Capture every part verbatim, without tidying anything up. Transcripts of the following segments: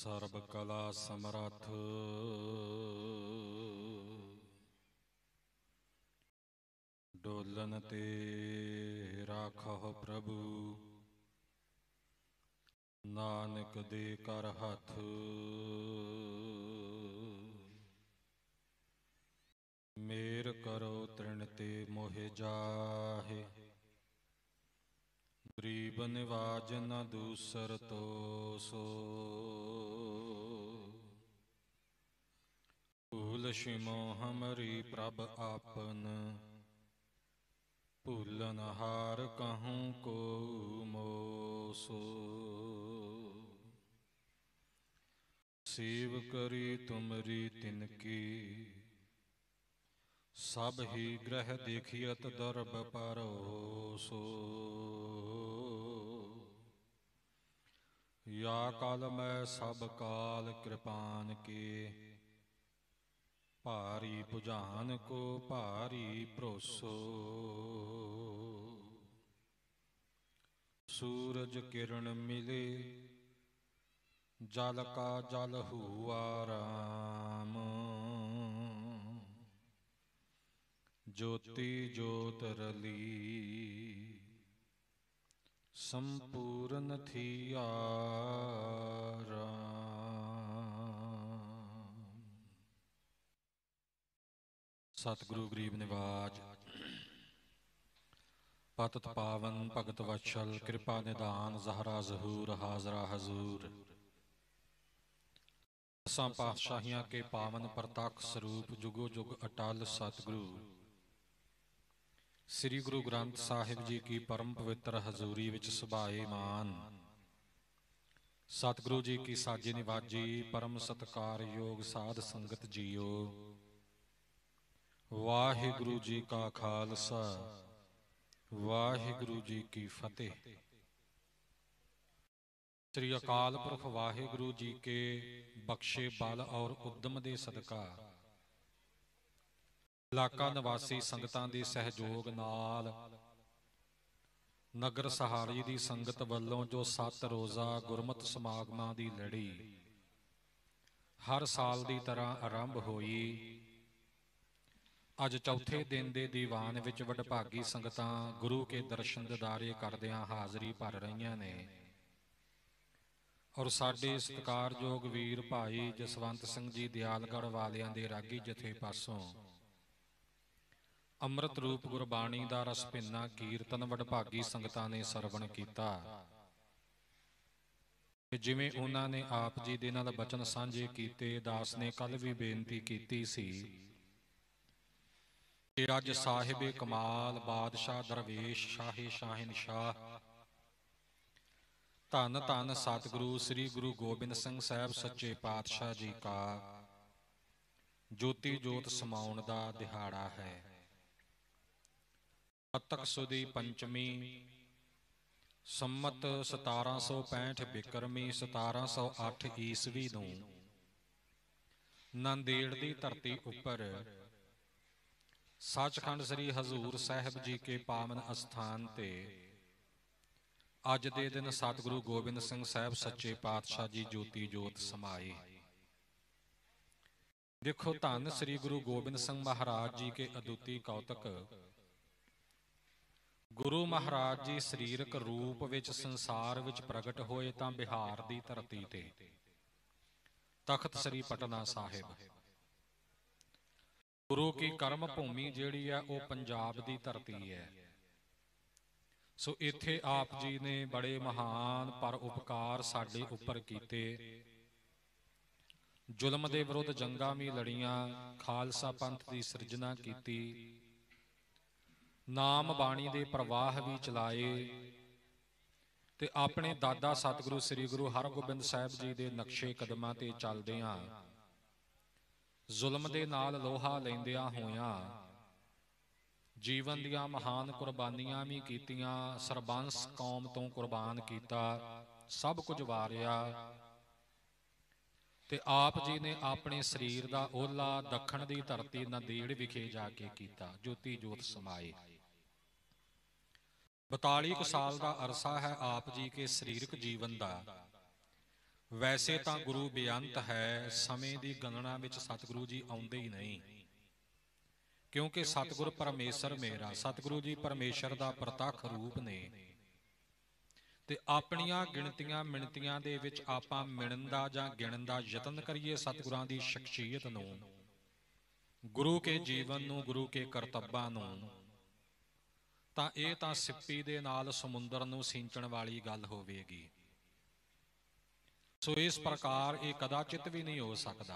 ਸਰਬ ਕਲਾ ਸਮਰੱਥ ਡੋਲਨ ਤੇ ਰਾਖਹੁ ਪ੍ਰਭੂ ਨਾਨਕ ਦੇ ਕਰ ਹੱਥ। ਮੇਰ ਕਰੋ ਤ੍ਰਿਣ ਤੇ ਮੋਹਿ ਜਾਹੇ ਗਰੀਬ ਨਿਵਾਜ ਨ ਦੂਸਰ ਤੋ ਸੋ। ਭੂਲ ਸ਼ਿਮੋ ਹਮਰੀ ਪ੍ਰਭ ਆਪਨ ਭੂਲਨ ਹਾਰ ਕਹੂੰ ਕੋ ਮੋਸੋ। ਸੇਵ ਕਰੀ ਤੁਮਰੀ ਤਿਨਕੀ ਸਭ ਹੀ ਗ੍ਰਹਿ ਦੇਖਿਅਤ ਦਰਬ ਪਰੋਸੋ। ਯਾ ਕਾਲ ਮੈਂ ਸਭ ਕਾਲ ਕਿਰਪਾਨ ਕੇ ਭਾਰੀ ਭੁਜਾਨ ਕੋ ਭਾਰੀ ਭਰੋਸੋ। ਸੂਰਜ ਕਿਰਨ ਮਿਲੇ ਜਲ ਕਾ ਜਲ ਹੁਆ ਰਾਮ। ਜੋਤੀ ਜੋਤ ਰਲੀ ਸੰਪੂਰਨ ਥੀਆ ਰਾਮ। ਸਤਿਗੁਰੂ ਗਰੀਬ ਨਿਵਾਜ ਪਤਿਤ ਪਾਵਨ ਭਗਤ ਵਤਸਲ ਕਿਰਪਾ ਨਿਧਾਨ ਜ਼ਹਰਾ ਜ਼ਹੂਰ ਹਾਜ਼ਰਾ ਹਜ਼ੂਰ। ਦਸਾਂ ਪਾਤਸ਼ਾਹੀਆਂ ਕੇ ਪਾਵਨ ਪ੍ਰਤੱਖ ਸਰੂਪ ਜੁਗੋ ਜੁਗ ਅਟਲ ਸਤਿਗੁਰੂ ਸ੍ਰੀ ਗੁਰੂ ਗ੍ਰੰਥ ਸਾਹਿਬ ਜੀ ਕੀ ਪਰਮ ਪਵਿੱਤਰ ਹਜ਼ੂਰੀ ਵਿੱਚ ਸੁਭਾਏ ਮਾਨ ਸਤਿਗੁਰੂ ਜੀ ਕੀ ਸਾਜੇ ਨਿਵਾਜੀ ਪਰਮ ਸਤਿਕਾਰਯੋਗ ਸਾਧ ਸੰਗਤ ਜੀਓ। ਵਾਹਿਗੁਰੂ ਜੀ ਕਾ ਖਾਲਸਾ ਵਾਹਿਗੁਰੂ ਜੀ ਕੀ ਫਤਿਹ। ਸ੍ਰੀ ਅਕਾਲ ਪੁਰਖ ਵਾਹਿਗੁਰੂ ਜੀ ਕੇ ਬਖਸ਼ੇ ਬਲ ਔਰ ਉਦਮ ਦੇ ਸਦਕਾ ਇਲਾਕਾ ਨਿਵਾਸੀ ਸੰਗਤਾਂ ਦੇ ਸਹਿਯੋਗ ਨਾਲ ਨਗਰ ਸਹਾਰੀ ਦੀ ਸੰਗਤ ਵੱਲੋਂ ਜੋ ਸੱਤ ਰੋਜ਼ਾ ਗੁਰਮਤ ਸਮਾਗਮਾਂ ਦੀ ਲੜੀ ਹਰ ਸਾਲ ਦੀ ਤਰ੍ਹਾਂ ਆਰੰਭ ਹੋਈ। ਅੱਜ ਚੌਥੇ ਦਿਨ ਦੇ ਦੀਵਾਨ ਵਿੱਚ ਵਡਭਾਗੀ ਸੰਗਤਾਂ ਗੁਰੂ ਕੇ ਦਰਸ਼ਨ ਦਿਦਾਰੇ ਕਰਦਿਆਂ ਹਾਜ਼ਰੀ ਭਰ ਰਹੀਆਂ ਨੇ ਔਰ ਸਾਡੇ ਸਤਿਕਾਰਯੋਗ ਵੀਰ ਭਾਈ ਜਸਵੰਤ ਸਿੰਘ ਜੀ ਦਿਆਲਗੜ੍ਹ ਵਾਲਿਆਂ ਦੇ ਰਾਗੀ ਜਥੇ ਪਾਸੋਂ ਅੰਮ੍ਰਿਤ ਰੂਪ ਗੁਰਬਾਣੀ ਦਾ ਰਸ ਭਿੰਨਾ ਕੀਰਤਨ ਵਡਭਾਗੀ ਸੰਗਤਾਂ ਨੇ ਸਰਵਣ ਕੀਤਾ। ਜਿਵੇਂ ਉਹਨਾਂ ਨੇ ਆਪ ਜੀ ਦੇ ਨਾਲ ਬਚਨ ਸਾਂਝੇ ਕੀਤੇ, ਦਾਸ ਨੇ ਕੱਲ ਵੀ ਬੇਨਤੀ ਕੀਤੀ ਸੀ ਕਿ ਅੱਜ ਸਾਹਿਬੇ ਕਮਾਲ ਬਾਦਸ਼ਾਹ ਦਰਵੇਸ਼ ਸ਼ਾਹੇ ਸ਼ਾਹਿਨਸ਼ਾਹ ਧੰਨ ਧੰਨ ਸਤਿਗੁਰੂ ਸ੍ਰੀ ਗੁਰੂ ਗੋਬਿੰਦ ਸਿੰਘ ਸਾਹਿਬ ਸੱਚੇ ਪਾਤਸ਼ਾਹ ਜੀ ਕਾ ਜੋਤੀ ਜੋਤ ਸਮਾਉਣ ਦਾ ਦਿਹਾੜਾ ਹੈ। ਕੱਤਕ ਸੁਦੀ ਪੰਚਮੀ ਸੰਮਤ ਸਤਾਰਾਂ ਸੌ ਪੈਂਹਠ ਬਿਕਰਮੀ ਸਤਾਰਾਂ ਸੌ ਅੱਠ ਈਸਵੀ ਨੂੰ ਨਾਂਦੇੜ ਦੀ ਧਰਤੀ ਉੱਪਰ ਸੱਚਖੰਡ ਸ੍ਰੀ ਹਜ਼ੂਰ ਸਾਹਿਬ ਜੀ ਕੇ ਪਾਵਨ ਅਸਥਾਨ ਤੇ ਅੱਜ ਦੇ ਦਿਨ ਸਤਿਗੁਰੂ ਗੋਬਿੰਦ ਸਿੰਘ ਸਾਹਿਬ ਸੱਚੇ ਪਾਤਸ਼ਾਹ ਜੀ ਜੋਤੀ ਜੋਤ ਸਮਾਏ। ਦੇਖੋ ਧੰਨ ਸ੍ਰੀ ਗੁਰੂ ਗੋਬਿੰਦ ਸਿੰਘ ਮਹਾਰਾਜ ਜੀ ਕੇ ਅਦੁੱਤੀ ਕੌਤਕ। ਗੁਰੂ ਮਹਾਰਾਜ ਜੀ ਸਰੀਰਕ ਰੂਪ ਵਿੱਚ ਸੰਸਾਰ ਵਿੱਚ ਪ੍ਰਗਟ ਹੋਏ ਤਾਂ ਬਿਹਾਰ ਦੀ ਧਰਤੀ ਤੇ ਤਖਤ ਸ੍ਰੀ ਪਟਨਾ ਸਾਹਿਬ। ਗੁਰੂ ਕੀ ਕਰਮ ਭੂਮੀ ਜਿਹੜੀ ਹੈ ਉਹ ਪੰਜਾਬ ਦੀ ਧਰਤੀ ਹੈ। ਸੋ ਇੱਥੇ ਆਪ ਜੀ ਨੇ ਬੜੇ ਮਹਾਨ ਪਰ ਉਪਕਾਰ ਸਾਡੇ ਉੱਪਰ ਕੀਤੇ। ਜ਼ੁਲਮ ਦੇ ਵਿਰੁੱਧ ਜੰਗਾਂ ਵੀ ਲੜੀਆਂ, ਖਾਲਸਾ ਪੰਥ ਦੀ ਸਿਰਜਣਾ ਕੀਤੀ, ਨਾਮ ਬਾਣੀ ਦੇ ਪ੍ਰਵਾਹ ਵੀ ਚਲਾਏ ਤੇ ਆਪਣੇ ਦਾਦਾ ਸਤਿਗੁਰੂ ਸ੍ਰੀ ਗੁਰੂ ਹਰਗੋਬਿੰਦ ਸਾਹਿਬ ਜੀ ਦੇ ਨਕਸ਼ੇ ਕਦਮਾਂ ਤੇ ਚੱਲਦਿਆਂ ਜ਼ੁਲਮ ਦੇ ਨਾਲ ਲੋਹਾ ਲੈਂਦਿਆਂ ਹੋਇਆਂ ਜੀਵਨ ਦੀਆਂ ਮਹਾਨ ਕੁਰਬਾਨੀਆਂ ਵੀ ਕੀਤੀਆਂ। ਸਰਬੰਸ ਕੌਮ ਤੋਂ ਕੁਰਬਾਨ ਕੀਤਾ, ਸਭ ਕੁਝ ਵਾਰਿਆ ਤੇ ਆਪ ਜੀ ਨੇ ਆਪਣੇ ਸਰੀਰ ਦਾ ਓਲਾ ਦੱਖਣ ਦੀ ਧਰਤੀ ਨਾਂਦੇੜ ਵਿਖੇ ਜਾ ਕੇ ਕੀਤਾ, ਜੋਤੀ ਜੋਤ ਸਮਾਏ। ਬਤਾਲੀ ਕੁ ਸਾਲ ਦਾ ਅਰਸਾ ਹੈ ਆਪ ਜੀ ਕੇ ਸਰੀਰਕ ਜੀਵਨ ਦਾ। ਵੈਸੇ ਤਾਂ ਗੁਰੂ ਬੇਅੰਤ ਹੈ, ਸਮੇਂ ਦੀ ਗਣਨਾ ਵਿੱਚ ਸਤਿਗੁਰੂ ਜੀ ਆਉਂਦੇ ਹੀ ਨਹੀਂ, ਕਿਉਂਕਿ ਸਤਿਗੁਰ ਪਰਮੇਸ਼ਰ ਮੇਰਾ, ਸਤਿਗੁਰੂ ਜੀ ਪਰਮੇਸ਼ਰ ਦਾ ਪ੍ਰਤੱਖ ਰੂਪ ਨੇ। ਤੇ ਆਪਣੀਆਂ ਗਿਣਤੀਆਂ ਮਿਣਤੀਆਂ ਦੇ ਵਿੱਚ ਆਪਾਂ ਮਿਣਨ ਦਾ ਜਾਂ ਗਿਣਨ ਦਾ ਯਤਨ ਕਰੀਏ ਸਤਿਗੁਰਾਂ ਦੀ ਸ਼ਖਸੀਅਤ ਨੂੰ, ਗੁਰੂ ਕੇ ਜੀਵਨ ਨੂੰ, ਗੁਰੂ ਕੇ ਕਰਤੱਬਾਂ ਨੂੰ, ਤਾਂ ਇਹ ਤਾਂ ਸਿੱਪੀ ਦੇ ਨਾਲ ਸਮੁੰਦਰ ਨੂੰ ਸਿੰਚਣ ਵਾਲੀ ਗੱਲ ਹੋਵੇਗੀ। ਸੋ ਇਸ ਪ੍ਰਕਾਰ ਇਹ ਕਦਾਚਿਤ ਵੀ ਨਹੀਂ ਹੋ ਸਕਦਾ।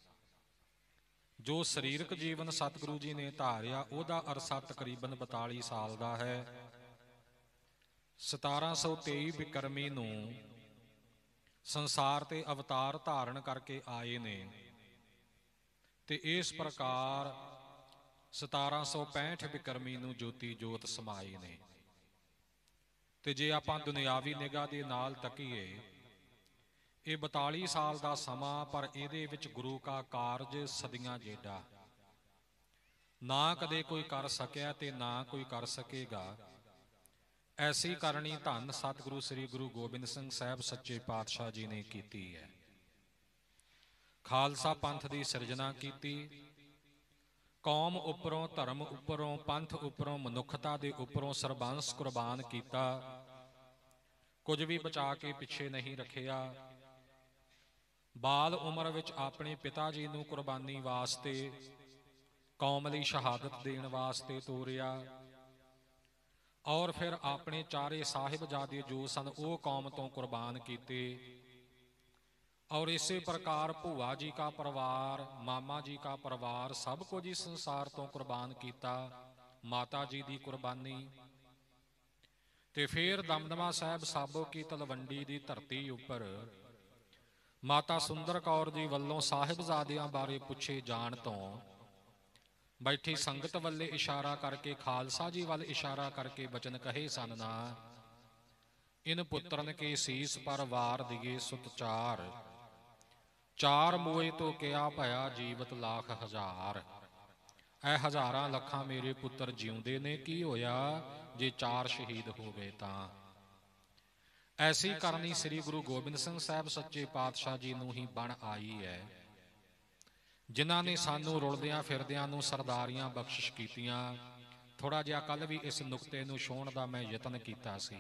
ਜੋ ਸਰੀਰਕ ਜੀਵਨ ਸਤਿਗੁਰੂ ਜੀ ਨੇ ਧਾਰਿਆ ਉਹਦਾ ਅਰਸਾ ਤਕਰੀਬਨ ਬਤਾਲੀ ਸਾਲ ਦਾ ਹੈ। ਸਤਾਰਾਂ ਸੌ ਤੇਈ ਬਿਕਰਮੀ ਨੂੰ ਸੰਸਾਰ ਤੇ ਅਵਤਾਰ ਧਾਰਨ ਕਰਕੇ ਆਏ ਨੇ, ਤੇ ਇਸ ਪ੍ਰਕਾਰ ਸਤਾਰਾਂ ਸੌ ਪੈਂਹਠ ਬਿਕਰਮੀ ਨੂੰ ਜੋਤੀ ਜੋਤ ਸਮਾਏ ਨੇ। ਤੇ ਜੇ ਆਪਾਂ ਦੁਨਿਆਵੀ ਨਿਗਾਹ ਦੇ ਨਾਲ ਤੱਕੀਏ, ਇਹ ਬਤਾਲੀ ਸਾਲ ਦਾ ਸਮਾਂ, ਪਰ ਇਹਦੇ ਵਿੱਚ ਗੁਰੂ ਕਾ ਕਾਰਜ ਸਦੀਆਂ ਜੇਡਾ ਨਾ ਕਦੇ ਕੋਈ ਕਰ ਸਕਿਆ ਤੇ ਨਾ ਕੋਈ ਕਰ ਸਕੇਗਾ। ਐਸੀ ਕਰਨੀ ਧੰਨ ਸਤਿਗੁਰੂ ਸ੍ਰੀ ਗੁਰੂ ਗੋਬਿੰਦ ਸਿੰਘ ਸਾਹਿਬ ਸੱਚੇ ਪਾਤਸ਼ਾਹ ਜੀ ਨੇ ਕੀਤੀ ਹੈ। ਖਾਲਸਾ ਪੰਥ ਦੀ ਸਿਰਜਣਾ ਕੀਤੀ, ਕੌਮ ਉੱਪਰੋਂ, ਧਰਮ ਉੱਪਰੋਂ, ਪੰਥ ਉੱਪਰੋਂ, ਮਨੁੱਖਤਾ ਦੇ ਉੱਪਰੋਂ ਸਰਬੰਸ ਕੁਰਬਾਨ ਕੀਤਾ, ਕੁਝ ਵੀ ਬਚਾ ਕੇ ਪਿੱਛੇ ਨਹੀਂ ਰੱਖਿਆ। ਬਾਲ ਉਮਰ ਵਿੱਚ ਆਪਣੇ ਪਿਤਾ ਜੀ ਨੂੰ ਕੁਰਬਾਨੀ ਵਾਸਤੇ, ਕੌਮ ਲਈ ਸ਼ਹਾਦਤ ਦੇਣ ਵਾਸਤੇ ਤੋਰਿਆ, ਔਰ ਫਿਰ ਆਪਣੇ ਚਾਰੇ ਸਾਹਿਬਜ਼ਾਦੇ ਜੋ ਸਨ ਉਹ ਕੌਮ ਤੋਂ ਕੁਰਬਾਨ ਕੀਤੇ। ਔਰ ਇਸੇ ਪ੍ਰਕਾਰ ਭੂਆ ਜੀ ਕਾ ਪਰਿਵਾਰ, ਮਾਮਾ ਜੀ ਕਾ ਪਰਿਵਾਰ, ਸਭ ਕੁਝ ਇਸ ਸੰਸਾਰ ਤੋਂ ਕੁਰਬਾਨ ਕੀਤਾ, ਮਾਤਾ ਜੀ ਦੀ ਕੁਰਬਾਨੀ। ਤੇ ਫਿਰ ਦਮਦਮਾ ਸਾਹਿਬ ਸਾਬੋ ਕੀ ਤਲਵੰਡੀ ਦੀ ਧਰਤੀ ਉੱਪਰ ਮਾਤਾ ਸੁੰਦਰ ਕੌਰ ਜੀ ਵੱਲੋਂ ਸਾਹਿਬਜ਼ਾਦਿਆਂ ਬਾਰੇ ਪੁੱਛੇ ਜਾਣ ਤੋਂ ਬੈਠੀ ਸੰਗਤ ਵੱਲੇ ਇਸ਼ਾਰਾ ਕਰਕੇ, ਖਾਲਸਾ ਜੀ ਵੱਲ ਇਸ਼ਾਰਾ ਕਰਕੇ ਬਚਨ ਕਹੇ ਸਨ ਨਾ, ਇਨ ਪੁੱਤਰਨ ਕੇ ਸੀਸ ਪਰ ਵਾਰ ਦਿਏ ਸੁਤ ਚਾਰ, ਚਾਰ ਮੋਏ ਤੋਂ ਕਿਆ ਭਇਆ ਜੀਵਤ ਲੱਖ ਹਜ਼ਾਰ। ਐ ਹਜ਼ਾਰਾਂ ਲੱਖਾਂ ਮੇਰੇ ਪੁੱਤਰ ਜਿਉਂਦੇ ਨੇ, ਕੀ ਹੋਇਆ ਜੇ ਚਾਰ ਸ਼ਹੀਦ ਹੋ ਗਏ ਤਾਂ। ਐਸੀ ਕਰਨੀ ਸ੍ਰੀ ਗੁਰੂ ਗੋਬਿੰਦ ਸਿੰਘ ਸਾਹਿਬ ਸੱਚੇ ਪਾਤਸ਼ਾਹ ਜੀ ਨੂੰ ਹੀ ਬਣ ਆਈ ਹੈ, ਜਿਨ੍ਹਾਂ ਨੇ ਸਾਨੂੰ ਰੁਲਦਿਆਂ ਫਿਰਦਿਆਂ ਨੂੰ ਸਰਦਾਰੀਆਂ ਬਖਸ਼ਿਸ਼ ਕੀਤੀਆਂ। ਥੋੜਾ ਜਿਹਾ ਕੱਲ ਵੀ ਇਸ ਨੁਕਤੇ ਨੂੰ ਛੋਹਣ ਦਾ ਮੈਂ ਯਤਨ ਕੀਤਾ ਸੀ।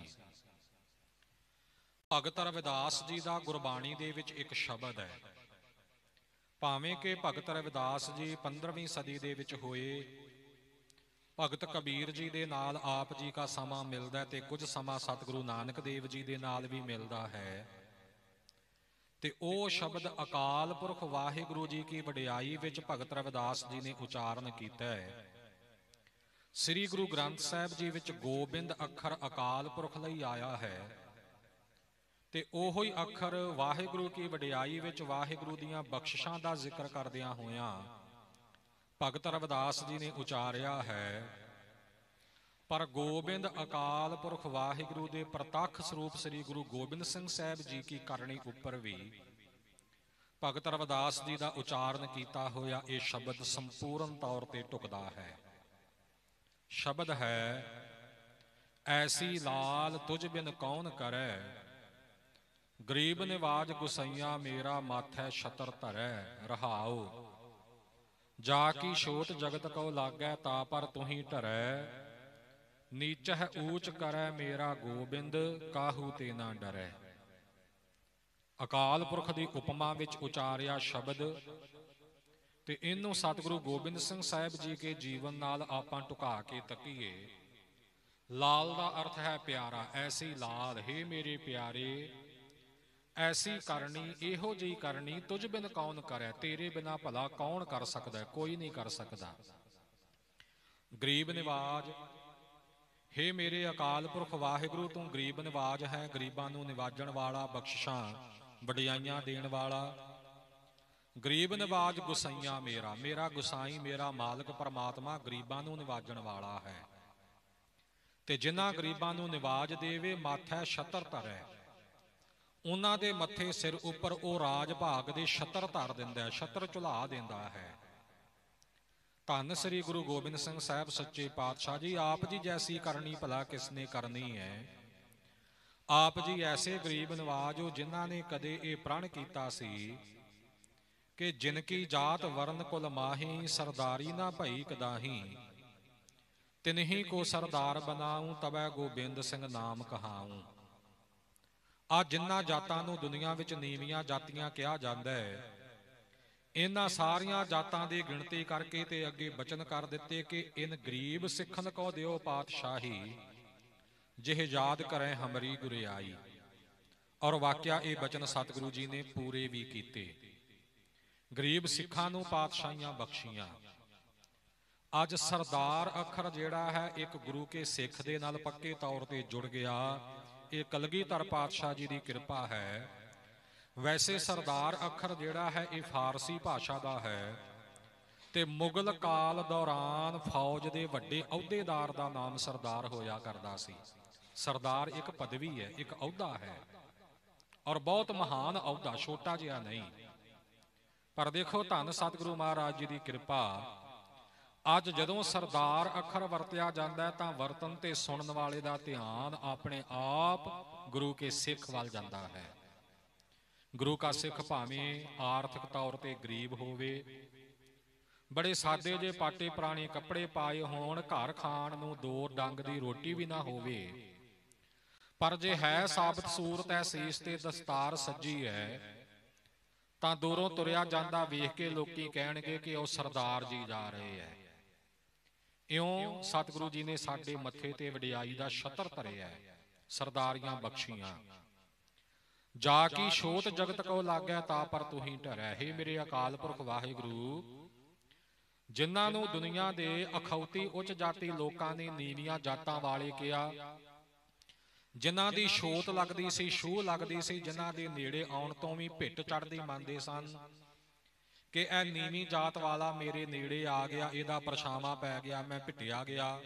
ਭਗਤ ਰਵਿਦਾਸ ਜੀ ਦਾ ਗੁਰਬਾਣੀ ਦੇ ਵਿੱਚ ਇੱਕ ਸ਼ਬਦ ਹੈ, ਭਾਵੇਂ ਕਿ ਭਗਤ ਰਵਿਦਾਸ ਜੀ ਪੰਦਰਵੀਂ ਸਦੀ ਦੇ ਵਿੱਚ ਹੋਏ, ਭਗਤ ਕਬੀਰ ਜੀ ਦੇ ਨਾਲ ਆਪ ਜੀ ਦਾ ਸਮਾਂ ਮਿਲਦਾ ਤੇ ਕੁਝ ਸਮਾਂ ਸਤਿਗੁਰੂ ਨਾਨਕ ਦੇਵ ਜੀ ਦੇ ਨਾਲ ਵੀ ਮਿਲਦਾ ਹੈ। ਤੇ ਉਹ ਸ਼ਬਦ ਅਕਾਲ ਪੁਰਖ ਵਾਹਿਗੁਰੂ ਜੀ ਕੀ ਵਡਿਆਈ ਵਿੱਚ ਭਗਤ ਰਵਿਦਾਸ ਜੀ ਨੇ ਉਚਾਰਨ ਕੀਤਾ ਹੈ। ਸ੍ਰੀ ਗੁਰੂ ਗ੍ਰੰਥ ਸਾਹਿਬ ਜੀ ਵਿੱਚ ਗੋਬਿੰਦ ਅੱਖਰ ਅਕਾਲ ਪੁਰਖ ਲਈ ਆਇਆ ਹੈ, ਤੇ ਉਹੋ ਹੀ ਅੱਖਰ ਵਾਹਿਗੁਰੂ ਕੀ ਵਡਿਆਈ ਵਿੱਚ ਵਾਹਿਗੁਰੂ ਦੀਆਂ ਬਖਸ਼ਿਸ਼ਾਂ ਦਾ ਜ਼ਿਕਰ ਕਰਦਿਆਂ ਹੋਇਆਂ ਭਗਤ ਰਵਿਦਾਸ ਜੀ ਨੇ ਉਚਾਰਿਆ ਹੈ। ਪਰ ਗੋਬਿੰਦ ਅਕਾਲ ਪੁਰਖ ਵਾਹਿਗੁਰੂ ਦੇ ਪ੍ਰਤੱਖ ਸਰੂਪ ਸ੍ਰੀ ਗੁਰੂ ਗੋਬਿੰਦ ਸਿੰਘ ਸਾਹਿਬ ਜੀ ਕੀ ਕਰਨੀ ਉੱਪਰ ਵੀ ਭਗਤ ਰਵਿਦਾਸ ਜੀ ਦਾ ਉਚਾਰਨ ਕੀਤਾ ਹੋਇਆ ਇਹ ਸ਼ਬਦ ਸੰਪੂਰਨ ਤੌਰ ਤੇ ਢੁਕਦਾ ਹੈ। ਸ਼ਬਦ ਹੈ, ਐਸੀ ਲਾਲ ਤੁਝ ਬਿਨ ਕੌਣ ਕਰੈ, ਗਰੀਬ ਨਿਵਾਜ ਗੁਸਈਆ ਮੇਰਾ ਮਾਥੈ ਛਤਰ ਧਰੈ। ਰਹਾਉ ਜਾ ਕੀ ਛੋਟ ਜਗਤ ਕਉ ਲਾਗੈ, ਤਾ ਪਰ ਤੁਹੀ ਢਰੈ, ਨੀਚ ਹੈ ਊਚ ਕਰੈ ਮੇਰਾ ਗੋਬਿੰਦ, ਕਾਹੂ ਤੇ ਨਾ ਡਰੈ। ਅਕਾਲ ਪੁਰਖ ਦੀ ਉਪਮਾ ਵਿੱਚ ਉਚਾਰਿਆ ਸ਼ਬਦ, ਤੇ ਇਹਨੂੰ ਸਤਿਗੁਰੂ ਗੋਬਿੰਦ ਸਿੰਘ ਸਾਹਿਬ ਜੀ ਕੇ ਜੀਵਨ ਨਾਲ ਆਪਾਂ ਢੁਕਾ ਕੇ ਤੱਕੀਏ। ਲਾਲ ਦਾ ਅਰਥ ਹੈ ਪਿਆਰਾ। ਐਸੀ ਲਾਲ, ਹੇ ਮੇਰੇ ਪਿਆਰੇ, ਐਸੀ ਕਰਨੀ, ਇਹੋ ਜਿਹੀ ਕਰਨੀ, ਤੁਝ ਬਿਨ ਕੌਣ ਕਰੇ, ਤੇਰੇ ਬਿਨਾ ਭਲਾ ਕੌਣ ਕਰ ਸਕਦਾ, ਕੋਈ ਨਹੀਂ ਕਰ ਸਕਦਾ। ਗਰੀਬ ਨਿਵਾਜ, ਹੇ ਮੇਰੇ ਅਕਾਲ ਪੁਰਖ ਵਾਹਿਗੁਰੂ, ਤੂੰ ਗਰੀਬ ਨਿਵਾਜ ਹੈ, ਗਰੀਬਾਂ ਨੂੰ ਨਿਵਾਜਣ ਵਾਲਾ, ਬਖਸ਼ਿਸ਼ਾਂ ਵਡਿਆਈਆਂ ਦੇਣ ਵਾਲਾ। ਗਰੀਬ ਨਿਵਾਜ ਗੁਸਾਈਆਂ ਮੇਰਾ, ਮੇਰਾ ਗੁਸਾਈ, ਮੇਰਾ ਮਾਲਕ ਪਰਮਾਤਮਾ ਗਰੀਬਾਂ ਨੂੰ ਨਿਵਾਜਣ ਵਾਲਾ ਹੈ, ਤੇ ਜਿਨ੍ਹਾਂ ਗਰੀਬਾਂ ਨੂੰ ਨਿਵਾਜ ਦੇਵੇ ਮਾਥੈ ਛਤਰ ਧਰੈ, ਉਹਨਾਂ ਦੇ ਮੱਥੇ ਸਿਰ ਉੱਪਰ ਉਹ ਰਾਜ ਭਾਗ ਦੇ ਛਤਰ ਧਰ ਦਿੰਦਾ, ਛਤਰ ਝੁਲਾ ਦਿੰਦਾ ਹੈ। ਧੰਨ ਸ੍ਰੀ ਗੁਰੂ ਗੋਬਿੰਦ ਸਿੰਘ ਸਾਹਿਬ ਸੱਚੇ ਪਾਤਸ਼ਾਹ ਜੀ, ਆਪ ਜੀ ਜੈਸੀ ਕਰਨੀ ਭਲਾ ਕਿਸਨੇ ਕਰਨੀ ਹੈ। ਆਪ ਜੀ ਐਸੇ ਗਰੀਬ ਨਵਾਜੋ ਜਿਨ੍ਹਾਂ ਨੇ ਕਦੇ ਇਹ ਪ੍ਰਣ ਕੀਤਾ ਸੀ ਕਿ ਜਿਨ ਕੀ ਜਾਤ ਵਰਨ ਕੁਲ ਮਾਹੀ, ਸਰਦਾਰੀ ਨਾ ਭਈ ਕਦਾਹੀ, ਤਿਨਹੀ ਕੋ ਸਰਦਾਰ ਬਨਾਊ, ਤਬੈ ਗੋਬਿੰਦ ਸਿੰਘ ਨਾਮ ਕਹਾਊ। ਆ ਜਿਨ੍ਹਾਂ ਜਾਤਾਂ ਨੂੰ ਦੁਨੀਆ ਵਿੱਚ ਨੀਵੀਆਂ ਜਾਤੀਆਂ ਕਿਹਾ ਜਾਂਦਾ ਹੈ, ਇਹਨਾਂ ਸਾਰੀਆਂ ਜਾਤਾਂ ਦੀ ਗਿਣਤੀ ਕਰਕੇ ਤੇ ਅੱਗੇ ਬਚਨ ਕਰ ਦਿੱਤੇ ਕਿ ਇਨ ਗਰੀਬ ਸਿੱਖਨ ਕੋ ਦਿਓ ਪਾਤਸ਼ਾਹੀ, ਜਿਹ ਯਾਦ ਕਰੇ ਹਮਰੀ ਗੁਰਿਆਈ। ਔਰ ਵਾਕਿਆ ਇਹ ਬਚਨ ਸਤਿਗੁਰੂ ਜੀ ਨੇ ਪੂਰੇ ਵੀ ਕੀਤੇ। ਗਰੀਬ ਸਿੱਖਾਂ ਨੂੰ ਪਾਤਸ਼ਾਹੀਆਂ ਬਖਸ਼ੀਆਂ। ਅੱਜ ਸਰਦਾਰ ਅੱਖਰ ਜਿਹੜਾ ਹੈ ਇੱਕ ਗੁਰੂ ਕੇ ਸਿੱਖ ਦੇ ਨਾਲ ਪੱਕੇ ਤੌਰ ਤੇ ਜੁੜ ਗਿਆ। ਇਹ ਕਲਗੀਧਰ ਪਾਤਸ਼ਾਹ ਜੀ ਦੀ ਕਿਰਪਾ ਹੈ। ਵੈਸੇ ਸਰਦਾਰ ਅੱਖਰ ਜਿਹੜਾ ਹੈ ਇਹ ਫਾਰਸੀ ਭਾਸ਼ਾ ਦਾ ਹੈ ਤੇ ਮੁਗਲ ਕਾਲ ਦੌਰਾਨ ਫੌਜ ਦੇ ਵੱਡੇ ਅਹੁਦੇਦਾਰ ਦਾ ਨਾਮ ਸਰਦਾਰ ਹੋਇਆ ਕਰਦਾ ਸੀ। ਸਰਦਾਰ ਇੱਕ ਪਦਵੀ ਹੈ, ਇੱਕ ਅਹੁਦਾ ਹੈ ਔਰ ਬਹੁਤ ਮਹਾਨ ਅਹੁਦਾ, ਛੋਟਾ ਜਿਹਾ ਨਹੀਂ। ਪਰ ਦੇਖੋ ਧੰਨ ਸਤਿਗੁਰੂ ਮਹਾਰਾਜ ਜੀ ਦੀ ਕਿਰਪਾ, ਅੱਜ ਜਦੋਂ ਸਰਦਾਰ ਅੱਖਰ ਵਰਤਿਆ ਜਾਂਦਾ ਤਾਂ ਵਰਤਨ ਤੇ ਸੁਣਨ ਵਾਲੇ ਦਾ ਧਿਆਨ ਆਪਣੇ ਆਪ ਗੁਰੂ ਕੇ ਸਿੱਖ ਵੱਲ ਜਾਂਦਾ ਹੈ। ਗੁਰੂ ਕਾ ਸਿੱਖ ਭਾਵੇਂ ਆਰਥਿਕ ਤੌਰ ਤੇ ਗਰੀਬ ਹੋਵੇ, ਬੜੇ ਸਾਦੇ ਜੇ ਪਾਟੇ ਪੁਰਾਣੇ ਕੱਪੜੇ ਪਾਏ ਹੋਣ, ਘਰ ਖਾਣ ਨੂੰ ਦੋ ਡੰਗ ਦੀ ਰੋਟੀ ਵੀ ਨਾ ਹੋਵੇ, ਪਰ ਜੇ ਹੈ ਸਾਬਤ ਸੂਰਤ ਹੈ, ਸੀਸ ਤੇ ਦਸਤਾਰ ਸੱਜੀ ਹੈ, ਤਾਂ ਦੂਰੋਂ ਤੁਰਿਆ ਜਾਂਦਾ ਵੇਖ ਕੇ ਲੋਕੀ ਕਹਿਣਗੇ ਕਿ ਉਹ ਸਰਦਾਰ ਜੀ ਜਾ ਰਹੇ ਹੈ। ਇਉਂ ਸਤਿਗੁਰੂ ਜੀ ਨੇ ਸਾਡੇ ਮੱਥੇ ਤੇ ਵਡਿਆਈ ਦਾ ਛਤਰ ਧਰਿਆ, ਸਰਦਾਰੀਆਂ ਬਖਸ਼ੀਆਂ। ਜਾ ਕੀ ਛੋਟ ਜਗਤ ਕੋ ਲਾਗੈ ਤਾ ਪਰ ਤੁਹੀਂ ਢਰੈ। ਹੇ ਮੇਰੇ ਅਕਾਲ ਪੁਰਖ ਵਾਹਿਗੁਰੂ, ਜਿਨ੍ਹਾਂ ਨੂੰ ਦੁਨੀਆ ਦੇ ਅਖੌਤੀ ਉੱਚ ਜਾਤੀ ਲੋਕਾਂ ਨੇ ਨੀਵੀਆਂ ਜਾਤਾਂ ਵਾਲੇ ਕਿਹਾ, ਜਿਨ੍ਹਾਂ ਦੀ ਛੋਟ ਲੱਗਦੀ ਸੀ, ਛੂਹ ਲੱਗਦੀ ਸੀ, ਜਿਨ੍ਹਾਂ ਦੇ ਨੇੜੇ ਆਉਣ ਤੋਂ ਵੀ ਭਿੱਟ ਚੜ੍ਹਦੀ ਮੰਨਦੇ ਸਨ ਕਿ ਇਹ ਨੀਵੀਂ ਜਾਤ ਵਾਲਾ ਮੇਰੇ ਨੇੜੇ ਆ ਗਿਆ, ਇਹਦਾ ਪਰਛਾਵਾਂ ਪੈ ਗਿਆ, ਮੈਂ ਭਿੱਟਿਆ ਗਿਆ।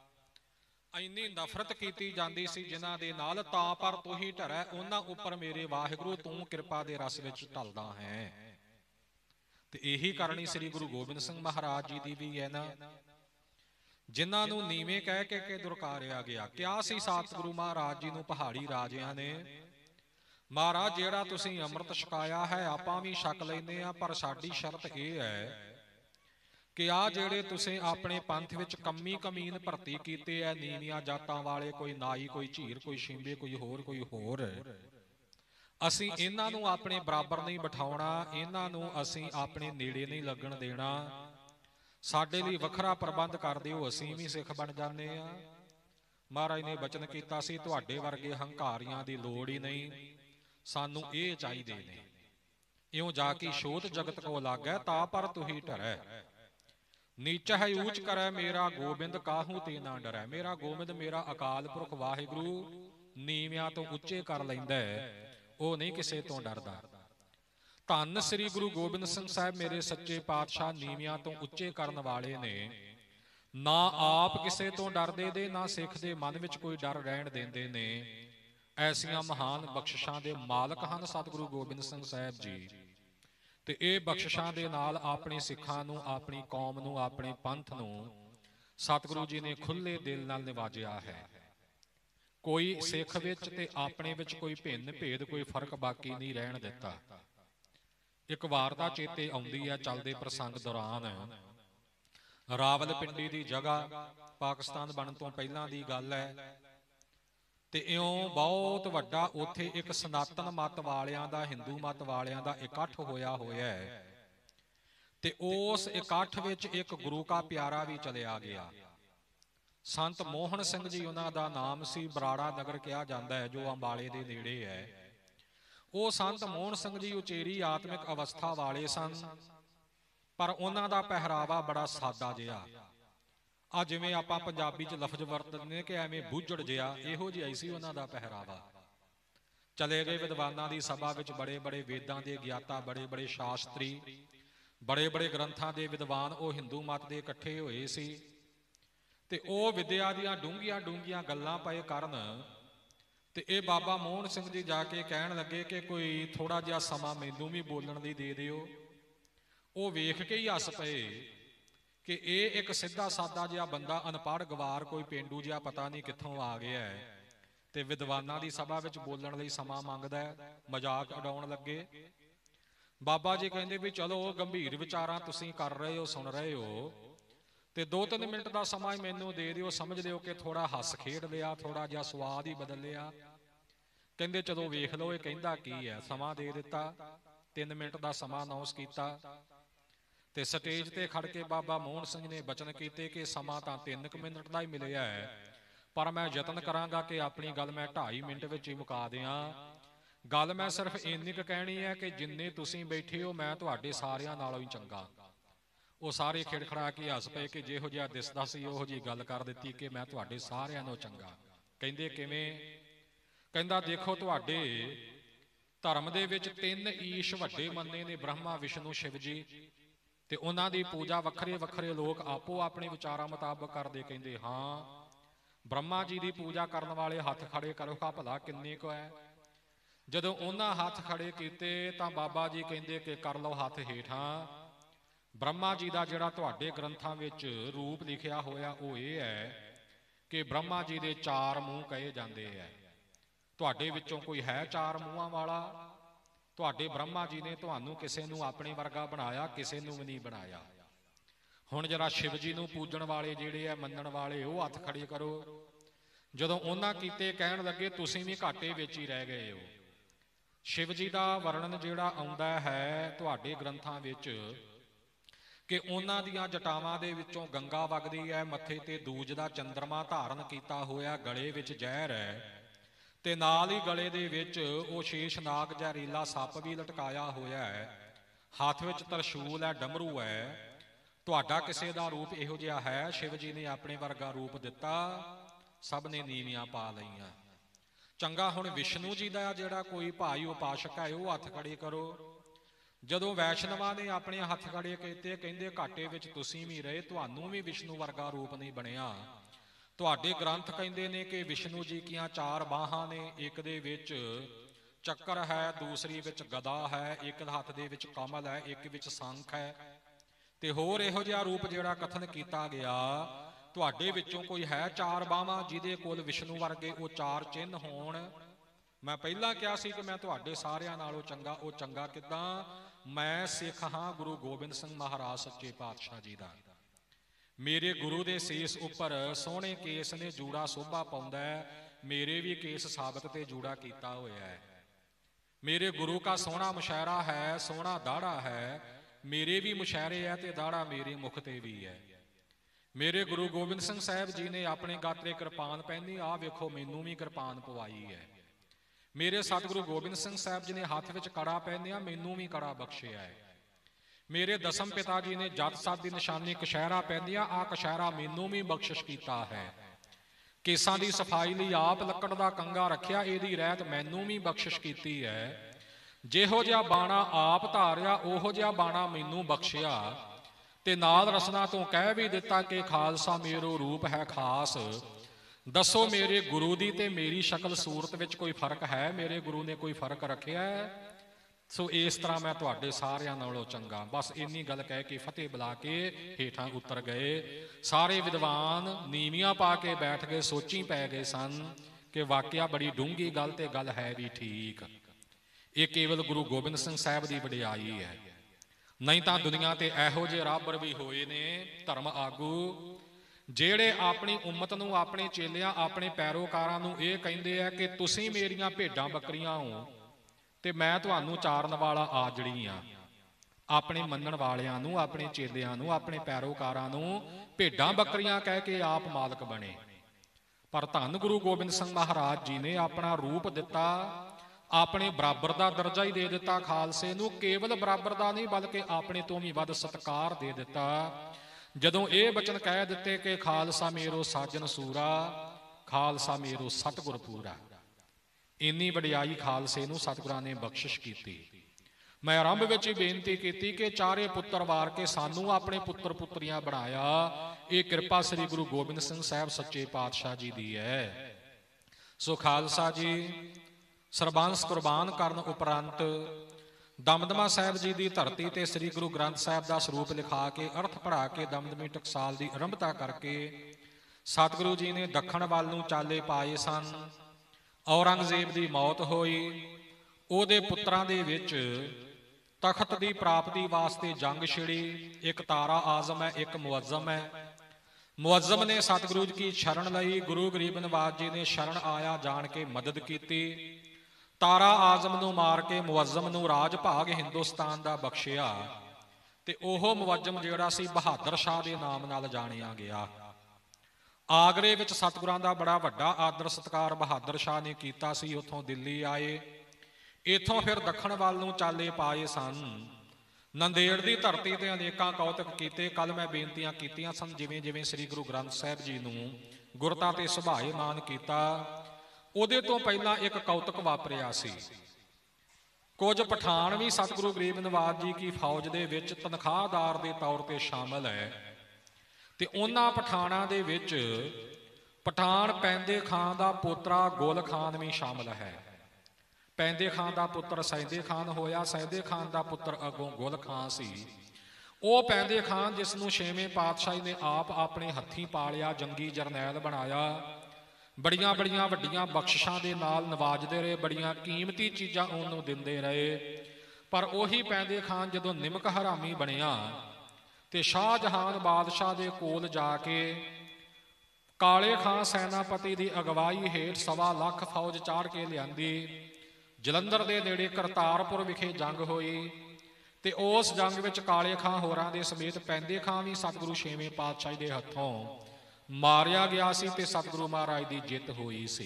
ਇੰਨੀ ਨਫ਼ਰਤ ਕੀਤੀ ਜਾਂਦੀ ਸੀ ਜਿਨ੍ਹਾਂ ਦੇ ਨਾਲ, ਤਾਂ ਪਰ ਤੂੰ ਹੀ ਢਰੈ, ਉਹਨਾਂ ਉੱਪਰ ਮੇਰੇ ਵਾਹਿਗੁਰੂ ਤੂੰ ਕਿਰਪਾ ਦੇ ਰਸ ਵਿੱਚ ਢਲਦਾ ਹੈ। ਤੇ ਇਹੀ ਕਰਨੀ ਸ੍ਰੀ ਗੁਰੂ ਗੋਬਿੰਦ ਸਿੰਘ ਮਹਾਰਾਜ ਜੀ ਦੀ ਵੀ ਹੈ ਨਾ, ਜਿਨ੍ਹਾਂ ਨੂੰ ਨੀਵੇਂ ਕਹਿ ਕੇ ਕੇ ਦੁਰਕਾਰਿਆ ਗਿਆ। ਕਿਹਾ ਸੀ ਸਤਿਗੁਰੂ ਮਹਾਰਾਜ ਜੀ ਨੂੰ ਪਹਾੜੀ ਰਾਜਿਆਂ ਨੇ, ਮਹਾਰਾਜ ਜਿਹੜਾ ਤੁਸੀਂ ਅੰਮ੍ਰਿਤ ਛਕਾਇਆ ਹੈ ਆਪਾਂ ਵੀ ਛਕ ਲੈਂਦੇ ਆ, ਪਰ ਸਾਡੀ ਸ਼ਰਤ ਇਹ ਹੈ ਕਿ ਆ ਜਿਹੜੇ ਤੁਸੀਂ ਆਪਣੇ ਪੰਥ ਵਿੱਚ ਕੰਮੀ ਕਮੀਨ ਭਰਤੀ ਕੀਤੇ ਐ, ਨੀਵੀਆਂ ਜਾਤਾਂ ਵਾਲੇ, ਕੋਈ ਨਾਈ, ਕੋਈ ਝੀਰ, ਕੋਈ ਸ਼ਿੰਬੇ, ਕੋਈ ਹੋਰ ਕੋਈ ਹੋਰ, ਅਸੀਂ ਇਹਨਾਂ ਨੂੰ ਆਪਣੇ ਬਰਾਬਰ ਨਹੀਂ ਬਿਠਾਉਣਾ, ਇਹਨਾਂ ਨੂੰ ਅਸੀਂ ਆਪਣੇ ਨੇੜੇ ਨਹੀਂ ਲੱਗਣ ਦੇਣਾ। ਸਾਡੇ ਲਈ ਵੱਖਰਾ ਪ੍ਰਬੰਧ ਕਰ ਦਿਓ, ਅਸੀਂ ਵੀ ਸਿੱਖ ਬਣ ਜਾਂਦੇ ਆ। ਮਹਾਰਾਜ ਨੇ ਬਚਨ ਕੀਤਾ ਸੀ, ਤੁਹਾਡੇ ਵਰਗੇ ਹੰਕਾਰੀਆਂ ਦੀ ਲੋੜ ਹੀ ਨਹੀਂ, ਸਾਨੂੰ ਇਹ ਚਾਹੀਦੇ ਨੇ। ਇਉਂ ਜਾ ਕੇ ਛੋਟ ਜਗਤ ਕੋ ਲਾਗੈ ਤਾ ਪਰ ਤੁਹੀ ਢਰੈ, ਨੀਚਾ ਹੈ ਊਚ ਕਰੈ ਮੇਰਾ ਗੋਬਿੰਦ ਕਾਹੂ ਤੇ ਨਾ ਡਰੈ। ਮੇਰਾ ਗੋਬਿੰਦ, ਮੇਰਾ ਅਕਾਲ ਪੁਰਖ ਵਾਹਿਗੁਰੂ ਨੀਵਿਆਂ ਤੋਂ ਉੱਚੇ ਕਰ ਲੈਂਦਾ ਹੈ, ਉਹ ਨਹੀਂ ਕਿਸੇ ਤੋਂ ਡਰਦਾ। ਧੰਨ ਸ੍ਰੀ ਗੁਰੂ ਗੋਬਿੰਦ ਸਿੰਘ ਸਾਹਿਬ ਮੇਰੇ ਸੱਚੇ ਪਾਤਸ਼ਾਹ ਨੀਵਿਆਂ ਤੋਂ ਉੱਚੇ ਕਰਨ ਵਾਲੇ ਨੇ। ਨਾ ਆਪ ਕਿਸੇ ਤੋਂ ਡਰਦੇ ਦੇ, ਨਾ ਸਿੱਖ ਦੇ ਮਨ ਵਿੱਚ ਕੋਈ ਡਰ ਰਹਿਣ ਦਿੰਦੇ ਨੇ। ਐਸੀਆਂ ਮਹਾਨ ਬਖਸ਼ਿਸ਼ਾਂ ਦੇ ਮਾਲਕ ਹਨ ਸਤਿਗੁਰੂ ਗੋਬਿੰਦ ਸਿੰਘ ਸਾਹਿਬ ਜੀ। ਤੇ ਇਹ ਬਖਸ਼ਿਸ਼ਾਂ ਦੇ ਨਾਲ ਆਪਣੇ ਸਿੱਖਾਂ ਨੂੰ, ਆਪਣੀ ਕੌਮ ਨੂੰ, ਆਪਣੇ ਪੰਥ ਨੂੰ ਸਤਿਗੁਰੂ ਜੀ ਨੇ ਖੁੱਲੇ ਦਿਲ ਨਾਲ ਨਿਵਾਜਿਆ ਹੈ। ਕੋਈ ਸਿੱਖ ਵਿੱਚ ਤੇ ਆਪਣੇ ਵਿੱਚ ਕੋਈ ਭਿੰਨ ਭੇਦ, ਕੋਈ ਫਰਕ ਬਾਕੀ ਨਹੀਂ ਰਹਿਣ ਦਿੱਤਾ। ਇੱਕ ਵਾਰਤਾ ਚੇਤੇ ਆਉਂਦੀ ਹੈ ਚੱਲਦੇ ਪ੍ਰਸੰਗ ਦੌਰਾਨ। ਰਾਵਲਪਿੰਡੀ ਦੀ ਜਗ੍ਹਾ ਪਾਕਿਸਤਾਨ ਬਣਨ ਤੋਂ ਪਹਿਲਾਂ ਦੀ ਗੱਲ ਹੈ, ਤੇ ਇਉਂ ਬਹੁਤ ਵੱਡਾ ਉੱਥੇ ਇੱਕ ਸਨਾਤਨ ਮਤ ਵਾਲਿਆਂ ਦਾ, ਹਿੰਦੂ ਮਤ ਵਾਲਿਆਂ ਦਾ ਇਕੱਠ ਹੋਇਆ ਹੋਇਆ ਹੈ। ਤੇ ਉਸ ਇਕੱਠ ਵਿੱਚ ਇੱਕ ਗੁਰੂ ਕਾ ਪਿਆਰਾ ਵੀ ਚਲਿਆ ਗਿਆ। ਸੰਤ ਮੋਹਨ ਸਿੰਘ ਜੀ ਉਹਨਾਂ ਦਾ ਨਾਮ ਸੀ, ਬਰਾੜਾ ਨਗਰ ਕਿਹਾ ਜਾਂਦਾ ਹੈ ਜੋ ਅੰਬਾਲੇ ਦੇ ਨੇੜੇ ਹੈ। ਉਹ ਸੰਤ ਮੋਹਨ ਸਿੰਘ ਜੀ ਉਚੇਰੀ ਆਤਮਿਕ ਅਵਸਥਾ ਵਾਲੇ ਸਨ, ਪਰ ਉਹਨਾਂ ਦਾ ਪਹਿਰਾਵਾ ਬੜਾ ਸਾਦਾ ਜਿਹਾ। ਆ ਜਿਵੇਂ ਆਪਾਂ ਪੰਜਾਬੀ ਚ ਲਫ਼ਜ਼ ਵਰਤਦੇ ਨੇ ਕਿ ਐਵੇਂ ਬੁੱਝੜ ਜਿਹਾ, ਇਹੋ ਜਿਹਾ ਹੀ ਸੀ ਉਹਨਾਂ ਦਾ ਪਹਿਰਾਵਾ। ਚਲੇ ਗਏ ਵਿਦਵਾਨਾਂ ਦੀ ਸਭਾ ਵਿੱਚ, ਬੜੇ ਬੜੇ ਵੇਦਾਂ ਦੇ ਗਿਆਤਾ, ਬੜੇ ਬੜੇ ਸ਼ਾਸਤਰੀ, ਬੜੇ ਬੜੇ ਗ੍ਰੰਥਾਂ ਦੇ ਵਿਦਵਾਨ ਉਹ ਹਿੰਦੂ ਮਤ ਦੇ ਇਕੱਠੇ ਹੋਏ ਸੀ। ਤੇ ਉਹ ਵਿਦਿਆ ਦੀਆਂ ਡੂੰਘੀਆਂ ਡੂੰਘੀਆਂ ਗੱਲਾਂ ਪਏ ਕਰਨ। ਤੇ ਇਹ ਬਾਬਾ ਮੋਹਨ ਸਿੰਘ ਜੀ ਜਾ ਕੇ ਕਹਿਣ ਲੱਗੇ ਕਿ ਕੋਈ ਥੋੜਾ ਜਿਹਾ ਸਮਾਂ ਮੈਨੂੰ ਵੀ ਬੋਲਣ ਲਈ ਦੇ ਦਿਓ। ਉਹ ਵੇਖ ਕੇ ਹੀ ਹੱਸ ਪਏ ਕਿ ਇਹ ਇੱਕ ਸਿੱਧਾ ਸਾਦਾ ਜਿਹਾ ਬੰਦਾ, ਅਨਪੜ੍ਹ ਗਵਾਰ, ਕੋਈ ਪੇਂਡੂ ਜਿਹਾ ਪਤਾ ਨਹੀਂ ਕਿੱਥੋਂ ਆ ਗਿਆ ਹੈ, ਤੇ ਵਿਦਵਾਨਾਂ ਦੀ ਸਭਾ ਵਿੱਚ ਬੋਲਣ ਲਈ ਸਮਾਂ ਮੰਗਦਾ, ਮਜ਼ਾਕ ਉਡਾਉਣ ਲੱਗੇ। ਬਾਬਾ ਜੀ ਕਹਿੰਦੇ ਵੀ ਚਲੋ ਗੰਭੀਰ ਵਿਚਾਰਾਂ ਤੁਸੀਂ ਕਰ ਰਹੇ ਹੋ, ਸੁਣ ਰਹੇ ਹੋ, ਤੇ ਦੋ ਤਿੰਨ ਮਿੰਟ ਦਾ ਸਮਾਂ ਮੈਨੂੰ ਦੇ ਦਿਓ, ਸਮਝ ਲਿਓ ਕਿ ਥੋੜਾ ਹੱਸ ਖੇਡ ਲਿਆ, ਥੋੜਾ ਜਿਹਾ ਸਵਾਦ ਹੀ ਬਦਲ ਲਿਆ। ਕਹਿੰਦੇ ਚਲੋ ਵੇਖ ਲਓ ਇਹ ਕਹਿੰਦਾ ਕੀ ਹੈ। ਸਮਾਂ ਦੇ ਦਿੱਤਾ, ਤਿੰਨ ਮਿੰਟ ਦਾ ਸਮਾਂ ਅਨਾਉਂਸ ਕੀਤਾ ਤੇ ਸਟੇਜ ਤੇ ਖੜ ਕੇ ਬਾਬਾ ਮੋਹਨ ਸਿੰਘ ਨੇ ਬਚਨ ਕੀਤੇ ਕਿ ਸਮਾਂ ਤਾਂ ਤਿੰਨ ਕੁ ਮਿੰਟ ਦਾ ਹੀ ਮਿਲਿਆ ਹੈ, ਪਰ ਮੈਂ ਯਤਨ ਕਰਾਂਗਾ ਕਿ ਆਪਣੀ ਗੱਲ ਮੈਂ ਢਾਈ ਮਿੰਟ ਵਿੱਚ ਹੀ ਮੁਕਾ ਦਿਆਂ। ਗੱਲ ਮੈਂ ਸਿਰਫ ਇੰਨੀ ਕੁ ਕਹਿਣੀ ਹੈ ਕਿ ਜਿੰਨੇ ਤੁਸੀਂ ਬੈਠੇ ਹੋ ਮੈਂ ਤੁਹਾਡੇ ਸਾਰਿਆਂ ਨਾਲੋਂ ਹੀ ਚੰਗਾ। ਉਹ ਸਾਰੇ ਖਿੜਖੜਾ ਕੇ ਹੱਸ ਪਏ ਕਿ ਜਿਹੋ ਜਿਹਾ ਦਿਸਦਾ ਸੀ ਉਹੋ ਜਿਹੀ ਗੱਲ ਕਰ ਦਿੱਤੀ ਕਿ ਮੈਂ ਤੁਹਾਡੇ ਸਾਰਿਆਂ ਨਾਲੋਂ ਚੰਗਾ। ਕਹਿੰਦੇ ਕਿਵੇਂ? ਕਹਿੰਦਾ ਦੇਖੋ ਤੁਹਾਡੇ ਧਰਮ ਦੇ ਵਿੱਚ ਤਿੰਨ ਈਸ਼ ਵੱਡੇ ਮੰਨੇ ਨੇ, ਬ੍ਰਹਮਾ, ਵਿਸ਼ਨੂੰ, ਸ਼ਿਵ ਜੀ, ਤੇ ਉਹਨਾਂ ਦੀ ਪੂਜਾ ਵੱਖਰੇ ਵੱਖਰੇ ਲੋਕ ਆਪੋ ਆਪਣੇ ਵਿਚਾਰਾਂ ਮੁਤਾਬਕ ਕਰਦੇ। ਕਹਿੰਦੇ ਹਾਂ, ਬ੍ਰਹਮਾ ਜੀ ਦੀ ਪੂਜਾ ਕਰਨ ਵਾਲੇ ਹੱਥ ਖੜੇ ਕਰੋ ਕਾ ਭਲਾ ਕਿੰਨੇ ਕੁ ਹੈ। ਜਦੋਂ ਉਹਨਾਂ ਹੱਥ ਖੜੇ ਕੀਤੇ ਤਾਂ ਬਾਬਾ ਜੀ ਕਹਿੰਦੇ ਕਿ ਕਰ ਲਓ ਹੱਥ ਹੇਠਾਂ। ਬ੍ਰਹਮਾ ਜੀ ਦਾ ਜਿਹੜਾ ਤੁਹਾਡੇ ਗ੍ਰੰਥਾਂ ਵਿੱਚ ਰੂਪ ਲਿਖਿਆ ਹੋਇਆ ਉਹ ਇਹ ਹੈ ਕਿ ਬ੍ਰਹਮਾ ਜੀ ਦੇ ਚਾਰ ਮੂੰਹ ਕਹੇ ਜਾਂਦੇ ਹੈ। ਤੁਹਾਡੇ ਵਿੱਚੋਂ ਕੋਈ ਹੈ ਚਾਰ ਮੂੰਹਾਂ ਵਾਲਾ? ਤੁਹਾਡੇ ਬ੍ਰਹਮਾ ਜੀ ਨੇ ਤੁਹਾਨੂੰ ਕਿਸੇ ਨੂੰ ਆਪਣੇ ਵਰਗਾ ਬਣਾਇਆ, ਕਿਸੇ ਨੂੰ ਵੀ ਨਹੀਂ ਬਣਾਇਆ। ਹੁਣ ਜਰਾ ਸ਼ਿਵ ਜੀ ਨੂੰ ਪੂਜਣ ਵਾਲੇ ਜਿਹੜੇ ਆ, ਮੰਨਣ ਵਾਲੇ, ਉਹ ਹੱਥ ਖੜੇ ਕਰੋ। ਜਦੋਂ ਉਹਨਾਂ ਕੀਤੇ ਕਹਿਣ ਲੱਗੇ ਤੁਸੀਂ ਵੀ ਘਾਟੇ ਵਿੱਚ ਹੀ ਰਹਿ ਗਏ ਹੋ। ਸ਼ਿਵ ਜੀ ਦਾ ਵਰਣਨ ਜਿਹੜਾ ਆਉਂਦਾ ਹੈ ਤੁਹਾਡੇ ਗ੍ਰੰਥਾਂ ਵਿੱਚ ਕਿ ਉਹਨਾਂ ਦੀਆਂ ਜਟਾਵਾਂ ਦੇ ਵਿੱਚੋਂ ਗੰਗਾ ਵਗਦੀ ਹੈ, ਮੱਥੇ ਤੇ ਦੂਜ ਦਾ ਚੰਦਰਮਾ ਧਾਰਨ ਕੀਤਾ ਹੋਇਆ, ਗਲੇ ਵਿੱਚ ਜ਼ਹਿਰ ਹੈ, ਤੇ ਨਾਲ ਹੀ ਗਲੇ ਦੇ ਵਿੱਚ ਉਹ ਸ਼ੇਸ਼ ਨਾਗ ਜ਼ਹਿਰੀਲਾ ਸੱਪ ਵੀ ਲਟਕਾਇਆ ਹੋਇਆ ਹੈ, ਹੱਥ ਵਿੱਚ ਤਰਸ਼ੂਲ ਹੈ, ਡਮਰੂ ਹੈ। ਤੁਹਾਡਾ ਕਿਸੇ ਦਾ ਰੂਪ ਇਹੋ ਜਿਹਾ ਹੈ? ਸ਼ਿਵ ਜੀ ਨੇ ਆਪਣੇ ਵਰਗਾ ਰੂਪ ਦਿੱਤਾ, ਸਭ ਨੇ ਨੀਵੀਆਂ ਪਾ ਲਈਆਂ। ਚੰਗਾ, ਹੁਣ ਵਿਸ਼ਨੂੰ ਜੀ ਦਾ ਜਿਹੜਾ ਕੋਈ ਭਾਈ ਉਪਾਸ਼ਕ ਹੈ ਉਹ ਹੱਥ ਖੜੇ ਕਰੋ। ਜਦੋਂ ਵੈਸ਼ਨਵਾਂ ਨੇ ਆਪਣੇ ਹੱਥ ਖੜੇ ਕੀਤੇ, ਕਹਿੰਦੇ ਘਾਟੇ ਵਿੱਚ ਤੁਸੀਂ ਵੀ ਰਹੇ, ਤੁਹਾਨੂੰ ਵੀ ਵਿਸ਼ਨੂੰ ਵਰਗਾ ਰੂਪ ਨਹੀਂ ਬਣਿਆ। ਤੁਹਾਡੇ ਗ੍ਰੰਥ ਕਹਿੰਦੇ ਨੇ ਕਿ ਵਿਸ਼ਨੂੰ ਜੀ ਦੀਆਂ ਚਾਰ ਬਾਹਾਂ ਨੇ, ਇੱਕ ਦੇ ਵਿੱਚ ਚੱਕਰ ਹੈ, ਦੂਸਰੀ ਵਿੱਚ ਗਦਾ ਹੈ, ਇੱਕ ਹੱਥ ਦੇ ਵਿੱਚ ਕਮਲ ਹੈ, ਇੱਕ ਵਿੱਚ ਸ਼ੰਖ ਹੈ, ਤੇ ਹੋਰ ਇਹੋ ਜਿਹਾ ਰੂਪ ਜਿਹੜਾ ਕਥਨ ਕੀਤਾ ਗਿਆ। ਤੁਹਾਡੇ ਵਿੱਚੋਂ ਕੋਈ ਹੈ ਚਾਰ ਬਾਹਾਂ ਜਿਹਦੇ ਕੋਲ ਵਿਸ਼ਨੂੰ ਵਰਗੇ ਉਹ ਚਾਰ ਚਿੰਨ੍ਹ ਹੋਣ? ਮੈਂ ਪਹਿਲਾਂ ਕਿਹਾ ਸੀ ਕਿ ਮੈਂ ਤੁਹਾਡੇ ਸਾਰਿਆਂ ਨਾਲੋਂ ਚੰਗਾ। ਉਹ ਚੰਗਾ ਕਿੱਦਾਂ? ਮੈਂ ਸਿੱਖ ਹਾਂ ਗੁਰੂ ਗੋਬਿੰਦ ਸਿੰਘ ਮਹਾਰਾਜ ਸੱਚੇ ਪਾਤਸ਼ਾਹ ਜੀ ਦਾ। ਮੇਰੇ ਗੁਰੂ ਦੇ ਸੀਸ ਉੱਪਰ ਸੋਹਣੇ ਕੇਸ ਨੇ, ਜੂੜਾ ਸੋਭਾ ਪਾਉਂਦਾ ਹੈ। ਮੇਰੇ ਵੀ ਕੇਸ ਸਾਬਤ ਤੇ ਜੂੜਾ ਕੀਤਾ ਹੋਇਆ ਹੈ। ਮੇਰੇ ਗੁਰੂ ਦਾ ਸੋਹਣਾ ਮੁਸ਼ਾਇਰਾ ਹੈ, ਸੋਹਣਾ ਦਾੜਾ ਹੈ, ਮੇਰੇ ਵੀ ਮੁਸ਼ਾਇਰੇ ਹੈ ਤੇ ਦਾੜਾ ਮੇਰੇ ਮੁਖ ਤੇ ਵੀ ਹੈ। ਮੇਰੇ ਗੁਰੂ ਗੋਬਿੰਦ ਸਿੰਘ ਸਾਹਿਬ ਜੀ ਨੇ ਆਪਣੇ ਗਾਤਰੇ ਕਿਰਪਾਨ ਪਹਿਨੀ, ਆਹ ਵੇਖੋ ਮੈਨੂੰ ਵੀ ਕਿਰਪਾਨ ਪਵਾਈ ਹੈ। ਮੇਰੇ ਸਤਿਗੁਰੂ ਗੋਬਿੰਦ ਸਿੰਘ ਸਾਹਿਬ ਜੀ ਨੇ ਹੱਥ ਵਿੱਚ ਕੜਾ ਪਹਿਨਿਆ, ਮੈਨੂੰ ਵੀ ਕੜਾ ਬਖਸ਼ਿਆ ਹੈ। ਮੇਰੇ ਦਸਮ ਪਿਤਾ ਜੀ ਨੇ ਜੱਟ ਸੱਤ ਦੀ ਨਿਸ਼ਾਨੀ ਕਸ਼ਹਿਰਾ ਪਹਿਨਿਆ, ਆਹ ਕਸ਼ਹਿਰਾ ਮੈਨੂੰ ਵੀ ਬਖਸ਼ਿਸ਼ ਕੀਤਾ ਹੈ। ਕੇਸਾਂ ਦੀ ਸਫਾਈ ਲਈ ਆਪ ਲੱਕੜ ਦਾ ਕੰਗਾ ਰੱਖਿਆ, ਇਹਦੀ ਰਹਿਤ ਮੈਨੂੰ ਵੀ ਬਖਸ਼ਿਸ਼ ਕੀਤੀ ਹੈ। ਜਿਹੋ ਜਿਹਾ ਬਾਣਾ ਆਪ ਧਾਰਿਆ ਉਹੋ ਜਿਹਾ ਬਾਣਾ ਮੈਨੂੰ ਬਖਸ਼ਿਆ, ਤੇ ਨਾਲ ਰਸਨਾ ਤੋਂ ਕਹਿ ਵੀ ਦਿੱਤਾ ਕਿ ਖਾਲਸਾ ਮੇਰੋ ਰੂਪ ਹੈ ਖਾਸ। ਦੱਸੋ ਮੇਰੇ ਗੁਰੂ ਦੀ ਤੇ ਮੇਰੀ ਸ਼ਕਲ ਸੂਰਤ ਵਿੱਚ ਕੋਈ ਫਰਕ ਹੈ? ਮੇਰੇ ਗੁਰੂ ਨੇ ਕੋਈ ਫਰਕ ਰੱਖਿਆ ਹੈ? ਸੋ ਇਸ ਤਰ੍ਹਾਂ ਮੈਂ ਤੁਹਾਡੇ ਸਾਰਿਆਂ ਨਾਲੋਂ ਚੰਗਾ। ਬਸ ਇੰਨੀ ਗੱਲ ਕਹਿ ਕੇ ਫਤਿਹ ਬੁਲਾ ਕੇ ਹੇਠਾਂ ਉਤਰ ਗਏ। ਸਾਰੇ ਵਿਦਵਾਨ ਨੀਵੀਆਂ ਪਾ ਕੇ ਬੈਠ ਗਏ, ਸੋਚੀ ਪੈ ਗਏ ਸਨ ਕਿ ਵਾਕਿਆ ਬੜੀ ਡੂੰਘੀ ਗੱਲ, ਤੇ ਗੱਲ ਹੈ ਵੀ ਠੀਕ। ਇਹ ਕੇਵਲ ਗੁਰੂ ਗੋਬਿੰਦ ਸਿੰਘ ਸਾਹਿਬ ਦੀ ਵਡਿਆਈ ਹੈ, ਨਹੀਂ ਤਾਂ ਦੁਨੀਆ ਤੇ ਇਹੋ ਜਿਹੇ ਰਾਬਰ ਵੀ ਹੋਏ ਨੇ ਧਰਮ ਆਗੂ ਜਿਹੜੇ ਆਪਣੀ ਉਮਤ ਨੂੰ, ਆਪਣੇ ਚੇਲਿਆਂ, ਆਪਣੇ ਪੈਰੋਕਾਰਾਂ ਨੂੰ ਇਹ ਕਹਿੰਦੇ ਆ ਕਿ ਤੁਸੀਂ ਮੇਰੀਆਂ ਭੇਡਾਂ ਬੱਕਰੀਆਂ ਹੋ ਤੇ ਮੈਂ ਤੁਹਾਨੂੰ ਚਾਰਨ ਵਾਲਾ ਆਜੜੀ ਆ। ਆਪਣੇ ਮੰਨਣ ਵਾਲਿਆਂ ਨੂੰ, ਆਪਣੇ ਚੇਲਿਆਂ ਨੂੰ, ਆਪਣੇ ਪੈਰੋਕਾਰਾਂ ਨੂੰ ਭੇਡਾਂ ਬੱਕਰੀਆਂ ਕਹਿ ਕੇ ਆਪ ਮਾਲਕ ਬਣੇ। ਪਰ ਧੰਨ ਗੁਰੂ ਗੋਬਿੰਦ ਸਿੰਘ ਮਹਾਰਾਜ ਜੀ ਨੇ ਆਪਣਾ ਰੂਪ ਦਿੱਤਾ, ਆਪਣੇ ਬਰਾਬਰ ਦਾ ਦਰਜਾ ਹੀ ਦੇ ਦਿੱਤਾ ਖਾਲਸੇ ਨੂੰ। ਕੇਵਲ ਬਰਾਬਰ ਦਾ ਨਹੀਂ ਬਲਕਿ ਆਪਣੇ ਤੋਂ ਵੀ ਵੱਧ ਸਤਿਕਾਰ ਦੇ ਦਿੱਤਾ। ਜਦੋਂ ਇਹ ਬਚਨ ਕਹਿ ਦਿੱਤੇ ਕਿ ਖਾਲਸਾ ਮੇਰੋ ਸਾਜਨ ਸੂਰਾ, ਖਾਲਸਾ ਮੇਰੋ ਸਤਿਗੁਰ ਪੂਰਾ, ਇੰਨੀ ਵਡਿਆਈ ਖਾਲਸੇ ਨੂੰ ਸਤਿਗੁਰਾਂ ਨੇ ਬਖਸ਼ਿਸ਼ ਕੀਤੀ। ਮੈਂ ਆਰੰਭ ਵਿੱਚ ਹੀ ਬੇਨਤੀ ਕੀਤੀ ਕਿ ਚਾਰੇ ਪੁੱਤਰ ਵਾਰ ਕੇ ਸਾਨੂੰ ਆਪਣੇ ਪੁੱਤਰ ਪੁੱਤਰੀਆਂ ਬਣਾਇਆ। ਇਹ ਕਿਰਪਾ ਸ੍ਰੀ ਗੁਰੂ ਗੋਬਿੰਦ ਸਿੰਘ ਸਾਹਿਬ ਸੱਚੇ ਪਾਤਸ਼ਾਹ ਜੀ ਦੀ ਹੈ। ਸੋ ਖਾਲਸਾ ਜੀ ਸਰਬੰਸ ਕੁਰਬਾਨ ਕਰਨ ਉਪਰੰਤ ਦਮਦਮਾ ਸਾਹਿਬ ਜੀ ਦੀ ਧਰਤੀ ਤੇ ਸ੍ਰੀ ਗੁਰੂ ਗ੍ਰੰਥ ਸਾਹਿਬ ਦਾ ਸਰੂਪ ਲਿਖਾ ਕੇ, ਅਰਥ ਪੜ੍ਹਾ ਕੇ ਦਮਦਮੀ ਟਕਸਾਲ ਦੀ ਆਰੰਭਤਾ ਕਰਕੇ ਸਤਿਗੁਰੂ ਜੀ ਨੇ ਦੱਖਣ ਵੱਲ ਨੂੰ ਚਾਲੇ ਪਾਏ ਸਨ। औरंगजेब की मौत हुई। ਉਹਦੇ ਪੁੱਤਰਾਂ ਦੇ ਵਿੱਚ तखत की प्राप्ति वास्ते जंग छिड़ी। एक तारा आजम है, एक मुअज्जम है। मुअज्जम ने सतगुरु की शरण लई, गुरु गरीब नवाज जी ने शरण आया जान के मदद की। तारा आजम नूं मार के मुअज्जम नूं राज भाग हिंदुस्तान का बख्शिया ते ओह मुअज्जम जिहड़ा सी बहादुर शाह के नाम नाल जाणिया गया। आगरे विच सतगुरां दा बड़ा वड्डा आदर सत्कार बहादुर शाह ने कीता सी। उत्थों दिल्ली आए, इथों फिर दखण वाल नूं चाले पाए सन। नंदेड़ की धरती ते अनेकां कौतक कीते। कल मैं बेनतियां कीतियां सन, जिवें जिवें श्री गुरु ग्रंथ साहिब जी नूं गुरता ते सुभाएमान कीता, उहदे तो पहलां एक कौतक वापरिया सी। कुछ पठान भी सतगुरु गरीब नवाज जी की फौज दे विच तनखाहदार के तौर पर शामिल है। ते उन्हां पठाणां दे विच पठान पैंदे खां दा पोतरा गुल खान भी शामिल है। पैंदे खान का पुत्र सैदे खान होया, सैदे खान का पुत्र अगों गुल खान सी। वो पैंदे खान जिसनों छेवें पातशाही ने आप अपने हत्थीं पालिया, जंगी जरनैल बनाया, बड़ियां बड़ियां वड्डियां बख्शिशां दे नाल नवाजदे रहे, बड़ियां कीमती चीज़ां उन्होंने दिंदे रहे। पर उही पैंदे खान जदों निमक हरामी बनिया ते शाहजहान बादशाह दे कोल जाके काले खां सैनापति की अगवाई हेठ सवा लख फौज चाढ़ के लियांदी। जलंधर के नेड़े करतारपुर विखे जंग हुई ते उस जंग विच काले खां होरां दे समेत पैंदे खां भी सतगुरु छेवें पातशाही के हत्थों मारिया गया सी ते सतगुरु महाराज की जित हुई सी।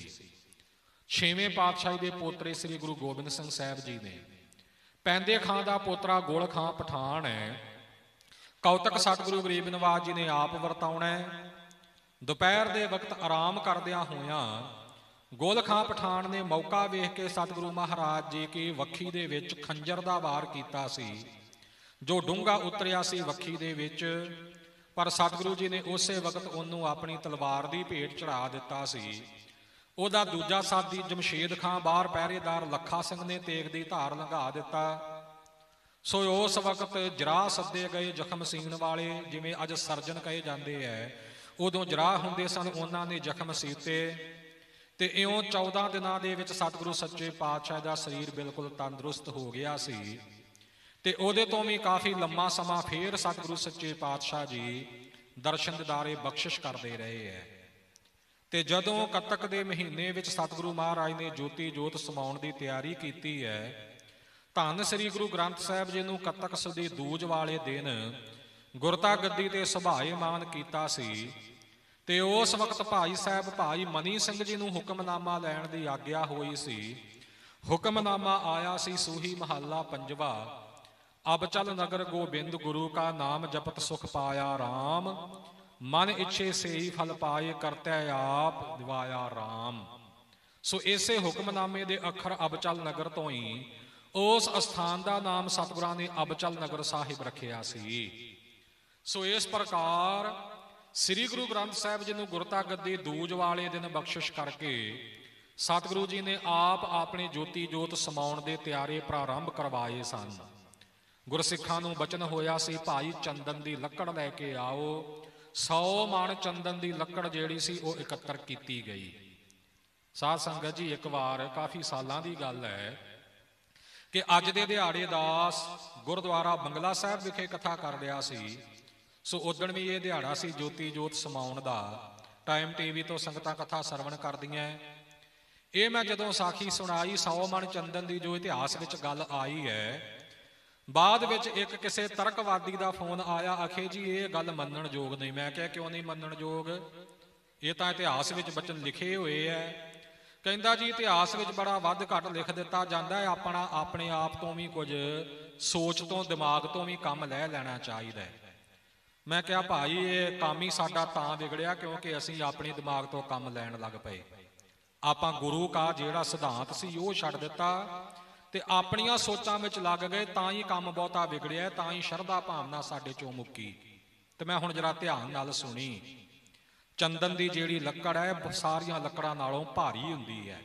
छेवें पातशाही के पोतरे श्री गुरु गोबिंद सिंह साहब जी ने पैंदे खां का पोतरा गुल खां पठान है। कौतक सतगुरु गरीब नवाज जी ने आप वरताउणा है। दोपहर के वक्त आराम करदियां होइयां गुल खां पठान ने मौका वेख के सतगुरु महाराज जी की वक्खी दे विच खंजर दा वार कीता सी, जो डूंगा उतरिया सी वक्खी दे विच। पर सतगुरु जी ने उस वक्त उन्होंने अपनी तलवार की भेंट चढ़ा दिता सी। उहदा दूजा साथी जमशेद खां बाहर पहरेदार लखा सिंह ने तेग की धार लंघा दिता। सो उस वक्त जराह सद्दे गए जख्म सीण वाले, जिवें अज सर्जन कहे जाते हैं, उदों जराह हुंदे सन, उन्होंने जख्म सीते। ते इउं चौदह दिनां दे विच सतगुरु सच्चे पातशाह का शरीर बिल्कुल तंदुरुस्त हो गया सी। ते उहदे तो भी काफ़ी लम्मा समा फिर सतगुरु सच्चे पातशाह जी दर्शन दिदारे बख्शिश करते रहे है। ते जदों कतक के महीने विच सतगुरु महाराज ने जोती जोत समाउण की तैयारी की है, धन श्री गुरु ग्रंथ साहिब जी नूं कतक सुदी दूज वाले दिन गुरता गद्दी ते सुभाएमान कीता सी। ते उस वक्त भाई साहब भाई मनी सिंह जी नूं हुक्मनामा लैण दी आग्या होई सी। हुक्मनामा आया सी सूही महला पंजवा, अब चल नगर गोबिंद गुरु का नाम जपत सुख पाया राम, मन इच्छे से ही फल पाए करते आप दिवाया राम। सो इसे हुक्मनामे दे अखर अबचल नगर तो ही उस अस्थान का नाम सतगुरां ने अबचल नगर साहिब रखिया सी। सो इस प्रकार श्री गुरु ग्रंथ साहिब जी नूं गुरता गद्दी दूज वाले दिन बख्शिश करके सतगुरु जी ने आप अपने जोती जोत समाउण दे त्यारे प्रारंभ करवाए सन। गुरसिखां नूं बचन होया सी, भाई चंदन की लकड़ लैके आओ। सौ मण चंदन की लकड़ जिहड़ी सी वो इकत्तर की गई। साध संगत जी, एक बार काफ़ी सालां दी गल है कि अज दे दिहाड़े दास गुरुद्वारा बंगला साहिब विखे कथा कर रहा सी। सो उदण भी ये दिहाड़ा सी जोती जोत समाउण दा। टाइम टीवी तो संगतां कथा सरवण करदियां। ये मैं जदों साखी सुनाई सौ मन चंदन की जो इतिहास विच गल आई है, बाद विच एक किसी तर्कवादी का फोन आया, आखे जी ये गल मनण योग नहीं। मैं क्या क्यों नहीं मनण योग, ये तो इतिहास विच बचन लिखे हुए है। कहंदा जी इतिहास विच बड़ा वध घट लिख दिता जाता है, अपना अपने आप तो भी कुछ सोच तो दिमाग तो भी काम लै लैना चाहिए। मैं क्या भाई ये काम ही साडा तां विगड़िया क्योंकि असीं अपने दिमाग तो काम लैण लग पए। आपां गुरु का जिहड़ा सिद्धांत सी वो छड्ड दिता ते अपनियां सोचां विच लग गए, तां ही काम बहुता विगड़िया, तां ही शरधा भावना साडे चों मुक्की। ते मैं हुण जरा ध्यान नाल सुणी। चंदन की जिहड़ी लकड़ है सारियां लकड़ां नालों भारी हुंदी है।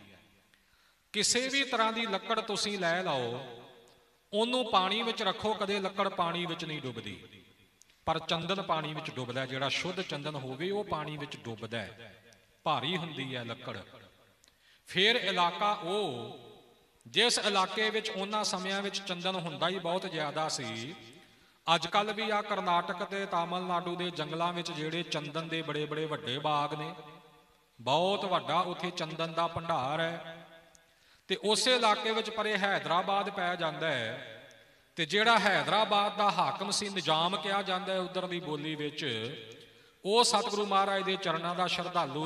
किसी भी तरह की लकड़ तुसीं लै लाओ, उहनूं पानी विच रखो, कदे लकड़ पानी विच नहीं डुबदी। पर चंदन पानी विच डुबदा, जिहड़ा शुद्ध चंदन होवे वो पानी विच डुबदा है, भारी हुंदी है लकड़। ਫਿਰ ਇਲਾਕਾ ਉਹ ਜਿਸ ਇਲਾਕੇ ਵਿੱਚ ਉਹਨਾਂ ਸਮਿਆਂ ਵਿੱਚ ਚੰਦਨ ਹੁੰਦਾ ਹੀ ਬਹੁਤ ਜ਼ਿਆਦਾ ਸੀ। ਅੱਜ ਕੱਲ੍ਹ ਵੀ ਆ ਕਰਨਾਟਕ ਤੇ ਤਾਮਿਲਨਾਡੂ ਦੇ ਜੰਗਲਾਂ ਵਿੱਚ ਜਿਹੜੇ ਚੰਦਨ ਦੇ ਬੜੇ ਬੜੇ ਵੱਡੇ ਬਾਗ ਨੇ, ਬਹੁਤ ਵੱਡਾ ਉੱਥੇ ਚੰਦਨ ਦਾ ਭੰਡਾਰ ਹੈ। ਤੇ ਉਸੇ ਇਲਾਕੇ ਵਿੱਚ ਪਰੇ ਹੈਦਰਾਬਾਦ ਪੈ ਜਾਂਦਾ ਹੈ। ਤੇ ਜਿਹੜਾ ਹੈਦਰਾਬਾਦ ਦਾ ਹਾਕਮ ਸੀ, ਨਿਜ਼ਾਮ ਕਿਹਾ ਜਾਂਦਾ ਹੈ ਉੱਧਰ ਦੀ ਬੋਲੀ ਵਿੱਚ, ਉਹ ਸਤਿਗੁਰੂ ਮਹਾਰਾਜ ਦੇ ਚਰਨਾਂ ਦਾ ਸ਼ਰਧਾਲੂ।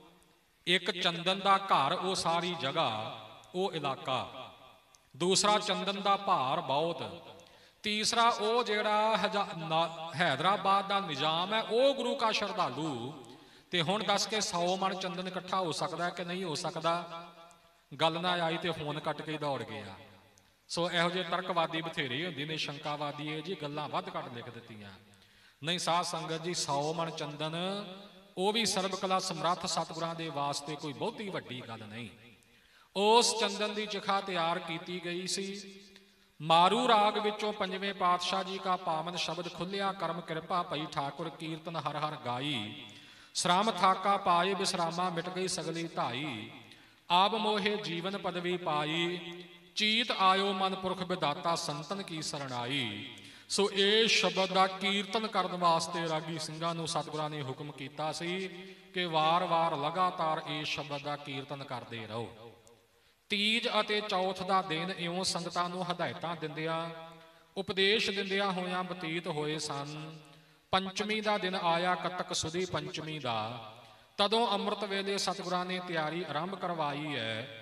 ਇੱਕ ਚੰਦਨ ਦਾ ਘਰ, ਉਹ ਸਾਰੀ ਜਗ੍ਹਾ, ਉਹ ਇਲਾਕਾ। ਦੂਸਰਾ ਚੰਦਨ ਦਾ ਭਾਰ ਬਹੁਤ। ਤੀਸਰਾ ਉਹ ਜਿਹੜਾ ਹੈਦਰਾਬਾਦ ਦਾ ਨਿਜ਼ਾਮ ਹੈ, ਉਹ ਗੁਰੂ ਕਾ ਸ਼ਰਧਾਲੂ। ਤੇ ਹੁਣ ਦੱਸ ਕੇ ਸੌ ਮਣ ਚੰਦਨ ਇਕੱਠਾ ਹੋ ਸਕਦਾ ਕਿ ਨਹੀਂ ਹੋ ਸਕਦਾ? ਗੱਲ ਨਾ ਆਈ ਤੇ ਫੋਨ ਕੱਟ ਕੇ ਦੌੜ ਗਿਆ। ਸੋ ਇਹੋ ਜਿਹੇ ਤਰਕਵਾਦੀ ਬਥੇਰੇ ਹੁੰਦੇ ਨੇ, ਸ਼ੰਕਾਵਾਦੀ, ਇਹ ਜੀ ਗੱਲਾਂ ਵੱਧ ਘੱਟ ਲਿਖ ਦਿੱਤੀਆਂ। ਨਹੀਂ ਸਾਧ ਸੰਗਤ ਜੀ, ਸੌ ਮਣ ਚੰਦਨ, ਉਹ ਵੀ ਸਰਬ ਕਲਾ ਸਮਰੱਥ ਸਤਿਗੁਰਾਂ ਦੇ ਵਾਸਤੇ ਕੋਈ ਬਹੁਤੀ ਵੱਡੀ ਗੱਲ ਨਹੀਂ। ਉਸ ਚੰਦਨ ਦੀ ਚਿਖਾ ਤਿਆਰ ਕੀਤੀ ਗਈ ਸੀ। ਮਾਰੂ ਰਾਗ ਵਿੱਚੋਂ ਪੰਜਵੇਂ ਪਾਤਸ਼ਾਹ ਜੀ ਕਾ ਪਾਵਨ ਸ਼ਬਦ ਖੁੱਲਿਆ, ਕਰਮ ਕਿਰਪਾ ਭਈ ਠਾਕੁਰ ਕੀਰਤਨ ਹਰ ਹਰ ਗਾਈ, ਸ਼ਰਮ ਥਾਕਾ ਪਾਏ ਬਿਸਰਾਮਾ ਮਿਟ ਗਈ ਸਗਲੀ ਧਾਈ, ਆਪ ਮੋਹੇ ਜੀਵਨ ਪਦਵੀ ਪਾਈ, ਚੀਤ ਆਇਓ ਮਨ ਪੁਰਖ ਵਿਦਾਤਾ ਸੰਤਨ ਕੀ ਸਰਣਾਈ। ਸੋ ਇਹ ਸ਼ਬਦ ਦਾ ਕੀਰਤਨ ਕਰਨ ਵਾਸਤੇ ਰਾਗੀ ਸਿੰਘਾਂ ਨੂੰ ਸਤਿਗੁਰਾਂ ਨੇ ਹੁਕਮ ਕੀਤਾ ਸੀ ਕਿ ਵਾਰ-ਵਾਰ ਲਗਾਤਾਰ ਇਹ ਸ਼ਬਦ ਦਾ ਕੀਰਤਨ ਕਰਦੇ ਰਹੋ। ਤੀਜ ਅਤੇ ਚੌਥ ਦਾ ਦਿਨ ਇਉਂ ਸੰਗਤਾਂ ਨੂੰ ਹਦਾਇਤਾਂ ਦਿੰਦਿਆਂ, ਉਪਦੇਸ਼ ਦਿੰਦਿਆਂ ਹੋਇਆਂ ਬਤੀਤ ਹੋਏ ਸਨ। ਪੰਚਮੀ ਦਾ ਦਿਨ ਆਇਆ, ਕੱਤਕ ਸੁਦੀ ਪੰਚਮੀ ਦਾ, ਤਦੋਂ ਅੰਮ੍ਰਿਤ ਵੇਲੇ ਸਤਿਗੁਰਾਂ ਨੇ ਤਿਆਰੀ ਆਰੰਭ ਕਰਵਾਈ ਹੈ।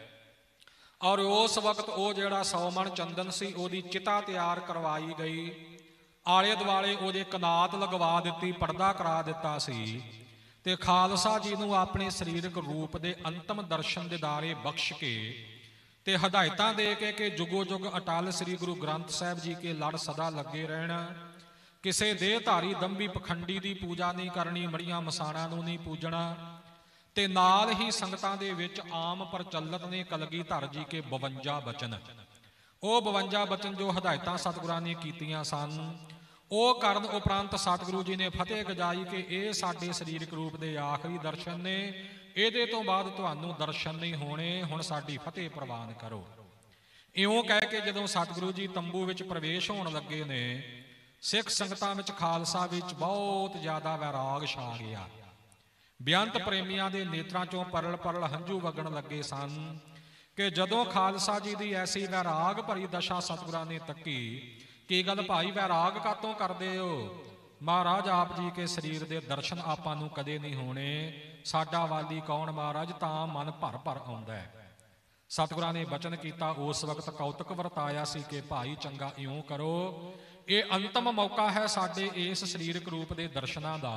ਔਰ ਉਸ ਵਕਤ ਉਹ ਜਿਹੜਾ ਸੌ ਮਣ ਚੰਦਨ ਸੀ, ਉਹਦੀ ਚਿਤਾ ਤਿਆਰ ਕਰਵਾਈ ਗਈ। ਆਲੇ ਦੁਆਲੇ ਉਹਦੇ ਕਨਾਤ ਲਗਵਾ ਦਿੱਤੀ, ਪਰਦਾ ਕਰਾ ਦਿੱਤਾ ਸੀ। ਤੇ ਖਾਲਸਾ ਜੀ ਨੂੰ ਆਪਣੇ ਸਰੀਰਕ ਰੂਪ ਦੇ ਅੰਤਮ ਦਰਸ਼ਨ ਦਿਦਾਰੇ ਬਖਸ਼ ਕੇ ਤੇ ਹਦਾਇਤਾਂ ਦੇ ਕੇ ਕਿ ਜੁਗੋ ਜੁਗ ਅਟਲ ਸ੍ਰੀ ਗੁਰੂ ਗ੍ਰੰਥ ਸਾਹਿਬ ਜੀ ਕੇ ਲੜ ਸਦਾ ਲੱਗੇ ਰਹਿਣਾ। ਕਿਸੇ ਦੇਹਧਾਰੀ ਦੰਭੀ ਪਖੰਡੀ ਦੀ ਪੂਜਾ ਨਹੀਂ ਕਰਨੀ, ਮੜੀਆਂ ਮਸਾਣਾਂ ਨੂੰ ਨਹੀਂ ਪੂਜਣਾ। ਤੇ ਨਾਲ ਹੀ ਸੰਗਤਾਂ ਦੇ ਵਿੱਚ ਆਮ ਪ੍ਰਚਲਿਤ ਨੇ ਕਲਗੀਧਰ ਜੀ ਕੇ ਬਵੰਜਾ ਬਚਨ। ਉਹ ਬਵੰਜਾ ਬਚਨ ਜੋ ਹਦਾਇਤਾਂ ਸਤਿਗੁਰਾਂ ਨੇ ਕੀਤੀਆਂ ਸਨ, ਉਹ ਕਰਨ ਉਪਰੰਤ ਸਤਿਗੁਰੂ ਜੀ ਨੇ ਫਤਿਹ ਗਜਾਈ ਕਿ ਇਹ ਸਾਡੇ ਸਰੀਰਕ ਰੂਪ ਦੇ ਆਖਰੀ ਦਰਸ਼ਨ ਨੇ, ਇਹਦੇ ਤੋਂ ਬਾਅਦ ਤੁਹਾਨੂੰ ਦਰਸ਼ਨ ਨਹੀਂ ਹੋਣੇ, ਹੁਣ ਸਾਡੀ ਫਤਿਹ ਪ੍ਰਵਾਨ ਕਰੋ। ਇਉਂ ਕਹਿ ਕੇ ਜਦੋਂ ਸਤਿਗੁਰੂ ਜੀ ਤੰਬੂ ਵਿੱਚ ਪ੍ਰਵੇਸ਼ ਹੋਣ ਲੱਗੇ ਨੇ, ਸਿੱਖ ਸੰਗਤਾਂ ਵਿੱਚ ਖਾਲਸਾ ਵਿੱਚ ਬਹੁਤ ਜ਼ਿਆਦਾ ਵੈਰਾਗ ਛਾ ਗਿਆ। ਬੇਅੰਤ ਪ੍ਰੇਮੀਆਂ ਦੇ ਨੇਤਰਾਂ ਚੋਂ ਪਰਲ ਪਰਲ ਹੰਝੂ ਵਗਣ ਲੱਗੇ ਸਨ ਕਿ ਜਦੋਂ ਖਾਲਸਾ ਜੀ ਦੀ ਐਸੀ ਵੈਰਾਗ ਭਰੀ ਦਸ਼ਾ ਸਤਿਗੁਰਾਂ ਨੇ ਤੱਕੀ, ਕੀ ਗੱਲ ਭਾਈ ਵੈਰਾਗ ਕਾਤੋਂ ਕਰਦੇ ਹੋ? ਮਹਾਰਾਜ ਆਪ ਜੀ ਕੇ ਸਰੀਰ ਦੇ ਦਰਸ਼ਨ ਆਪਾਂ ਨੂੰ ਕਦੇ ਨਹੀਂ ਹੋਣੇ, ਸਾਡਾ ਵਾਲੀ ਕੌਣ ਮਹਾਰਾਜ? ਤਾਂ ਮਨ ਭਰ ਭਰ ਆਉਂਦਾ ਹੈ। ਸਤਿਗੁਰਾਂ ਨੇ ਬਚਨ ਕੀਤਾ, ਉਸ ਵਕਤ ਕੌਤਕ ਵਰਤਾਇਆ ਸੀ ਕਿ ਭਾਈ ਚੰਗਾ ਇਉਂ ਕਰੋ, ਇਹ ਅੰਤਮ ਮੌਕਾ ਹੈ ਸਾਡੇ ਇਸ ਸਰੀਰਕ ਰੂਪ ਦੇ ਦਰਸ਼ਨਾਂ ਦਾ।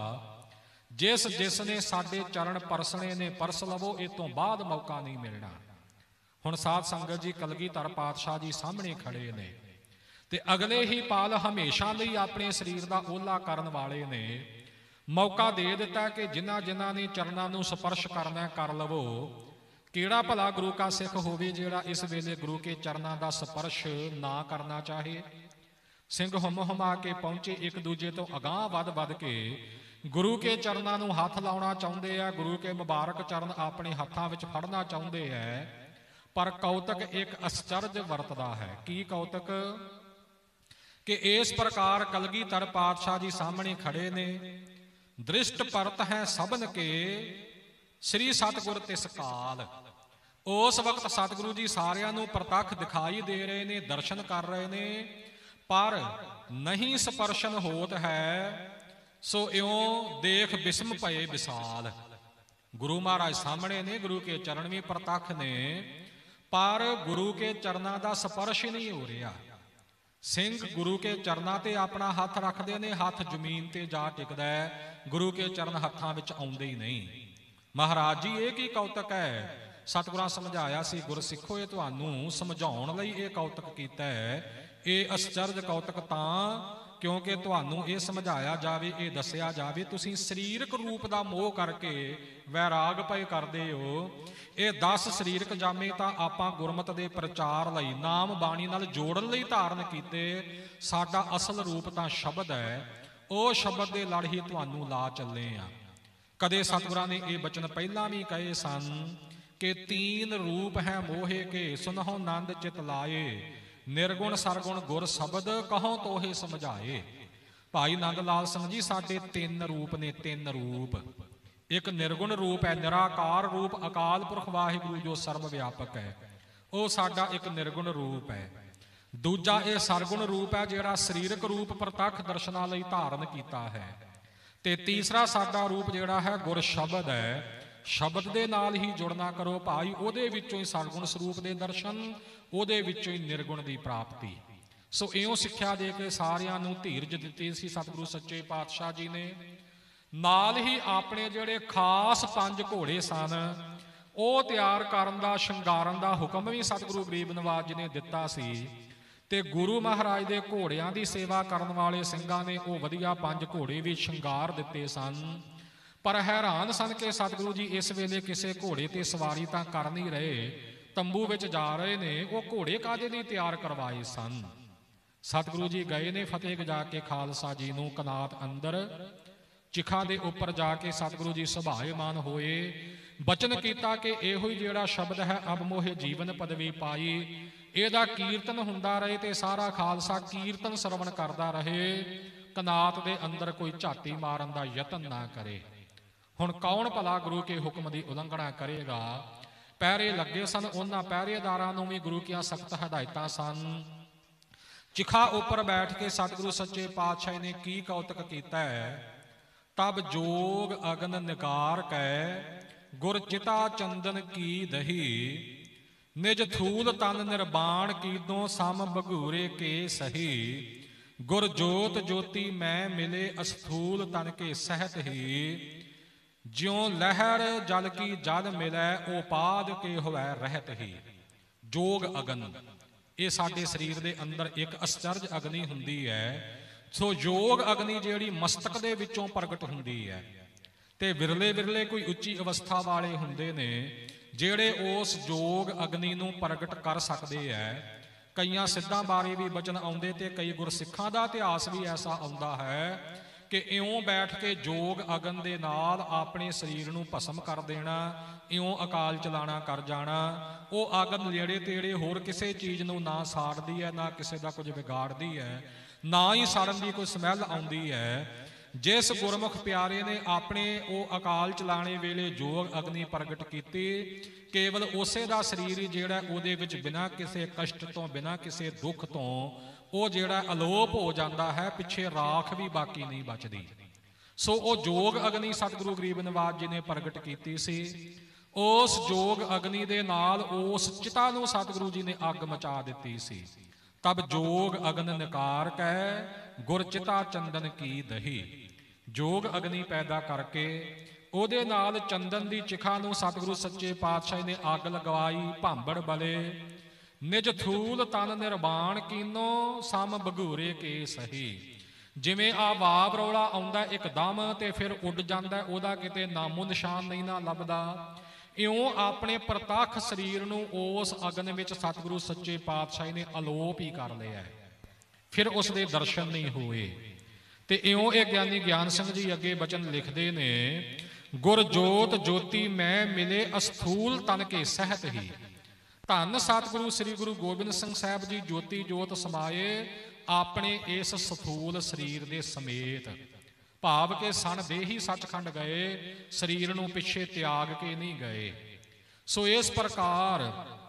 ਜਿਸ ਜਿਸ ਨੇ ਸਾਡੇ ਚਰਨ ਪਰਸਣੇ ਨੇ ਪਰਸ ਲਵੋ, ਇਹ ਤੋਂ ਬਾਅਦ ਮੌਕਾ ਨਹੀਂ ਮਿਲਣਾ। ਹੁਣ ਸਾਧ ਸੰਗਤ ਜੀ ਕਲਗੀਧਰ ਪਾਤਸ਼ਾਹ ਜੀ ਸਾਹਮਣੇ ਖੜੇ ਨੇ ਤੇ ਅਗਲੇ ਹੀ ਪਾਲ ਹਮੇਸ਼ਾ ਲਈ ਆਪਣੇ ਸਰੀਰ ਦਾ ਓਹਲਾ ਕਰਨ ਵਾਲੇ ਨੇ ਮੌਕਾ ਦੇ ਦਿੱਤਾ ਕਿ ਜਿਨ੍ਹਾਂ ਜਿਨ੍ਹਾਂ ਨੇ ਚਰਨਾਂ ਨੂੰ ਸਪਰਸ਼ ਕਰਨਾ ਕਰ ਲਵੋ। ਕਿਹੜਾ ਭਲਾ ਗੁਰੂ ਕਾ ਸਿੱਖ ਹੋਵੇ ਜਿਹੜਾ ਇਸ ਵੇਲੇ ਗੁਰੂ ਕੇ ਚਰਨਾਂ ਦਾ ਸਪਰਸ਼ ਨਾ ਕਰਨਾ ਚਾਹੇ? ਸਿੰਘ ਹੁਮ ਹੁਮਾ ਕੇ ਪਹੁੰਚੇ, ਇੱਕ ਦੂਜੇ ਤੋਂ ਅਗਾਂਹ ਵੱਧ ਵੱਧ ਕੇ ਗੁਰੂ ਕੇ ਚਰਨਾਂ ਨੂੰ ਹੱਥ ਲਾਉਣਾ ਚਾਹੁੰਦੇ ਆ, ਗੁਰੂ ਕੇ ਮੁਬਾਰਕ ਚਰਨ ਆਪਣੇ ਹੱਥਾਂ ਵਿੱਚ ਫੜਨਾ ਚਾਹੁੰਦੇ ਹੈ। ਪਰ ਕੌਤਕ ਇੱਕ ਅਸਚਰਜ ਵਰਤਦਾ ਹੈ। ਕੀ ਕੌਤਕ? ਕਿ ਇਸ ਪ੍ਰਕਾਰ ਕਲਗੀਧਰ ਪਾਤਸ਼ਾਹ ਜੀ ਸਾਹਮਣੇ ਖੜੇ ਨੇ, ਦ੍ਰਿਸ਼ਟ ਪਰਤ ਹੈ ਸਭਨ ਕੇ ਸ੍ਰੀ ਸਤਿਗੁਰ ਤਿਸ ਕਾਲ। ਉਸ ਵਕਤ ਸਤਿਗੁਰੂ ਜੀ ਸਾਰਿਆਂ ਨੂੰ ਪ੍ਰਤੱਖ ਦਿਖਾਈ ਦੇ ਰਹੇ ਨੇ, ਦਰਸ਼ਨ ਕਰ ਰਹੇ ਨੇ, ਪਰ ਨਹੀਂ ਸਪਰਸ਼ਨ ਹੋਤ ਹੈ। ਸੋ ਇਉਂ ਦੇਖ ਬਿਸਮ ਭਏ ਵਿਸਾਲ। ਗੁਰੂ ਮਹਾਰਾਜ ਸਾਹਮਣੇ ਨੇ, ਗੁਰੂ ਕੇ ਚਰਨ ਵੀ ਪ੍ਰਤੱਖ ਨੇ, ਪਰ ਗੁਰੂ ਕੇ ਚਰਨਾਂ ਦਾ ਸਪਰਸ਼ ਨਹੀਂ ਹੋ ਰਿਹਾ। ਸਿੰਘ ਗੁਰੂ ਕੇ ਚਰਨਾਂ ਤੇ ਆਪਣਾ ਹੱਥ ਰੱਖਦੇ ਨੇ, ਹੱਥ ਜ਼ਮੀਨ ਤੇ ਜਾ ਟਿਕਦਾ ਹੈ, ਗੁਰੂ ਕੇ ਚਰਨ ਹੱਥਾਂ ਵਿੱਚ ਆਉਂਦੇ ਹੀ ਨਹੀਂ। ਮਹਾਰਾਜ ਜੀ ਇਹ ਕੀ ਕੌਤਕ ਹੈ? ਸਤਿਗੁਰਾਂ ਸਮਝਾਇਆ ਸੀ, ਗੁਰ ਸਿੱਖੋ ਇਹ ਤੁਹਾਨੂੰ ਸਮਝਾਉਣ ਲਈ ਇਹ ਕੌਤਕ ਕੀਤਾ ਹੈ। ਇਹ ਅਸਚਰਜ ਕੌਤਕ ਤਾਂ ਕਿਉਂਕਿ ਤੁਹਾਨੂੰ ਇਹ ਸਮਝਾਇਆ ਜਾਵੇ, ਇਹ ਦੱਸਿਆ ਜਾਵੇ ਤੁਸੀਂ ਸਰੀਰਕ ਰੂਪ ਦਾ ਮੋਹ ਕਰਕੇ ਵੈਰਾਗ ਪਏ ਕਰਦੇ ਹੋ। ਇਹ ਦਸ ਸਰੀਰਕ ਜਾਮੇ ਤਾਂ ਆਪਾਂ ਗੁਰਮਤ ਦੇ ਪ੍ਰਚਾਰ ਲਈ, ਨਾਮ ਬਾਣੀ ਨਾਲ ਜੋੜਨ ਲਈ ਧਾਰਨ ਕੀਤੇ। ਸਾਡਾ ਅਸਲ ਰੂਪ ਤਾਂ ਸ਼ਬਦ ਹੈ, ਉਹ ਸ਼ਬਦ ਦੇ ਲੜ ਹੀ ਤੁਹਾਨੂੰ ਲਾ ਚੱਲੇ ਆ। ਕਦੇ ਸਤਿਗੁਰਾਂ ਨੇ ਇਹ ਬਚਨ ਪਹਿਲਾਂ ਵੀ ਕਹੇ ਸਨ के तीन रूप है मोहे के सुनहो नंद चित लाए निर्गुण सरगुण गुर शब्द कहो तोहे समझाए। भाई नंद लाल सिंह जी साडे तीन रूप ने, तीन रूप। एक निर्गुण रूप है, निराकार रूप अकाल पुरख वाहिगुरू जो सर्व व्यापक है, वो साडा एक निर्गुण रूप है। दूजा ये सरगुण रूप है जिहड़ा सरीरक रूप प्रतख दर्शनां लई धारण कीता है। ते तीसरा साडा रूप जिहड़ा है गुर शब्द है, शब्द दे नाल ही जुड़ना करो भाई, उहदे विचों ही सरगुण स्वरूप दे दर्शन, उहदे विचों ही निर्गुण दी प्राप्ति। सो इउं सिੱਖਿਆ दे के सारियां नूं धीरज दित्ती सी सतगुरु सच्चे पातशाह जी ने। नाल ही अपने जिहड़े खास पंज घोड़े सन ਉਹ ਤਿਆਰ ਕਰਨ ਦਾ ਸ਼ਿੰਗਾਰਨ ਦਾ ਹੁਕਮ ਵੀ ਸਤਿਗੁਰੂ ਗਰੀਬ ਨਿਵਾਜ ਜੀ ਨੇ ਦਿੱਤਾ ਸੀ। ਤੇ ਗੁਰੂ ਮਹਾਰਾਜ ਦੇ ਘੋੜਿਆਂ ਦੀ ਸੇਵਾ ਕਰਨ ਵਾਲੇ ਸਿੰਘਾਂ ਨੇ ਉਹ ਵਧੀਆ ਪੰਜ ਘੋੜੇ ਵੀ ਸ਼ਿੰਗਾਰ ਦਿੱਤੇ ਸਨ। ਪਰ ਹੈਰਾਨ ਸਨ ਕਿ ਸਤਿਗੁਰੂ ਜੀ ਇਸ ਵੇਲੇ ਕਿਸੇ ਘੋੜੇ ਤੇ ਸਵਾਰੀ ਤਾਂ ਕਰ ਨਹੀਂ ਰਹੇ, ਤੰਬੂ ਵਿੱਚ ਜਾ ਰਹੇ ਨੇ। ਉਹ ਘੋੜੇ ਕਾਹਦੇ ਲਈ ਤਿਆਰ ਕਰਵਾਏ ਸਨ? ਸਤਿਗੁਰੂ ਜੀ ਗਏ ਨੇ ਫਤਿਹ ਗਜਾ ਕੇ ਖਾਲਸਾ ਜੀ ਨੂੰ ਕਨਾਤ ਅੰਦਰ ਚਿਖਾ ਦੇ ਉੱਪਰ ਜਾ ਕੇ ਸਤਿਗੁਰੂ ਜੀ ਸੁਭਾਏਮਾਨ ਹੋਏ, ਬਚਨ ਕੀਤਾ ਕਿ ਇਹੋ ਹੀ ਜਿਹੜਾ ਸ਼ਬਦ ਹੈ ਅਬ ਮੋਹੇ ਜੀਵਨ ਪਦਵੀ ਪਾਈ, ਇਹਦਾ ਕੀਰਤਨ ਹੁੰਦਾ ਰਹੇ ਤੇ ਸਾਰਾ ਖਾਲਸਾ ਕੀਰਤਨ ਸਰਵਣ ਕਰਦਾ ਰਹੇ, ਕਨਾਤ ਦੇ ਅੰਦਰ ਕੋਈ ਝਾਤੀ ਮਾਰਨ ਦਾ ਯਤਨ ਨਾ ਕਰੇ। ਹੁਣ ਕੌਣ ਭਲਾ ਗੁਰੂ ਕੇ ਹੁਕਮ ਦੀ ਉਲੰਘਣਾ ਕਰੇਗਾ? ਪਹਿਰੇ ਲੱਗੇ ਸਨ, ਉਹਨਾਂ ਪਹਿਰੇਦਾਰਾਂ ਨੂੰ ਵੀ ਗੁਰੂ ਦੀਆਂ ਸਖਤ ਹਦਾਇਤਾਂ ਸਨ। ਚਿਖਾ ਉੱਪਰ ਬੈਠ ਕੇ ਸਤਿਗੁਰੂ ਸੱਚੇ ਪਾਤਸ਼ਾਹ ਨੇ ਕੀ ਕੌਤਕ ਕੀਤਾ ਹੈ। ਤਬ ਜੋਗ ਅਗਨ ਨਿਕਾਰ ਕੈ ਗੁਰ ਚਿਤਾ ਚੰਦਨ ਕੀ ਦਹੀ, ਨਿਜ ਥੂਲ ਤਨ ਨਿਰਬਾਣ ਕੀਦੋਂ ਸਮ ਬਗੂਰੇ ਕੇ ਸਹੀ, ਗੁਰ ਜੋਤ ਜੋਤੀ ਮੈਂ ਮਿਲੇ ਅਸਥੂਲ ਤਨ ਕੇ ਸਹਿਤ ਹੀ, ਜਿਉ ਲਹਿਰ ਜਲ ਕੀ ਜਲ ਮਿਲੈ ਉਪਾਦ ਕੇ ਹੋਵੈ ਰਹਿਤ ਹੀ। ਜੋਗ ਅਗਨ ਇਹ ਸਾਡੇ ਸਰੀਰ ਦੇ ਅੰਦਰ ਇੱਕ ਅਸਚਰਜ ਅਗਨੀ ਹੁੰਦੀ ਹੈ। ਸੋ ਯੋਗ ਅਗਨੀ ਜਿਹੜੀ ਮਸਤਕ ਦੇ ਵਿੱਚੋਂ ਪ੍ਰਗਟ ਹੁੰਦੀ ਹੈ ਤੇ ਵਿਰਲੇ ਵਿਰਲੇ ਕੋਈ ਉੱਚੀ ਅਵਸਥਾ ਵਾਲੇ ਹੁੰਦੇ ਨੇ ਜਿਹੜੇ ਉਸ ਯੋਗ ਅਗਨੀ ਨੂੰ ਪ੍ਰਗਟ ਕਰ ਸਕਦੇ ਹੈ। ਕਈਆਂ ਸਿੱਧਾਂ ਬਾਰੇ ਵੀ ਬਚਨ ਆਉਂਦੇ ਤੇ ਕਈ ਗੁਰਸਿੱਖਾਂ ਦਾ ਇਤਿਹਾਸ ਵੀ ਐਸਾ ਆਉਂਦਾ ਹੈ ਕਿ ਇਉਂ ਬੈਠ ਕੇ ਯੋਗ ਅਗਨ ਦੇ ਨਾਲ ਆਪਣੇ ਸਰੀਰ ਨੂੰ ਭਸਮ ਕਰ ਦੇਣਾ, ਇਉਂ ਅਕਾਲ ਚਲਾਣਾ ਕਰ ਜਾਣਾ। ਉਹ ਅਗਨ ਨੇੜੇ ਤੇੜੇ ਹੋਰ ਕਿਸੇ ਚੀਜ਼ ਨੂੰ ਨਾ ਸਾੜਦੀ ਹੈ, ਨਾ ਕਿਸੇ ਦਾ ਕੁਝ ਵਿਗਾੜਦੀ ਹੈ, ਨਾ ਹੀ ਸਾੜਨ ਦੀ ਕੋਈ ਸਮੈਲ ਆਉਂਦੀ ਹੈ। ਜਿਸ ਗੁਰਮੁਖ ਪਿਆਰੇ ਨੇ ਆਪਣੇ ਉਹ ਅਕਾਲ ਚਲਾਣੇ ਵੇਲੇ ਯੋਗ ਅਗਨੀ ਪ੍ਰਗਟ ਕੀਤੀ, ਕੇਵਲ ਉਸੇ ਦਾ ਸਰੀਰ ਹੀ ਜਿਹੜਾ ਉਹਦੇ ਵਿੱਚ ਬਿਨਾਂ ਕਿਸੇ ਕਸ਼ਟ ਤੋਂ, ਬਿਨਾਂ ਕਿਸੇ ਦੁੱਖ ਤੋਂ ਉਹ ਜਿਹੜਾ ਅਲੋਪ ਹੋ ਜਾਂਦਾ ਹੈ, ਪਿੱਛੇ ਰਾਖ ਵੀ ਬਾਕੀ ਨਹੀਂ ਬਚਦੀ। ਸੋ ਉਹ ਯੋਗ ਅਗਨੀ ਸਤਿਗੁਰੂ ਗਰੀਬ ਨਿਵਾਜ ਜੀ ਨੇ ਪ੍ਰਗਟ ਕੀਤੀ ਸੀ। ਉਸ ਯੋਗ ਅਗਨੀ ਦੇ ਨਾਲ ਉਸ ਚਿਤਾ ਨੂੰ ਸਤਿਗੁਰੂ ਜੀ ਨੇ ਅੱਗ ਮਚਾ ਦਿੱਤੀ ਸੀ। ਤਬ ਜੋਗ ਅਗਨ ਨਿਕਾਰ ਕੈ ਗੁਰ ਚਿਤਾ ਚੰਦਨ ਕੀ ਦਹੀ, ਜੋਗ ਅਗਨੀ ਪੈਦਾ ਕਰਕੇ ਉਹਦੇ ਨਾਲ ਚੰਦਨ ਦੀ ਚਿਖਾ ਨੂੰ ਸਤਿਗੁਰੂ ਸੱਚੇ ਪਾਤਸ਼ਾਹ ਨੇ ਅੱਗ ਲਗਵਾਈ। ਭਾਂਬੜ ਬਲੇ ਨਿਜ ਥੂਲ ਤਨ ਨਿਰਬਾਣ ਕੀਨੋ ਸਮ ਬਗੂਰੇ ਕੇ ਸਹੀ। ਜਿਵੇਂ ਆ ਵਾਵ ਰੌਲਾ ਆਉਂਦਾ ਇੱਕਦਮ ਤੇ ਫਿਰ ਉੱਡ ਜਾਂਦਾ, ਉਹਦਾ ਕਿਤੇ ਨਾਮੋ ਨਿਸ਼ਾਨ ਨਹੀਂ ਨਾ ਲੱਭਦਾ, ਇਉਂ ਆਪਣੇ ਪ੍ਰਤੱਖ ਸਰੀਰ ਨੂੰ ਉਸ ਅਗਨ ਵਿੱਚ ਸਤਿਗੁਰੂ ਸੱਚੇ ਪਾਤਸ਼ਾਹ ਨੇ ਅਲੋਪ ਹੀ ਕਰ ਲਿਆ, ਫਿਰ ਉਸ ਦੇ ਦਰਸ਼ਨ ਨਹੀਂ ਹੋਏ। ਤੇ ਇਉਂ ਇਹ ਗਿਆਨੀ ਗਿਆਨ ਸਿੰਘ ਜੀ ਅੱਗੇ ਬਚਨ ਲਿਖਦੇ ਨੇ, ਗੁਰ ਜੋਤ ਜੋਤੀ ਮੈਂ ਮਿਲੇ ਅਸਥੂਲ ਤਨ ਕੇ ਸਹਿਤ ਹੀ। ਧੰਨ ਸਤਿਗੁਰੂ ਸ੍ਰੀ ਗੁਰੂ ਗੋਬਿੰਦ ਸਿੰਘ ਸਾਹਿਬ ਜੀ ਜੋਤੀ ਜੋਤ ਸਮਾਏ ਆਪਣੇ ਇਸ ਸਥੂਲ ਸਰੀਰ ਦੇ ਸਮੇਤ, ਭਾਵ ਕੇ ਸਣ ਦੇ ਹੀ ਸੱਚਖੰਡ ਗਏ, ਸਰੀਰ ਨੂੰ ਪਿੱਛੇ ਤਿਆਗ ਕੇ ਨਹੀਂ ਗਏ। ਸੋ ਇਸ ਪ੍ਰਕਾਰ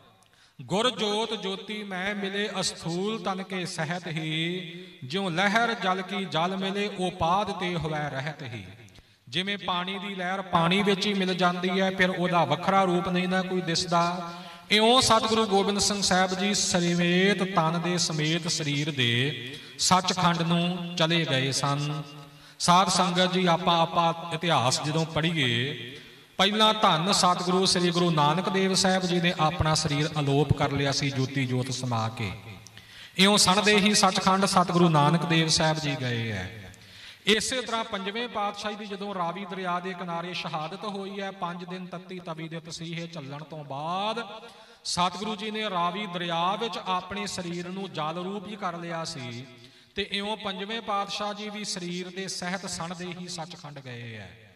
ਗੁਰ ਜੋਤ ਜੋਤੀ ਮੈਂ ਮਿਲੇ ਅਸਥੂਲ ਤਨ ਕੇ ਸਹਿਤ ਹੀ, ਜਿਉ ਲਹਿਰ ਜਲ ਕੀ ਜਲ ਮਿਲੇ ਉਪਾਦ ਤੇ ਹੋਵੈ ਰਹਿਤ ਹੀ। ਜਿਵੇਂ ਪਾਣੀ ਦੀ ਲਹਿਰ ਪਾਣੀ ਵਿੱਚ ਹੀ ਮਿਲ ਜਾਂਦੀ ਹੈ, ਫਿਰ ਉਹਦਾ ਵੱਖਰਾ ਰੂਪ ਨਹੀਂ ਨਾ ਕੋਈ ਦਿਸਦਾ, ਇਉਂ ਸਤਿਗੁਰੂ ਗੋਬਿੰਦ ਸਿੰਘ ਸਾਹਿਬ ਜੀ ਸਮੇਤ ਤਨ ਦੇ ਸਮੇਤ ਸਰੀਰ ਦੇ ਸੱਚਖੰਡ ਨੂੰ ਚਲੇ ਗਏ ਸਨ। ਸਾਧ ਸੰਗਤ ਜੀ ਆਪਾਂ ਆਪਾਂ ਇਤਿਹਾਸ ਜਦੋਂ ਪੜ੍ਹੀਏ, ਪਹਿਲਾਂ ਧੰਨ ਸਤਿਗੁਰੂ ਸ੍ਰੀ ਗੁਰੂ ਨਾਨਕ ਦੇਵ ਸਾਹਿਬ ਜੀ ਨੇ ਆਪਣਾ ਸਰੀਰ ਅਲੋਪ ਕਰ ਲਿਆ ਸੀ ਜੋਤੀ ਜੋਤ ਸਮਾ ਕੇ। ਇਉਂ ਸਣਦੇ ਹੀ ਸੱਚਖੰਡ ਸਤਿਗੁਰੂ ਨਾਨਕ ਦੇਵ ਸਾਹਿਬ ਜੀ ਗਏ ਹੈ। ਇਸੇ ਤਰ੍ਹਾਂ ਪੰਜਵੇਂ ਪਾਤਸ਼ਾਹੀ ਦੀ ਜਦੋਂ ਰਾਵੀ ਦਰਿਆ ਦੇ ਕਿਨਾਰੇ ਸ਼ਹਾਦਤ ਹੋਈ ਹੈ, ਪੰਜ ਦਿਨ ਤੱਤੀ ਤਵੀ ਦੇ ਤਸੀਹੇ ਚੱਲਣ ਤੋਂ ਬਾਅਦ ਸਤਿਗੁਰੂ ਜੀ ਨੇ ਰਾਵੀ ਦਰਿਆ ਵਿੱਚ ਆਪਣੇ ਸਰੀਰ ਨੂੰ ਜਲ ਰੂਪ ਹੀ ਕਰ ਲਿਆ ਸੀ। ਤੇ ਇਉਂ ਪੰਜਵੇਂ ਪਾਤਸ਼ਾਹ ਜੀ ਵੀ ਸਰੀਰ ਦੇ ਸਹਿਤ ਸਣਦੇ ਹੀ ਸੱਚਖੰਡ ਗਏ ਹੈ।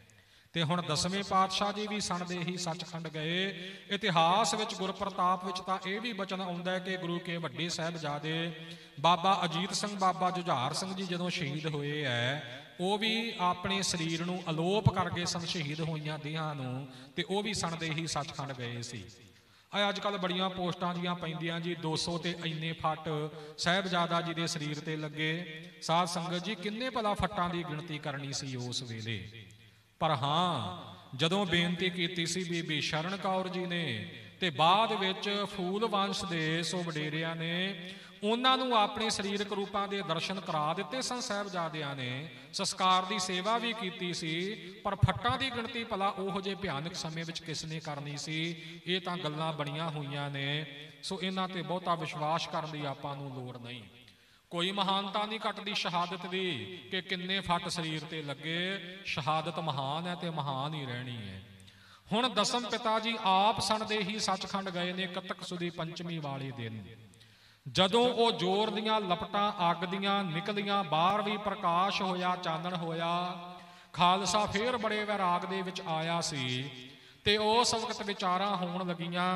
ਤੇ ਹੁਣ ਦਸਵੇਂ ਪਾਤਸ਼ਾਹ ਜੀ ਵੀ ਸਣ ਦੇ ਹੀ ਸੱਚਖੰਡ ਗਏ। ਇਤਿਹਾਸ ਵਿੱਚ ਗੁਰਪ੍ਰਤਾਪ ਵਿੱਚ ਤਾਂ ਇਹ ਵੀ ਬਚਨ ਆਉਂਦਾ ਹੈ ਕਿ ਗੁਰੂ ਕੇ ਵੱਡੇ ਸਾਹਿਬਜ਼ਾਦੇ ਬਾਬਾ ਅਜੀਤ ਸਿੰਘ, ਬਾਬਾ ਜੁਝਾਰ ਸਿੰਘ ਜੀ ਜਦੋਂ ਸ਼ਹੀਦ ਹੋਏ ਹੈ, ਉਹ ਵੀ ਆਪਣੇ ਸਰੀਰ ਨੂੰ ਅਲੋਪ ਕਰ ਗਏ ਸਨ, ਸ਼ਹੀਦ ਹੋਈਆਂ ਦੇਹਾਂ ਨੂੰ, ਤੇ ਉਹ ਵੀ ਸਣ ਦੇ ਹੀ ਸੱਚਖੰਡ ਗਏ ਸੀ। ਆ ਅੱਜ ਕੱਲ੍ਹ ਬੜੀਆਂ ਪੋਸਟਾਂ ਜੀਆਂ ਪੈਂਦੀਆਂ ਜੀ, ਦੋ ਸੌ ਤੇ ਇੰਨੇ ਫੱਟ ਸਾਹਿਬਜ਼ਾਦਾ ਜੀ ਦੇ ਸਰੀਰ ਤੇ ਲੱਗੇ। ਸਾਧ ਸੰਗਤ ਜੀ, ਕਿੰਨੇ ਭਲਾ ਫੱਟਾਂ ਦੀ ਗਿਣਤੀ ਕਰਨੀ ਸੀ ਉਸ ਵੇਲੇ। ਪਰ ਹਾਂ, ਜਦੋਂ ਬੇਨਤੀ ਕੀਤੀ ਸੀ ਬੀਬੀ ਸ਼ਰਨ ਕੌਰ ਜੀ ਨੇ, ਤੇ ਬਾਅਦ ਵਿੱਚ ਫੂਲ ਵੰਸ਼ ਦੇ ਸੋ ਵਡੇਰਿਆਂ ਨੇ ਉਹਨਾਂ ਨੂੰ ਆਪਣੇ ਸਰੀਰਕ ਰੂਪਾਂ ਦੇ ਦਰਸ਼ਨ ਕਰਾ ਦਿੱਤੇ ਸਨ। ਸਾਹਿਬਜ਼ਾਦਿਆਂ ਨੇ ਸੰਸਕਾਰ ਦੀ ਸੇਵਾ ਵੀ ਕੀਤੀ ਸੀ, ਪਰ ਫੱਟਾਂ ਦੀ ਗਿਣਤੀ ਭਲਾ ਉਹੋ ਜਿਹੇ ਭਿਆਨਕ ਸਮੇਂ ਵਿੱਚ ਕਿਸ ਨੇ ਕਰਨੀ ਸੀ। ਇਹ ਤਾਂ ਗੱਲਾਂ ਬਣੀਆਂ ਹੋਈਆਂ ਨੇ, ਸੋ ਇਹਨਾਂ ਤੇ ਬਹੁਤਾ ਵਿਸ਼ਵਾਸ ਕਰਨ ਦੀ ਆਪਾਂ ਨੂੰ ਲੋੜ ਨਹੀਂ। ਕੋਈ ਮਹਾਨਤਾ ਨਹੀਂ ਘਟਦੀ ਸ਼ਹਾਦਤ ਦੀ ਕਿ ਕਿੰਨੇ ਫੱਟ ਸਰੀਰ ਤੇ ਲੱਗੇ। ਸ਼ਹਾਦਤ ਮਹਾਨ ਹੈ ਤੇ ਮਹਾਨ ਹੀ ਰਹਿਣੀ ਹੈ। ਹੁਣ ਦਸਮ ਪਿਤਾ ਜੀ ਆਪ ਸਣ ਦੇ ਹੀ ਸੱਚਖੰਡ ਗਏ ਨੇ ਕੱਤਕ ਸੁਦੀ ਪੰਚਮੀ ਵਾਲੇ ਦਿਨ। ਜਦੋਂ ਉਹ ਜ਼ੋਰ ਦੀਆਂ ਲਪਟਾਂ ਅੱਗ ਦੀਆਂ ਨਿਕਲੀਆਂ, ਬਾਹਰ ਵੀ ਪ੍ਰਕਾਸ਼ ਹੋਇਆ, ਚਾਨਣ ਹੋਇਆ, ਖਾਲਸਾ ਫੇਰ ਬੜੇ ਵੈਰਾਗ ਦੇ ਵਿੱਚ ਆਇਆ ਸੀ। ਤੇ ਉਸ ਵਕਤ ਵਿਚਾਰਾਂ ਹੋਣ ਲੱਗੀਆਂ।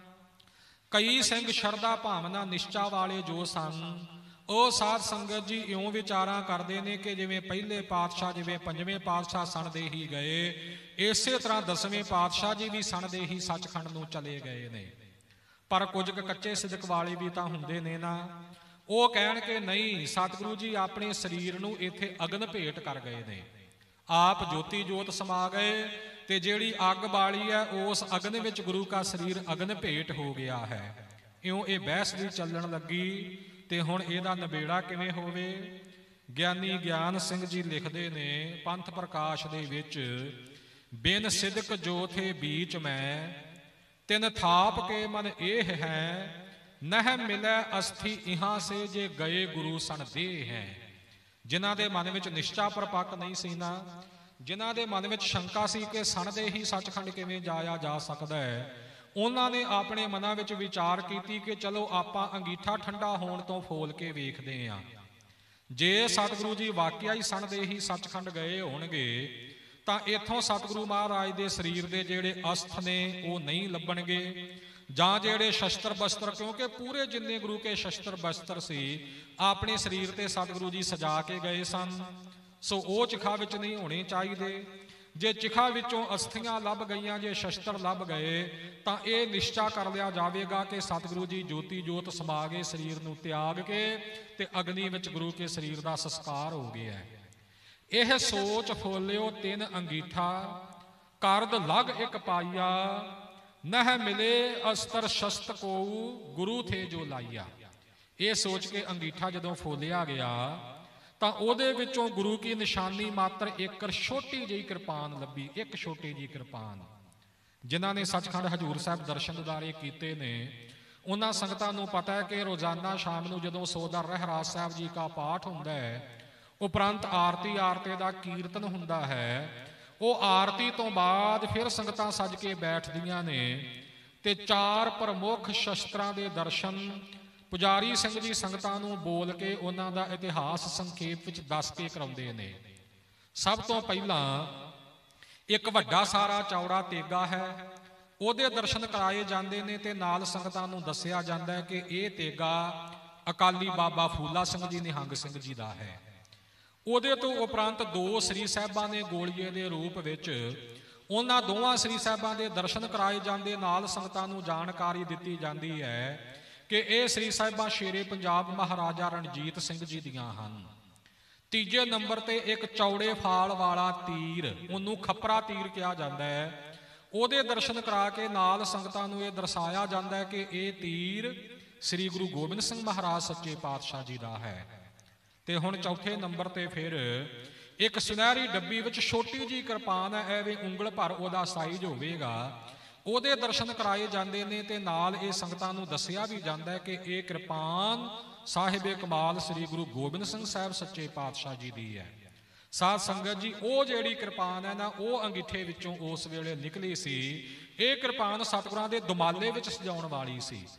ਕਈ ਸਿੰਘ ਸ਼ਰਧਾ ਭਾਵਨਾ ਨਿਸ਼ਚਾ ਵਾਲੇ ਜੋ ਸਨ, ਉਹ ਸਾਧ ਸੰਗਤ ਜੀ ਇਉਂ ਵਿਚਾਰਾਂ ਕਰਦੇ ਨੇ ਕਿ ਜਿਵੇਂ ਪਹਿਲੇ ਪਾਤਸ਼ਾਹ, ਜਿਵੇਂ ਪੰਜਵੇਂ ਪਾਤਸ਼ਾਹ ਸਣ ਦੇ ਹੀ ਗਏ, ਇਸੇ ਤਰ੍ਹਾਂ ਦਸਵੇਂ ਪਾਤਸ਼ਾਹ ਜੀ ਵੀ ਸਣ ਦੇ ਹੀ ਸੱਚਖੰਡ ਨੂੰ ਚਲੇ ਗਏ ਨੇ। ਪਰ ਕੁਝ ਕੁ ਕੱਚੇ ਸਿਦਕ ਵਾਲੇ ਵੀ ਤਾਂ ਹੁੰਦੇ ਨੇ ਨਾ, ਉਹ ਕਹਿਣ ਕਿ ਨਹੀਂ, ਸਤਿਗੁਰੂ ਜੀ ਆਪਣੇ ਸਰੀਰ ਨੂੰ ਇੱਥੇ ਅਗਨ ਭੇਟ ਕਰ ਗਏ ਨੇ। ਆਪ ਜੋਤੀ ਜੋਤ ਸਮਾ ਗਏ, ਤੇ ਜਿਹੜੀ ਅੱਗ ਬਾਲੀ ਹੈ ਉਸ ਅਗਨ ਵਿੱਚ ਗੁਰੂ ਕਾ ਸਰੀਰ ਅਗਨ ਭੇਟ ਹੋ ਗਿਆ ਹੈ। ਇਉਂ ਇਹ ਬਹਿਸ ਵੀ ਚੱਲਣ ਲੱਗੀ। ਤੇ ਹੁਣ ਇਹਦਾ ਨਿਬੇੜਾ ਕਿਵੇਂ ਹੋਵੇ? ਗਿਆਨੀ ਗਿਆਨ ਸਿੰਘ ਜੀ ਲਿਖਦੇ ਨੇ ਪੰਥ ਪ੍ਰਕਾਸ਼ ਦੇ ਵਿੱਚ, ਬਿਨ ਸਿਦਕ ਜੋ ਥੇ ਬੀਚ ਮੈਂ, ਤਿਨ ਥਾਪ ਕੇ ਮਨ ਇਹ ਹੈ, ਨਹਿ ਮਿਲੈ ਅਸਥੀ ਇਹਾਂ ਸੇ ਜੇ ਗਏ ਗੁਰੂ ਸਣ ਦੇ ਹੈ। ਜਿਨ੍ਹਾਂ ਦੇ ਮਨ ਵਿੱਚ ਨਿਸ਼ਚਾ ਪਰਪੱਕ ਨਹੀਂ ਸੀ ਨਾ, ਜਿਨ੍ਹਾਂ ਦੇ ਮਨ ਵਿੱਚ ਸ਼ੰਕਾ ਸੀ ਕਿ ਸਣ ਦੇ ਹੀ ਸੱਚਖੰਡ ਕਿਵੇਂ ਜਾਇਆ ਜਾ ਸਕਦਾ ਹੈ, ਉਹਨਾਂ ਨੇ ਆਪਣੇ ਮਨਾਂ ਵਿੱਚ ਵਿਚਾਰ ਕੀਤੀ ਕਿ ਚਲੋ ਆਪਾਂ ਅੰਗੀਠਾ ਠੰਡਾ ਹੋਣ ਤੋਂ ਫੋਲ ਕੇ ਵੇਖਦੇ ਹਾਂ। ਜੇ ਸਤਿਗੁਰੂ ਜੀ ਵਾਕਿਆ ਹੀ ਸਣ ਦੇ ਹੀ ਸੱਚਖੰਡ ਗਏ ਹੋਣਗੇ ਤਾਂ ਇੱਥੋਂ ਸਤਿਗੁਰੂ ਮਹਾਰਾਜ ਦੇ ਸਰੀਰ ਦੇ ਜਿਹੜੇ ਅਸਥ ਨੇ ਉਹ ਨਹੀਂ ਲੱਭਣਗੇ, ਜਾਂ ਜਿਹੜੇ ਸ਼ਸਤਰ ਬਸਤਰ, ਕਿਉਂਕਿ ਪੂਰੇ ਜਿੰਨੇ ਗੁਰੂ ਕੇ ਸ਼ਸਤਰ ਬਸਤਰ ਸੀ ਆਪਣੇ ਸਰੀਰ ਤੇ ਸਤਿਗੁਰੂ ਜੀ ਸਜਾ ਕੇ ਗਏ ਸਨ, ਸੋ ਉਹ ਚਿਖਾ ਵਿੱਚ ਨਹੀਂ ਹੋਣੇ ਚਾਹੀਦੇ। ਜੇ ਚਿਖਾ ਵਿੱਚੋਂ ਅਸਥੀਆਂ ਲੱਭ ਗਈਆਂ, ਜੇ ਸ਼ਸਤਰ ਲੱਭ ਗਏ, ਤਾਂ ਇਹ ਨਿਸ਼ਚਾ ਕਰ ਲਿਆ ਜਾਵੇਗਾ ਕਿ ਸਤਿਗੁਰੂ ਜੀ ਜੋਤੀ ਜੋਤ ਸਮਾ ਗਏ, ਸਰੀਰ ਨੂੰ ਤਿਆਗ ਕੇ ਤੇ ਅਗਨੀ ਵਿੱਚ ਗੁਰੂ ਕੇ ਸਰੀਰ ਦਾ ਸੰਸਕਾਰ ਹੋ ਗਿਆ ਹੈ। ਇਹ ਸੋਚ ਫੋਲਿਓ ਤਿੰਨ ਅੰਗੀਠਾ, ਕਰਦ ਲਗ ਇੱਕ ਪਾਈਆ, ਨਹਿ ਮਿਲੇ ਅਸਤਰ ਸ਼ਸਤ ਕੋ ਗੁਰੂ ਥੇ ਜੋ ਲਾਈਆ। ਇਹ ਸੋਚ ਕੇ ਅੰਗੀਠਾ ਜਦੋਂ ਫੋਲਿਆ ਗਿਆ ਤਾਂ ਉਹਦੇ ਵਿੱਚੋਂ ਗੁਰੂ ਕੀ ਨਿਸ਼ਾਨੀ ਮਾਤਰ ਇੱਕ ਛੋਟੀ ਜਿਹੀ ਕਿਰਪਾਨ ਲੱਭੀ, ਇੱਕ ਛੋਟੀ ਜਿਹੀ ਕਿਰਪਾਨ। ਜਿਨ੍ਹਾਂ ਨੇ ਸੱਚਖੰਡ ਹਜ਼ੂਰ ਸਾਹਿਬ ਦਰਸ਼ਨ ਦਿਦਾਰੇ ਕੀਤੇ ਨੇ, ਉਹਨਾਂ ਸੰਗਤਾਂ ਨੂੰ ਪਤਾ ਹੈ ਕਿ ਰੋਜ਼ਾਨਾ ਸ਼ਾਮ ਨੂੰ ਜਦੋਂ ਸੋਦਰ ਰਹਿਰਾਸ ਸਾਹਿਬ ਜੀ ਦਾ ਪਾਠ ਹੁੰਦਾ ਹੈ, ਉਪਰੰਤ ਆਰਤੀ ਆਰਤੇ ਦਾ ਕੀਰਤਨ ਹੁੰਦਾ ਹੈ, ਉਹ ਆਰਤੀ ਤੋਂ ਬਾਅਦ ਫਿਰ ਸੰਗਤਾਂ ਸੱਜ ਕੇ ਬੈਠਦੀਆਂ ਨੇ ਤੇ ਚਾਰ ਪ੍ਰਮੁੱਖ ਸ਼ਸਤਰਾਂ ਦੇ ਦਰਸ਼ਨ ਪੁਜਾਰੀ ਸਿੰਘ ਜੀ ਸੰਗਤਾਂ ਨੂੰ ਬੋਲ ਕੇ ਉਹਨਾਂ ਦਾ ਇਤਿਹਾਸ ਸੰਖੇਪ ਵਿੱਚ ਦੱਸ ਕੇ ਕਰਾਉਂਦੇ ਨੇ। ਸਭ ਤੋਂ ਪਹਿਲਾਂ ਇੱਕ ਵੱਡਾ ਸਾਰਾ ਚੌੜਾ ਤੇਗਾ ਹੈ, ਉਹਦੇ ਦਰਸ਼ਨ ਕਰਾਏ ਜਾਂਦੇ ਨੇ ਤੇ ਨਾਲ ਸੰਗਤਾਂ ਨੂੰ ਦੱਸਿਆ ਜਾਂਦਾ ਹੈ ਕਿ ਇਹ ਤੇਗਾ ਅਕਾਲੀ ਬਾਬਾ ਫੂਲਾ ਸਿੰਘ ਜੀ ਨਿਹੰਗ ਸਿੰਘ ਜੀ ਦਾ ਹੈ। ਉਹਦੇ ਤੋਂ ਉਪਰੰਤ ਦੋ ਸ੍ਰੀ ਸਾਹਿਬਾਂ ਨੇ ਗੋਲੀਏ ਦੇ ਰੂਪ ਵਿੱਚ, ਉਹਨਾਂ ਦੋਵਾਂ ਸ੍ਰੀ ਸਾਹਿਬਾਂ ਦੇ ਦਰਸ਼ਨ ਕਰਾਏ ਜਾਂਦੇ, ਨਾਲ ਸੰਗਤਾਂ ਨੂੰ ਜਾਣਕਾਰੀ ਦਿੱਤੀ ਜਾਂਦੀ ਹੈ ਕਿ ਇਹ ਸ੍ਰੀ ਸਾਹਿਬਾਂ ਸ਼ੇਰੇ ਪੰਜਾਬ ਮਹਾਰਾਜਾ ਰਣਜੀਤ ਸਿੰਘ ਜੀ ਦੀਆਂ ਹਨ। ਤੀਜੇ ਨੰਬਰ ਤੇ ਇੱਕ ਚੌੜੇ ਫਾਲ ਵਾਲਾ ਤੀਰ, ਉਹਨੂੰ ਖੱਪਰਾ ਤੀਰ ਕਿਹਾ ਜਾਂਦਾ ਹੈ, ਉਹਦੇ ਦਰਸ਼ਨ ਕਰਾ ਕੇ ਨਾਲ ਸੰਗਤਾਂ ਨੂੰ ਇਹ ਦਰਸਾਇਆ ਜਾਂਦਾ ਹੈ ਕਿ ਇਹ ਤੀਰ ਸ੍ਰੀ ਗੁਰੂ ਗੋਬਿੰਦ ਸਿੰਘ ਮਹਾਰਾਜ ਸੱਚੇ ਪਾਤਸ਼ਾਹ ਜੀ ਦਾ ਹੈ। ਤੇ ਹੁਣ ਚੌਥੇ ਨੰਬਰ ਤੇ ਫਿਰ ਇੱਕ ਸੁਨਹਿਰੀ ਡੱਬੀ ਵਿੱਚ ਛੋਟੀ ਜਿਹੀ ਕਿਰਪਾਨ ਹੈ, ਐਵੇਂ ਉਂਗਲ ਭਰ ਉਹਦਾ ਸਾਈਜ਼ ਹੋਵੇਗਾ, ਉਹਦੇ ਦਰਸ਼ਨ ਕਰਾਏ ਜਾਂਦੇ ਨੇ ਤੇ ਨਾਲ ਇਹ ਸੰਗਤਾਂ ਨੂੰ ਦੱਸਿਆ ਵੀ ਜਾਂਦਾ ਹੈ ਕਿ ਇਹ ਕਿਰਪਾਨ ਸਾਹਿਬੇ ਕਮਾਲ ਸ੍ਰੀ ਗੁਰੂ ਗੋਬਿੰਦ ਸਿੰਘ ਸਾਹਿਬ ਸੱਚੇ ਪਾਤਸ਼ਾਹ ਜੀ ਦੀ ਹੈ। ਸਾਧ ਸੰਗਤ ਜੀ, ਉਹ ਜਿਹੜੀ ਕਿਰਪਾਨ ਹੈ ਨਾ, ਉਹ ਅੰਗੀਠੇ ਵਿੱਚੋਂ ਉਸ ਵੇਲੇ ਨਿਕਲੀ ਸੀ। ਇਹ ਕਿਰਪਾਨ ਸਤਿਗੁਰਾਂ ਦੇ ਦੁਮਾਲੇ ਵਿੱਚ ਸਜਾਉਣ ਵਾਲੀ ਸੀ।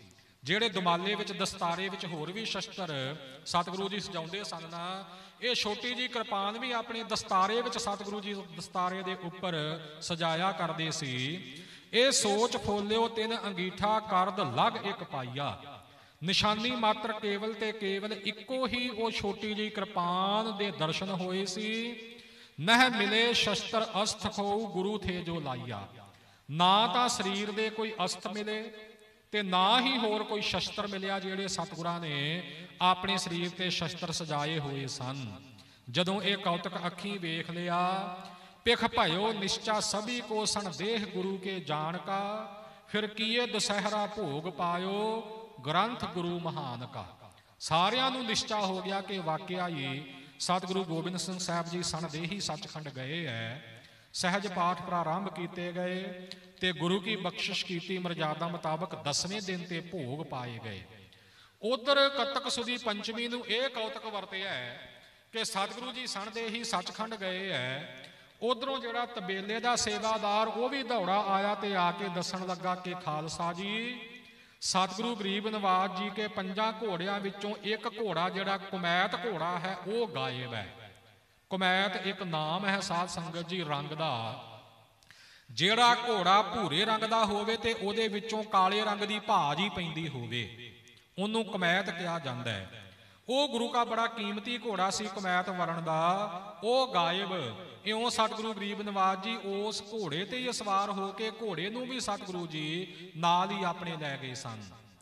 ਜਿਹੜੇ ਦੁਮਾਲੇ ਵਿੱਚ ਦਸਤਾਰੇ ਵਿੱਚ ਹੋਰ ਵੀ ਸ਼ਸਤਰ ਸਤਿਗੁਰੂ ਜੀ ਸਜਾਉਂਦੇ ਸਨ ਨਾ, ਇਹ ਛੋਟੀ ਜੀ ਕਿਰਪਾਨ ਵੀ ਆਪਣੇ ਦਸਤਾਰੇ ਵਿੱਚ ਸਤਿਗੁਰੂ ਜੀ ਦਸਤਾਰੇ ਦੇ ਉੱਪਰ ਸਜਾਇਆ ਕਰਦੇ ਸੀ। ਇਹ ਸੋਚ ਫੋਲਿਓ ਤਿੰਨ ਅੰਗੀਠਾ ਕਰਦ ਲਗ ਇੱਕ ਪਾਈਆ, ਨਿਸ਼ਾਨੀ ਮਾਤਰ ਕੇਵਲ ਤੇ ਕੇਵਲ ਇੱਕੋ ਹੀ ਉਹ ਛੋਟੀ ਜੀ ਕਿਰਪਾਨ ਦੇ ਦਰਸ਼ਨ ਹੋਏ ਸੀ। ਨਹਿ ਮਿਲੇ ਸ਼ਸਤਰ ਅਸਥ ਖੋਉ ਗੁਰੂ ਥੇ ਜੋ ਲਾਈਆ, ਨਾ ਤਾਂ ਸਰੀਰ ਦੇ ਕੋਈ ਅਸਥ ਮਿਲੇ ਤੇ ਨਾ ਹੀ ਹੋਰ ਕੋਈ ਸ਼ਸਤਰ ਮਿਲਿਆ ਜਿਹੜੇ ਸਤਿਗੁਰਾਂ ਨੇ ਆਪਣੇ ਸਰੀਰ ਤੇ ਸ਼ਸਤਰ ਸਜਾਏ ਹੋਏ ਸਨ। ਜਦੋਂ ਇਹ ਕੌਤਕ ਅੱਖੀਂ ਵੇਖ ਲਿਆ, ਪਿਖ ਭਇਓ ਨਿਸ਼ਚਾ ਸਭੀ ਕੋ ਸਣ ਦੇਹ ਗੁਰੂ ਕੇ ਜਾਣ ਕਾ, ਫਿਰ ਕੀਏ ਦੁਸਹਿਰਾ ਭੋਗ ਪਾਇਓ ਗ੍ਰੰਥ ਗੁਰੂ ਮਹਾਨ ਕਾ। ਸਾਰਿਆਂ ਨੂੰ ਨਿਸ਼ਚਾ ਹੋ ਗਿਆ ਕਿ ਵਾਕਿਆ ਹੀ ਸਤਿਗੁਰੂ ਗੋਬਿੰਦ ਸਿੰਘ ਸਾਹਿਬ ਜੀ ਸਣ ਦੇਹੀ ਸੱਚਖੰਡ ਗਏ ਹੈ। ਸਹਿਜ ਪਾਠ ਪ੍ਰਾਰੰਭ ਕੀਤੇ ਗਏ ਤੇ ਗੁਰੂ ਕੀ ਬਖਸ਼ਿਸ਼ ਕੀਤੀ ਮਰਜ਼ਾਦਾ ਮੁਤਾਬਕ ਦਸਵੇਂ ਦਿਨ ਤੇ ਭੋਗ ਪਾਏ ਗਏ। ਉਧਰ ਕੱਤਕ ਸੁਦੀ ਪੰਚਮੀ ਨੂੰ ਇਹ ਕੌਤਕ ਵਰਤਿਆ ਕਿ ਸਤਿਗੁਰੂ ਜੀ ਸਣ ਦੇਹੀ ਸੱਚਖੰਡ ਗਏ ਹੈ। ਉਧਰੋਂ ਜਿਹੜਾ ਤਬੇਲੇ ਦਾ ਸੇਵਾਦਾਰ ਉਹ ਵੀ ਦੌੜਾ ਆਇਆ ਤੇ ਆ ਕੇ ਦੱਸਣ ਲੱਗਾ ਕਿ ਖਾਲਸਾ ਜੀ, ਸਤਿਗੁਰੂ ਗਰੀਬ ਨਵਾਜ ਜੀ ਕੇ ਪੰਜਾਂ ਘੋੜਿਆਂ ਵਿੱਚੋਂ ਇੱਕ ਘੋੜਾ ਜਿਹੜਾ ਕੁਮੈਤ ਘੋੜਾ ਹੈ ਉਹ ਗਾਇਬ ਹੈ। ਕੁਮੈਤ ਇੱਕ ਨਾਮ ਹੈ ਸਾਧ ਸੰਗਤ ਜੀ ਰੰਗ ਦਾ। ਜਿਹੜਾ ਘੋੜਾ ਭੂਰੇ ਰੰਗ ਦਾ ਹੋਵੇ ਤੇ ਉਹਦੇ ਵਿੱਚੋਂ ਕਾਲੇ ਰੰਗ ਦੀ ਭਾਜ ਹੀ ਪੈਂਦੀ ਹੋਵੇ ਉਹਨੂੰ ਕੁਮੈਤ ਕਿਹਾ ਜਾਂਦਾ ਹੈ। ਉਹ ਗੁਰੂ ਕਾ ਬੜਾ ਕੀਮਤੀ ਘੋੜਾ ਸੀ ਕੁਮੈਤ ਵਰਣ ਦਾ, ਉਹ ਗਾਇਬ। ਇਉਂ ਸਤਿਗੁਰੂ ਗਰੀਬ ਨਵਾਜ ਜੀ ਉਸ ਘੋੜੇ ਤੇ ਹੀ ਸਵਾਰ ਹੋ ਕੇ ਘੋੜੇ ਨੂੰ ਵੀ ਸਤਿਗੁਰੂ ਜੀ ਨਾਲ ਹੀ ਆਪਣੇ ਲੈ ਗਏ ਸਨ।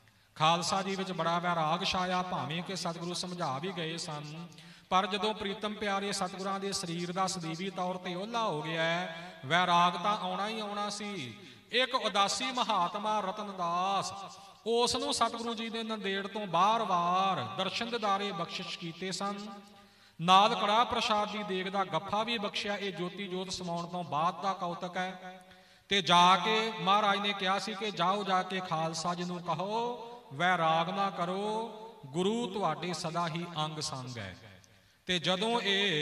ਖਾਲਸਾ ਜੀ ਵਿੱਚ ਬੜਾ ਵੈਰਾਗ ਛਾਇਆ, ਭਾਵੇਂ ਕਿ ਸਤਿਗੁਰੂ ਸਮਝਾ ਵੀ ਗਏ ਸਨ, ਪਰ ਜਦੋਂ ਪ੍ਰੀਤਮ ਪਿਆਰੇ ਸਤਿਗੁਰਾਂ ਦੇ ਸਰੀਰ ਦਾ ਸਦੀਵੀ ਤੌਰ ਤੇ ਓਹਲਾ ਹੋ ਗਿਆ, ਵੈਰਾਗ ਤਾਂ ਆਉਣਾ ਹੀ ਆਉਣਾ ਸੀ। ਇੱਕ ਉਦਾਸੀ ਮਹਾਤਮਾ ਰਤਨਦਾਸ, ਉਸ ਨੂੰ ਸਤਿਗੁਰੂ ਜੀ ਦੇ ਨੰਦੇੜ ਤੋਂ ਬਾਰ-ਬਾਰ ਦਰਸ਼ਨ ਦਿਦਾਰੇ ਬਖਸ਼ਿਸ਼ ਕੀਤੇ ਸਨ। ਨਾਲ ਕੜਾਹ ਪ੍ਰਸ਼ਾਦ ਦੀ ਦੇਗ ਦਾ ਗੱਫਾ ਵੀ ਬਖਸ਼ਿਆ। ਇਹ ਜੋਤੀ ਜੋਤ ਸਮਾਉਣ ਤੋਂ ਬਾਅਦ ਦਾ ਕੌਤਕ ਹੈ। ਤੇ ਜਾ ਕੇ ਮਹਾਰਾਜ ਨੇ ਕਿਹਾ ਸੀ ਕਿ ਜਾਓ ਜਾ ਕੇ ਖਾਲਸਾ ਜੀ ਨੂੰ ਕਹੋ ਵੈਰਾਗ ਨਾ ਕਰੋ, ਗੁਰੂ ਤੁਹਾਡੇ ਸਦਾ ਹੀ ਅੰਗ ਸੰਗ ਹੈ। ਤੇ ਜਦੋਂ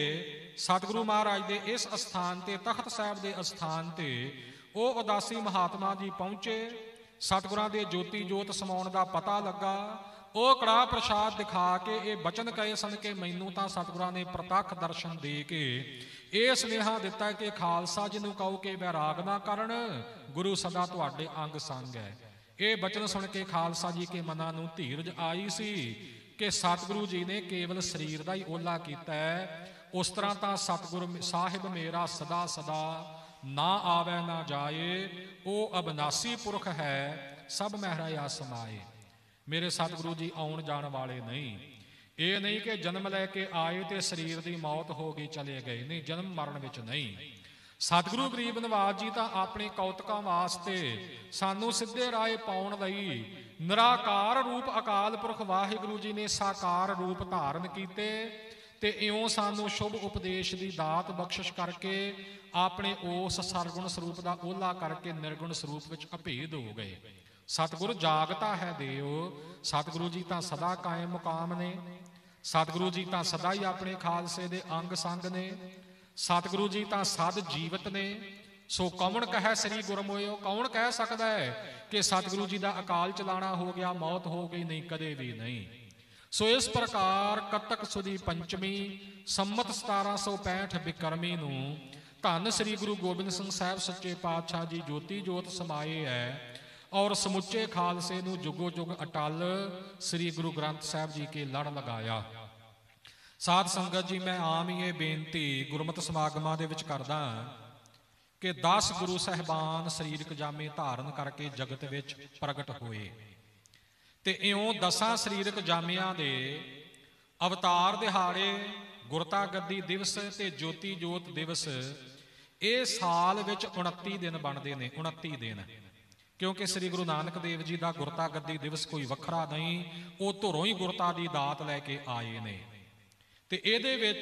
ਇਹ ਸਤਿਗੁਰੂ ਮਹਾਰਾਜ ਦੇ ਇਸ ਅਸਥਾਨ ਤੇ ਤਖਤ ਸਾਹਿਬ ਦੇ ਅਸਥਾਨ ਤੇ ਉਹ ਉਦਾਸੀ ਮਹਾਤਮਾ ਜੀ ਪਹੁੰਚੇ, ਸਤਿਗੁਰਾਂ ਦੇ ਜੋਤੀ ਜੋਤ ਸਮਾਉਣ ਦਾ ਪਤਾ ਲੱਗਾ, ਉਹ ਕੜਾਹ ਪ੍ਰਸ਼ਾਦ ਦਿਖਾ ਕੇ ਇਹ ਬਚਨ ਕਹੇ ਸਨ ਕਿ ਮੈਨੂੰ ਤਾਂ ਸਤਿਗੁਰਾਂ ਨੇ ਪ੍ਰਤੱਖ ਦਰਸ਼ਨ ਦੇ ਕੇ ਇਹ ਸੁਨੇਹਾ ਦਿੱਤਾ ਕਿ ਖਾਲਸਾ ਜੀ ਨੂੰ ਕਹੋ ਕਿ ਵੈਰਾਗ ਨਾ ਕਰਨ, ਗੁਰੂ ਸਦਾ ਤੁਹਾਡੇ ਅੰਗ ਸੰਗ ਹੈ। ਇਹ ਬਚਨ ਸੁਣ ਕੇ ਖਾਲਸਾ ਜੀ ਕੇ ਮਨਾਂ ਨੂੰ ਧੀਰਜ ਆਈ ਸੀ ਕਿ ਸਤਿਗੁਰੂ ਜੀ ਨੇ ਕੇਵਲ ਸਰੀਰ ਦਾ ਹੀ ਓਲਾ ਕੀਤਾ ਹੈ। ਉਸ ਤਰ੍ਹਾਂ ਤਾਂ ਸਤਿਗੁਰੂ ਸਾਹਿਬ ਮੇਰਾ ਸਦਾ ਸਦਾ ਨਾ ਆਵੇ ਨਾ ਜਾਏ, ਉਹ ਅਬਨਾਸੀ ਪੁਰਖ ਹੈ, ਸਭ ਮਹਿਰਾ ਸਮਾਏ। ਮੇਰੇ ਸਤਿਗੁਰੂ ਜੀ ਆਉਣ ਜਾਣ ਵਾਲੇ ਨਹੀਂ। ਇਹ ਨਹੀਂ ਕਿ ਜਨਮ ਲੈ ਕੇ ਆਏ ਤੇ ਸਰੀਰ ਦੀ ਮੌਤ ਹੋ ਗਈ ਚਲੇ ਗਏ, ਨਹੀਂ, ਜਨਮ ਮਰਨ ਵਿੱਚ ਨਹੀਂ। ਸਤਿਗੁਰੂ ਗਰੀਬ ਨਵਾਜ ਜੀ ਤਾਂ ਆਪਣੇ ਕੌਤਕਾਂ ਵਾਸਤੇ ਸਾਨੂੰ ਸਿੱਧੇ ਰਾਹ ਪਾਉਣ ਲਈ ਨਿਰਾਕਾਰ ਰੂਪ ਅਕਾਲ ਪੁਰਖ ਵਾਹਿਗੁਰੂ ਜੀ ਨੇ ਸਾਕਾਰ ਰੂਪ ਧਾਰਨ ਕੀਤੇ ਤੇ ਇਉਂ ਸਾਨੂੰ ਸ਼ੁਭ ਉਪਦੇਸ਼ ਦੀ ਦਾਤ ਬਖਸ਼ਿਸ਼ ਕਰਕੇ ਆਪਣੇ ਉਸ ਸਰਗੁਣ ਸਰੂਪ ਦਾ ਓਲਾ ਕਰਕੇ ਨਿਰਗੁਣ ਸਰੂਪ ਵਿੱਚ ਅਭੇਦ ਹੋ ਗਏ। ਸਤਿਗੁਰ ਜਾਗਤਾ ਹੈ ਦੇਵ, ਸਤਿਗੁਰੂ ਜੀ ਤਾਂ ਸਦਾ ਕਾਇਮ ਮੁਕਾਮ ਨੇ, ਸਤਿਗੁਰੂ ਜੀ ਤਾਂ ਸਦਾ ਹੀ ਆਪਣੇ ਖਾਲਸੇ ਦੇ ਅੰਗ ਸੰਗ ਨੇ, ਸਤਿਗੁਰੂ ਜੀ ਤਾਂ ਸਦ ਜੀਵਤ ਨੇ। ਸੋ ਕੌਣ ਕਹੈ ਸ੍ਰੀ ਗੁਰਮੁਖਿਓ, ਕੌਣ ਕਹਿ ਸਕਦਾ ਹੈ ਕਿ ਸਤਿਗੁਰੂ ਜੀ ਦਾ ਅਕਾਲ ਚਲਾਣਾ ਹੋ ਗਿਆ, ਮੌਤ ਹੋ ਗਈ? ਨਹੀਂ, ਕਦੇ ਵੀ ਨਹੀਂ। ਸੋ ਇਸ ਪ੍ਰਕਾਰ ਕੱਤਕ ਸੁਦੀ ਪੰਚਮੀ ਸੰਮਤ ਸਤਾਰਾਂ ਸੌ ਪੈਂਹਠ ਬਿਕਰਮੀ ਨੂੰ ਧੰਨ ਸ੍ਰੀ ਗੁਰੂ ਗੋਬਿੰਦ ਸਿੰਘ ਸਾਹਿਬ ਸੱਚੇ ਪਾਤਸ਼ਾਹ ਜੀ ਜੋਤੀ ਜੋਤ ਸਮਾਏ ਹੈ ਔਰ ਸਮੁੱਚੇ ਖਾਲਸੇ ਨੂੰ ਜੁਗੋ ਜੁਗ ਅਟਲ ਸ੍ਰੀ ਗੁਰੂ ਗ੍ਰੰਥ ਸਾਹਿਬ ਜੀ ਕੇ ਲੜ ਲਗਾਇਆ। ਸਾਧ ਸੰਗਤ ਜੀ, ਮੈਂ ਆਮ ਹੀ ਇਹ ਬੇਨਤੀ ਗੁਰਮਤਿ ਸਮਾਗਮਾਂ ਦੇ ਵਿੱਚ ਕਰਦਾ ਕਿ ਦਸ ਗੁਰੂ ਸਾਹਿਬਾਨ ਸਰੀਰਕ ਜਾਮੇ ਧਾਰਨ ਕਰਕੇ ਜਗਤ ਵਿੱਚ ਪ੍ਰਗਟ ਹੋਏ ਤੇ ਇਉਂ ਦਸਾਂ ਸਰੀਰਕ ਜਾਮਿਆਂ ਦੇ ਅਵਤਾਰ ਦਿਹਾੜੇ, ਗੁਰਤਾ ਗੱਦੀ ਦਿਵਸ ਤੇ ਜੋਤੀ ਜੋਤ ਦਿਵਸ ਇਹ ਸਾਲ ਵਿੱਚ ਉਨੱਤੀ ਦਿਨ ਬਣਦੇ ਨੇ। ਉਨੱਤੀ ਦਿਨ, ਕਿਉਂਕਿ ਸ੍ਰੀ ਗੁਰੂ ਨਾਨਕ ਦੇਵ ਜੀ ਦਾ ਗੁਰਤਾ ਗੱਦੀ ਦਿਵਸ ਕੋਈ ਵੱਖਰਾ ਨਹੀਂ, ਉਹ ਧੁਰੋਂ ਹੀ ਗੁਰਤਾ ਦੀ ਦਾਤ ਲੈ ਕੇ ਆਏ ਨੇ। ਤੇ ਇਹਦੇ ਵਿੱਚ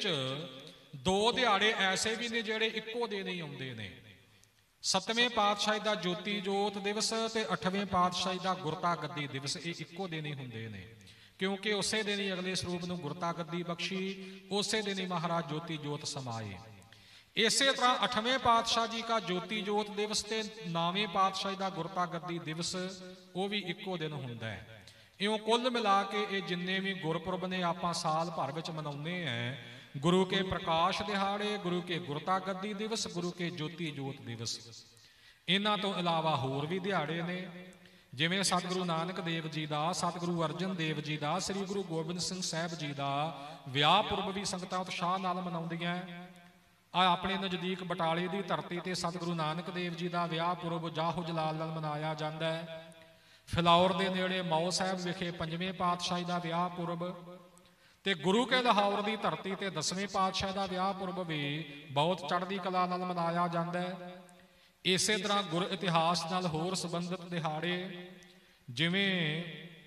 ਦੋ ਦਿਹਾੜੇ ਐਸੇ ਵੀ ਨੇ ਜਿਹੜੇ ਇੱਕੋ ਦਿਨ ਹੀ ਆਉਂਦੇ ਨੇ। ਸੱਤਵੇਂ ਪਾਤਸ਼ਾਹੀ ਦਾ ਜੋਤੀ ਜੋਤ ਦਿਵਸ ਤੇ ਅੱਠਵੇਂ ਪਾਤਸ਼ਾਹੀ ਦਾ ਗੁਰਤਾ ਗੱਦੀ ਦਿਵਸ, ਇਹ ਇੱਕੋ ਦਿਨ ਹੀ ਹੁੰਦੇ ਨੇ, ਕਿਉਂਕਿ ਉਸੇ ਦਿਨ ਹੀ ਅਗਲੇ ਸਰੂਪ ਨੂੰ ਗੁਰਤਾ ਗੱਦੀ ਬਖਸ਼ੀ, ਉਸੇ ਦਿਨ ਹੀ ਮਹਾਰਾਜ ਜੋਤੀ ਜੋਤ ਸਮਾਏ। ਇਸੇ ਤਰ੍ਹਾਂ ਅੱਠਵੇਂ ਪਾਤਸ਼ਾਹ ਜੀ ਦਾ ਜੋਤੀ ਜੋਤ ਦਿਵਸ ਤੇ ਨੌਵੇਂ ਪਾਤਸ਼ਾਹੀ ਦਾ ਗੁਰਤਾ ਗੱਦੀ ਦਿਵਸ ਉਹ ਵੀ ਇੱਕੋ ਦਿਨ ਹੁੰਦਾ ਹੈ। ਇਉਂ ਕੁੱਲ ਮਿਲਾ ਕੇ ਇਹ ਜਿੰਨੇ ਵੀ ਗੁਰਪੁਰਬ ਨੇ ਆਪਾਂ ਸਾਲ ਭਰ ਵਿੱਚ ਮਨਾਉਂਦੇ ਹੈ, ਗੁਰੂ ਕੇ ਪ੍ਰਕਾਸ਼ ਦਿਹਾੜੇ, ਗੁਰੂ ਕੇ ਗੁਰਤਾ ਗੱਦੀ ਦਿਵਸ, ਗੁਰੂ ਕੇ ਜੋਤੀ ਜੋਤ ਦਿਵਸ। ਇਹਨਾਂ ਤੋਂ ਇਲਾਵਾ ਹੋਰ ਵੀ ਦਿਹਾੜੇ ਨੇ, ਜਿਵੇਂ ਸਤਿਗੁਰੂ ਨਾਨਕ ਦੇਵ ਜੀ ਦਾ, ਸਤਿਗੁਰੂ ਅਰਜਨ ਦੇਵ ਜੀ ਦਾ, ਸ੍ਰੀ ਗੁਰੂ ਗੋਬਿੰਦ ਸਿੰਘ ਸਾਹਿਬ ਜੀ ਦਾ ਵਿਆਹ ਪੁਰਬ ਵੀ ਸੰਗਤਾਂ ਉਤਸ਼ਾਹ ਨਾਲ ਮਨਾਉਂਦੀਆਂ। ਆ ਆਪਣੇ ਨਜ਼ਦੀਕ ਬਟਾਲੇ ਦੀ ਧਰਤੀ ਤੇ ਸਤਿਗੁਰੂ ਨਾਨਕ ਦੇਵ ਜੀ ਦਾ ਵਿਆਹ ਪੁਰਬ ਜਾਹੋ ਜਲਾਲ ਨਾਲ ਮਨਾਇਆ ਜਾਂਦਾ ਹੈ। ਫਿਲੌਰ ਦੇ ਨੇੜੇ ਮੌ ਸਾਹਿਬ ਵਿਖੇ ਪੰਜਵੇਂ ਪਾਤਸ਼ਾਹੀ ਦਾ ਵਿਆਹ ਪੁਰਬ, ਤੇ ਗੁਰੂ ਕੇ ਲਾਹੌਰ ਦੀ ਧਰਤੀ ਤੇ ਦਸਵੇਂ ਪਾਤਸ਼ਾਹ ਦਾ ਵਿਆਹ ਪੁਰਬ ਵੀ ਬਹੁਤ ਚੜ੍ਹਦੀ ਕਲਾ ਨਾਲ ਮਨਾਇਆ ਜਾਂਦਾ ਹੈ। ਇਸੇ ਤਰ੍ਹਾਂ ਗੁਰ ਇਤਿਹਾਸ ਨਾਲ ਹੋਰ ਸੰਬੰਧਿਤ ਦਿਹਾੜੇ, ਜਿਵੇਂ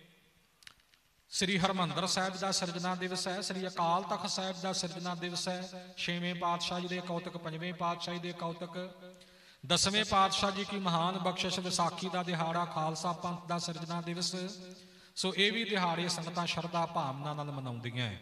ਸ੍ਰੀ ਹਰਿਮੰਦਰ ਸਾਹਿਬ ਦਾ ਸਿਰਜਣਾ ਦਿਵਸ ਹੈ, ਸ੍ਰੀ ਅਕਾਲ ਤਖਤ ਸਾਹਿਬ ਦਾ ਸਿਰਜਣਾ ਦਿਵਸ ਹੈ, ਛੇਵੇਂ ਪਾਤਸ਼ਾਹੀ ਦੇ ਕੌਤਕ, ਪੰਜਵੇਂ ਪਾਤਸ਼ਾਹੀ ਦੇ ਕੌਤਕ, ਦਸਵੇਂ ਪਾਤਸ਼ਾਹ ਜੀ ਕੀ ਮਹਾਨ ਬਖਸ਼ਿਸ਼ ਵਿਸਾਖੀ ਦਾ ਦਿਹਾੜਾ, ਖਾਲਸਾ ਪੰਥ ਦਾ ਸਿਰਜਣਾ ਦਿਵਸ। ਸੋ ਇਹ ਵੀ ਦਿਹਾੜੇ ਸੰਗਤਾਂ ਸ਼ਰਧਾ ਭਾਵਨਾ ਨਾਲ ਮਨਾਉਂਦੀਆਂ।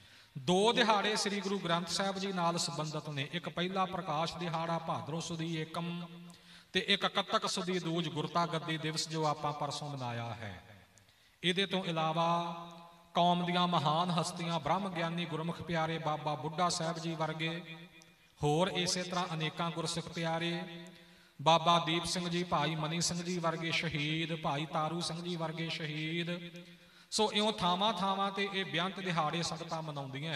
ਦੋ ਦਿਹਾੜੇ ਸ੍ਰੀ ਗੁਰੂ ਗ੍ਰੰਥ ਸਾਹਿਬ ਜੀ ਨਾਲ ਸੰਬੰਧਿਤ ਨੇ। ਇੱਕ ਪਹਿਲਾ ਪ੍ਰਕਾਸ਼ ਦਿਹਾੜਾ ਭਾਦਰੋਂ ਸੁਦੀ ਏਕਮ, ਤੇ ਇੱਕ ਕੱਤਕ ਸੁਦੀ ਦੂਜ ਗੁਰਤਾ ਗੱਦੀ ਦਿਵਸ ਜੋ ਆਪਾਂ ਪਰਸੋਂ ਮਨਾਇਆ ਹੈ। ਇਹਦੇ ਤੋਂ ਇਲਾਵਾ ਕੌਮ ਦੀਆਂ ਮਹਾਨ ਹਸਤੀਆਂ ਬ੍ਰਹਮ ਗਿਆਨੀ ਗੁਰਮੁਖ ਪਿਆਰੇ ਬਾਬਾ ਬੁੱਢਾ ਸਾਹਿਬ ਜੀ ਵਰਗੇ, ਹੋਰ ਇਸੇ ਤਰ੍ਹਾਂ ਅਨੇਕਾਂ ਗੁਰਸਿੱਖ ਪਿਆਰੇ, ਬਾਬਾ ਦੀਪ ਸਿੰਘ ਜੀ, ਭਾਈ ਮਨੀ ਸਿੰਘ ਜੀ ਵਰਗੇ ਸ਼ਹੀਦ, ਭਾਈ ਤਾਰੂ ਸਿੰਘ ਜੀ ਵਰਗੇ ਸ਼ਹੀਦ। ਸੋ ਇਉਂ ਥਾਵਾਂ ਥਾਵਾਂ ਤੇ ਇਹ ਬੇਅੰਤ ਦਿਹਾੜੇ ਸੰਗਤਾਂ ਮਨਾਉਂਦੀਆਂ।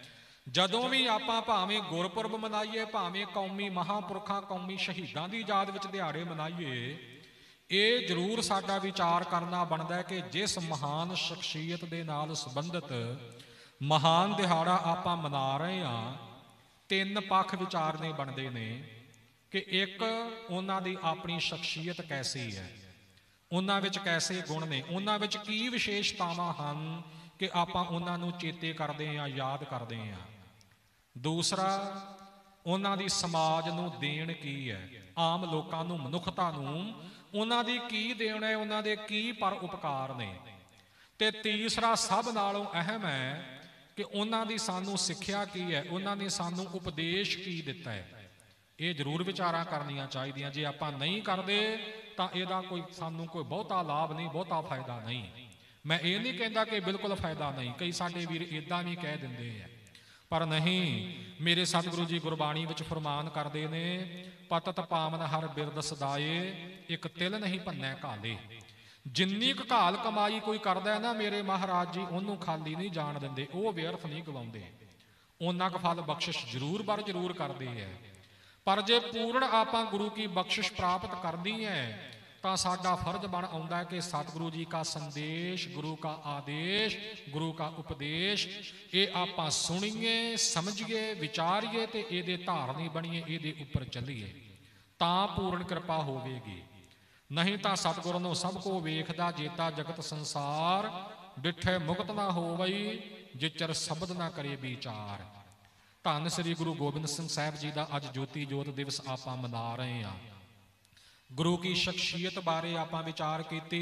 ਜਦੋਂ ਵੀ ਆਪਾਂ ਭਾਵੇਂ ਗੁਰਪੁਰਬ ਮਨਾਈਏ, ਭਾਵੇਂ ਕੌਮੀ ਮਹਾਂਪੁਰਖਾਂ, ਕੌਮੀ ਸ਼ਹੀਦਾਂ ਦੀ ਯਾਦ ਵਿੱਚ ਦਿਹਾੜੇ ਮਨਾਈਏ, ਇਹ ਜ਼ਰੂਰ ਸਾਡਾ ਵਿਚਾਰ ਕਰਨਾ ਬਣਦਾ ਕਿ ਜਿਸ ਮਹਾਨ ਸ਼ਖਸੀਅਤ ਦੇ ਨਾਲ ਸੰਬੰਧਿਤ ਮਹਾਨ ਦਿਹਾੜਾ ਆਪਾਂ ਮਨਾ ਰਹੇ ਹਾਂ, ਤਿੰਨ ਪੱਖ ਵਿਚਾਰਨੇ ਬਣਦੇ ਨੇ ਕਿ ਇੱਕ, ਉਹਨਾਂ ਦੀ ਆਪਣੀ ਸ਼ਖਸੀਅਤ ਕੈਸੀ ਹੈ, ਉਹਨਾਂ ਵਿੱਚ ਕੈਸੇ ਗੁਣ ਨੇ, ਉਹਨਾਂ ਵਿੱਚ ਕੀ ਵਿਸ਼ੇਸ਼ਤਾਵਾਂ ਹਨ ਕਿ ਆਪਾਂ ਉਹਨਾਂ ਨੂੰ ਚੇਤੇ ਕਰਦੇ ਹਾਂ, ਯਾਦ ਕਰਦੇ ਹਾਂ। ਦੂਸਰਾ, ਉਹਨਾਂ ਦੀ ਸਮਾਜ ਨੂੰ ਦੇਣ ਕੀ ਹੈ, ਆਮ ਲੋਕਾਂ ਨੂੰ, ਮਨੁੱਖਤਾ ਨੂੰ ਉਹਨਾਂ ਦੀ ਕੀ ਦੇਣ ਹੈ, ਉਹਨਾਂ ਦੇ ਕੀ ਪਰ ਉਪਕਾਰ ਨੇ। ਤੇ ਤੀਸਰਾ ਸਭ ਨਾਲੋਂ ਅਹਿਮ ਹੈ ਕਿ ਉਹਨਾਂ ਦੀ ਸਾਨੂੰ ਸਿੱਖਿਆ ਕੀ ਹੈ, ਉਹਨਾਂ ਨੇ ਸਾਨੂੰ ਉਪਦੇਸ਼ ਕੀ ਦਿੱਤਾ ਹੈ। ਇਹ ਜ਼ਰੂਰ ਵਿਚਾਰਾਂ ਕਰਨੀਆਂ ਚਾਹੀਦੀਆਂ। ਜੇ ਆਪਾਂ ਨਹੀਂ ਕਰਦੇ ਤਾਂ ਇਹਦਾ ਕੋਈ ਸਾਨੂੰ ਕੋਈ ਬਹੁਤਾ ਲਾਭ ਨਹੀਂ, ਬਹੁਤਾ ਫਾਇਦਾ ਨਹੀਂ। ਮੈਂ ਇਹ ਨਹੀਂ ਕਹਿੰਦਾ ਕਿ ਬਿਲਕੁਲ ਫਾਇਦਾ ਨਹੀਂ, ਕਈ ਸਾਡੇ ਵੀਰ ਇੱਦਾਂ ਵੀ ਕਹਿ ਦਿੰਦੇ ਆ, ਪਰ ਨਹੀਂ। ਮੇਰੇ ਸਤਿਗੁਰੂ ਜੀ ਗੁਰਬਾਣੀ ਵਿੱਚ ਫਰਮਾਨ ਕਰਦੇ ਨੇ, ਪਤਤ ਪਾਵਨ ਹਰ ਬਿਰਦ ਸਦਾਏ, ਇੱਕ ਤਿਲ ਨਹੀਂ ਭੰਨੈ ਘਾਲੇ। ਜਿੰਨੀ ਕੁ ਘਾਲ ਕਮਾਈ ਕੋਈ ਕਰਦਾ ਹੈ ਨਾ ਮੇਰੇ ਮਹਾਰਾਜ ਜੀ, ਉਹਨੂੰ ਖਾਲੀ ਨਹੀਂ ਜਾਣ ਦਿੰਦੇ, ਉਹ ਵਿਅਰਥ ਨਹੀਂ ਗਵਾਉਂਦੇ। ਉਹਨਾਂ ਕੁ ਫਲ ਬਖਸ਼ਿਸ਼ ਜ਼ਰੂਰ ਬਰ ਜ਼ਰੂਰ ਕਰਦੇ ਹੈ। ਪਰ ਜੇ ਪੂਰਨ ਆਪਾਂ ਗੁਰੂ ਕੀ ਬਖਸ਼ਿਸ਼ ਪ੍ਰਾਪਤ ਕਰਨੀ ਹੈ ਤਾਂ ਸਾਡਾ ਫਰਜ਼ ਬਣ ਆਉਂਦਾ ਹੈ ਕਿ ਸਤਿਗੁਰੂ ਜੀ का ਸੰਦੇਸ਼, ਗੁਰੂ का ਆਦੇਸ਼, ਗੁਰੂ का ਉਪਦੇਸ਼, ਇਹ ਆਪਾਂ ਸੁਣੀਏ, ਸਮਝੀਏ, ਵਿਚਾਰੀਏ ਤੇ ਇਹਦੇ ਧਾਰਨੀ ਬਣੀਏ, ਇਹਦੇ ਉੱਪਰ ਚੱਲੀਏ, ਤਾਂ ਪੂਰਨ ਕਿਰਪਾ ਹੋਵੇਗੀ। ਨਹੀਂ ਤਾਂ ਸਤਿਗੁਰੂ ਨੂੰ ਸਭ ਕੋ ਵੇਖਦਾ, ਜੇਤਾ ਜਗਤ ਸੰਸਾਰ, ਡਿਠੇ ਮੁਕਤ ਨਾ ਹੋਵਈ, ਜਿਚਰ ਸ਼ਬਦ ਨਾ ਕਰੇ ਵਿਚਾਰ। ਧੰਨ ਸ੍ਰੀ ਗੁਰੂ ਗੋਬਿੰਦ ਸਿੰਘ ਸਾਹਿਬ ਜੀ ਦਾ ਅੱਜ ਜੋਤੀ ਜੋਤ ਦਿਵਸ ਆਪਾਂ ਮਨਾ ਰਹੇ ਹਾਂ। ਗੁਰੂ ਕੀ ਸ਼ਖਸੀਅਤ ਬਾਰੇ ਆਪਾਂ ਵਿਚਾਰ ਕੀਤੀ।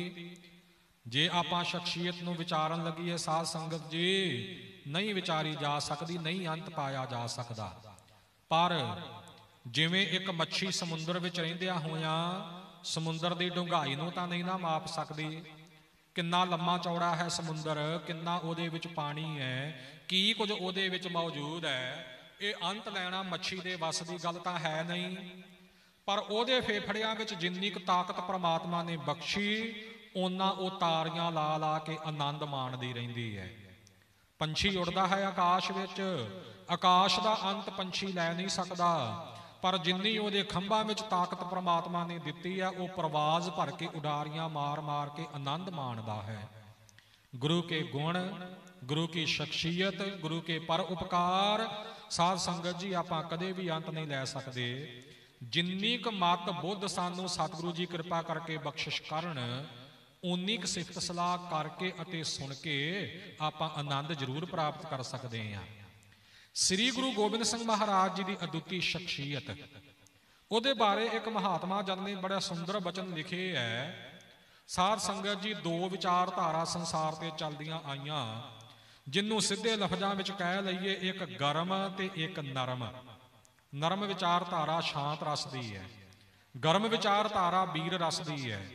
ਜੇ ਆਪਾਂ ਸ਼ਖਸੀਅਤ ਨੂੰ ਵਿਚਾਰਨ ਲੱਗੀਏ ਸਾਧ ਸੰਗਤ ਜੀ, ਨਹੀਂ ਵਿਚਾਰੀ ਜਾ ਸਕਦੀ, ਨਹੀਂ ਅੰਤ ਪਾਇਆ ਜਾ ਸਕਦਾ। ਪਰ ਜਿਵੇਂ ਇੱਕ ਮੱਛੀ ਸਮੁੰਦਰ ਵਿੱਚ ਰਹਿੰਦਿਆਂ ਹੋਇਆਂ ਸਮੁੰਦਰ ਦੀ ਡੂੰਘਾਈ ਨੂੰ ਤਾਂ ਨਹੀਂ ਨਾ ਮਾਪ ਸਕਦੀ, ਕਿੰਨਾ ਲੰਮਾ ਚੌੜਾ ਹੈ ਸਮੁੰਦਰ, ਕਿੰਨਾ ਉਹਦੇ ਵਿੱਚ ਪਾਣੀ ਹੈ, ਕੀ ਕੁਝ ਉਹਦੇ ਵਿੱਚ ਮੌਜੂਦ ਹੈ, ਇਹ ਅੰਤ ਲੈਣਾ ਮੱਛੀ ਦੇ ਵੱਸ ਦੀ ਗੱਲ ਤਾਂ ਹੈ ਨਹੀਂ। ਪਰ ਉਹਦੇ ਫੇਫੜਿਆਂ ਵਿੱਚ ਜਿੰਨੀ ਕੁ ਤਾਕਤ ਪ੍ਰਮਾਤਮਾ ਨੇ ਬਖਸ਼ੀ, ਓਨਾ ਉਹ ਤਾਰੀਆਂ ਲਾ ਲਾ ਕੇ ਆਨੰਦ ਮਾਣਦੀ ਰਹਿੰਦੀ ਹੈ। ਪੰਛੀ ਉੱਡਦਾ ਹੈ ਆਕਾਸ਼ ਵਿੱਚ, ਆਕਾਸ਼ ਦਾ ਅੰਤ ਪੰਛੀ ਲੈ ਨਹੀਂ ਸਕਦਾ, ਪਰ ਜਿੰਨੀ ਉਹਦੇ ਖੰਭਾਂ ਵਿੱਚ ਤਾਕਤ ਪ੍ਰਮਾਤਮਾ ਨੇ ਦਿੱਤੀ ਹੈ, ਉਹ ਪ੍ਰਵਾਜ਼ ਭਰ ਕੇ ਉਡਾਰੀਆਂ ਮਾਰ ਮਾਰ ਕੇ ਆਨੰਦ ਮਾਣਦਾ ਹੈ। ਗੁਰੂ ਕੇ ਗੁਣ, ਗੁਰੂ ਕੀ ਸ਼ਖਸੀਅਤ, ਗੁਰੂ ਕੇ ਪਰ ਉਪਕਾਰ ਸਾਧ ਸੰਗਤ ਜੀ ਆਪਾਂ ਕਦੇ ਵੀ ਅੰਤ ਨਹੀਂ ਲੈ ਸਕਦੇ। ਜਿੰਨੀ ਕੁ ਮਤ ਬੁੱਧ ਸਾਨੂੰ ਸਤਿਗੁਰੂ ਜੀ ਕਿਰਪਾ ਕਰਕੇ ਬਖਸ਼ਿਸ਼ ਕਰਨ, ਉਨੀ ਕੁ ਸਿਫਤ ਸਲਾਹ ਕਰਕੇ ਅਤੇ ਸੁਣ ਕੇ ਆਪਾਂ ਆਨੰਦ ਜ਼ਰੂਰ ਪ੍ਰਾਪਤ ਕਰ ਸਕਦੇ ਹਾਂ। ਸ੍ਰੀ ਗੁਰੂ ਗੋਬਿੰਦ ਸਿੰਘ ਮਹਾਰਾਜ ਜੀ ਦੀ ਅਦੁੱਤੀ ਸ਼ਖਸੀਅਤ, ਉਹਦੇ ਬਾਰੇ ਇੱਕ ਮਹਾਤਮਾ ਜਨ ਨੇ ਬੜਾ ਸੁੰਦਰ ਬਚਨ ਲਿਖੇ ਹੈ। ਸਾਧ ਸੰਗਤ ਜੀ, ਦੋ ਵਿਚਾਰਧਾਰਾ ਸੰਸਾਰ ਤੇ ਚੱਲਦੀਆਂ ਆਈਆਂ, ਜਿਹਨੂੰ ਸਿੱਧੇ ਲਫ਼ਜ਼ਾਂ ਵਿੱਚ ਕਹਿ ਲਈਏ, ਇੱਕ ਗਰਮ ਤੇ ਇੱਕ ਨਰਮ। ਨਰਮ ਵਿਚਾਰਧਾਰਾ ਸ਼ਾਂਤ ਰਸ ਦੀ ਹੈ, ਗਰਮ ਵਿਚਾਰਧਾਰਾ ਵੀਰ ਰਸ ਦੀ ਹੈ।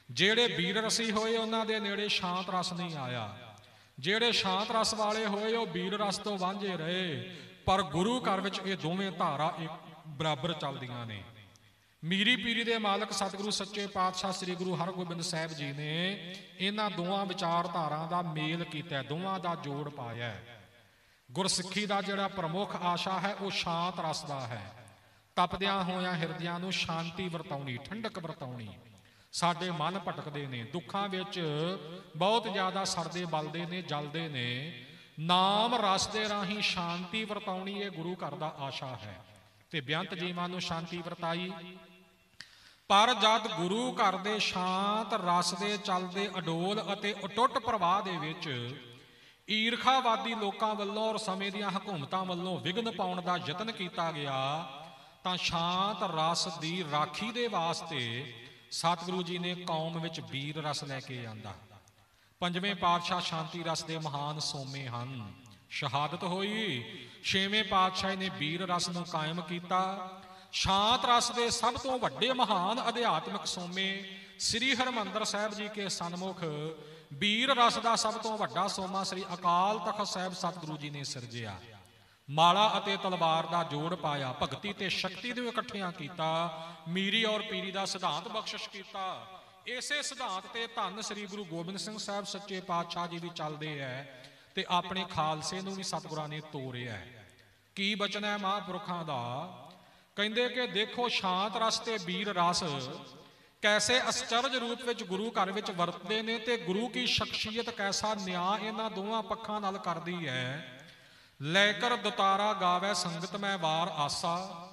ਜਿਹੜੇ ਵੀਰ ਰਸੀ ਹੋਏ ਉਹਨਾਂ ਦੇ ਨੇੜੇ ਸ਼ਾਂਤ ਰਸ ਨਹੀਂ ਆਇਆ, ਜਿਹੜੇ ਸ਼ਾਂਤ ਰਸ ਵਾਲੇ ਹੋਏ ਉਹ ਵੀਰ ਰਸ ਤੋਂ ਵਾਂਝੇ ਰਹੇ। ਪਰ ਗੁਰੂ ਘਰ ਵਿੱਚ ਇਹ ਦੋਵੇਂ ਧਾਰਾ ਇੱਕ ਬਰਾਬਰ ਚੱਲਦੀਆਂ ਨੇ। ਮੀਰੀ ਪੀਰੀ ਦੇ ਮਾਲਕ ਸਤਿਗੁਰੂ ਸੱਚੇ ਪਾਤਸ਼ਾਹ ਸ੍ਰੀ ਗੁਰੂ ਹਰਗੋਬਿੰਦ ਸਾਹਿਬ ਜੀ ਨੇ ਇਹਨਾਂ ਦੋਵਾਂ ਵਿਚਾਰਧਾਰਾਂ ਦਾ ਮੇਲ ਕੀਤਾ, ਦੋਵਾਂ ਦਾ ਜੋੜ ਪਾਇਆ। ਗੁਰਸਿੱਖੀ ਦਾ ਜਿਹੜਾ ਪ੍ਰਮੁੱਖ ਆਸ਼ਾ ਹੈ ਉਹ ਸ਼ਾਂਤ ਰਸ ਦਾ ਹੈ। ਤਪਦਿਆਂ ਹੋਇਆਂ ਹਿਰਦਿਆਂ ਨੂੰ ਸ਼ਾਂਤੀ ਵਰਤਾਉਣੀ, ਠੰਡਕ ਵਰਤਾਉਣੀ। ਸਾਡੇ ਮਨ ਭਟਕਦੇ ਨੇ, ਦੁੱਖਾਂ ਵਿੱਚ ਬਹੁਤ ਜ਼ਿਆਦਾ ਸੜਦੇ ਬਲਦੇ ਨੇ, ਜਲਦੇ ਨੇ। ਨਾਮ ਰਸ ਦੇ ਰਾਹੀਂ ਸ਼ਾਂਤੀ ਵਰਤਾਉਣੀ ਇਹ ਗੁਰੂ ਘਰ ਦਾ ਆਸ਼ਾ ਹੈ। ਤੇ ਬੇਅੰਤ ਜੀਵਾਂ ਨੂੰ ਸ਼ਾਂਤੀ ਵਰਤਾਈ। ਪਰ ਜਦ ਗੁਰੂ ਘਰ ਦੇ ਸ਼ਾਂਤ ਰਸ ਦੇ ਚੱਲਦੇ ਅਡੋਲ ਅਤੇ ਅਟੁੱਟ ਪ੍ਰਵਾਹ ਦੇ ਵਿੱਚ ਈਰਖਾਵਾਦੀ ਲੋਕਾਂ ਵੱਲੋਂ ਔਰ ਸਮੇਂ ਦੀਆਂ ਹਕੂਮਤਾਂ ਵੱਲੋਂ ਵਿਘਨ ਪਾਉਣ ਦਾ ਯਤਨ ਕੀਤਾ ਗਿਆ, ਤਾਂ ਸ਼ਾਂਤ ਰਸ ਦੀ ਰਾਖੀ ਦੇ ਵਾਸਤੇ ਸਤਿਗੁਰੂ ਜੀ ਨੇ ਕੌਮ ਵਿੱਚ ਵੀਰ ਰਸ ਲੈ ਕੇ ਆਂਦਾ। ਪੰਜਵੇਂ ਪਾਤਸ਼ਾਹ ਸ਼ਾਂਤੀ ਰਸ ਦੇ ਮਹਾਨ ਸੋਮੇ ਹਨ। ਸ਼ਹਾਦਤ ਹੋਈ, ਛੇਵੇਂ ਪਾਤਸ਼ਾਹ ਨੇ ਵੀਰ ਰਸ ਨੂੰ ਕਾਇਮ ਕੀਤਾ। ਸ਼ਾਂਤ ਰਸ ਦੇ ਸਭ ਤੋਂ ਵੱਡੇ ਮਹਾਨ ਅਧਿਆਤਮਿਕ ਸੋਮੇ ਸ੍ਰੀ ਹਰਿਮੰਦਰ ਸਾਹਿਬ ਜੀ ਕੇ ਸਨਮੁਖ ਵੀਰ ਰਸ ਦਾ ਸਭ ਤੋਂ ਵੱਡਾ ਸੋਮਾ ਸ੍ਰੀ ਅਕਾਲ ਤਖਤ ਸਾਹਿਬ ਸਤਿਗੁਰੂ ਜੀ ਨੇ ਸਿਰਜਿਆ। ਮਾਲਾ ਅਤੇ ਤਲਵਾਰ ਦਾ ਜੋੜ ਪਾਇਆ, ਭਗਤੀ ਤੇ ਸ਼ਕਤੀ ਨੂੰ ਇਕੱਠਿਆਂ ਕੀਤਾ, ਮੀਰੀ ਔਰ ਪੀਰੀ ਦਾ ਸਿਧਾਂਤ ਬਖਸ਼ਿਸ਼ ਕੀਤਾ। ਇਸੇ ਸਿਧਾਂਤ ਤੇ ਧੰਨ ਸ੍ਰੀ ਗੁਰੂ ਗੋਬਿੰਦ ਸਿੰਘ ਸਾਹਿਬ ਸੱਚੇ ਪਾਤਸ਼ਾਹ ਜੀ ਵੀ ਚੱਲਦੇ ਹੈ ਤੇ ਆਪਣੇ ਖਾਲਸੇ ਨੂੰ ਵੀ ਸਤਿਗੁਰਾਂ ਨੇ ਤੋਰਿਆ। ਕੀ ਬਚਨ ਹੈ ਮਹਾਂਪੁਰਖਾਂ ਦਾ? ਕਹਿੰਦੇ ਕਿ ਦੇਖੋ ਸ਼ਾਂਤ ਰਸ ਤੇ ਵੀਰ ਰਸ ਕੈਸੇ ਅਸਚਰਜ ਰੂਪ ਵਿੱਚ ਗੁਰੂ ਘਰ ਵਿੱਚ ਵਰਤਦੇ ਨੇ ਤੇ ਗੁਰੂ ਕੀ ਸ਼ਖਸੀਅਤ ਕੈਸਾ ਨਿਆਂ ਇਹਨਾਂ ਦੋਵਾਂ ਪੱਖਾਂ ਨਾਲ ਕਰਦੀ ਹੈ। ਲੈ ਕਰ ਦੁਤਾਰਾ ਗਾਵੇ ਸੰਗਤ ਮੈਂ ਵਾਰ ਆਸਾ,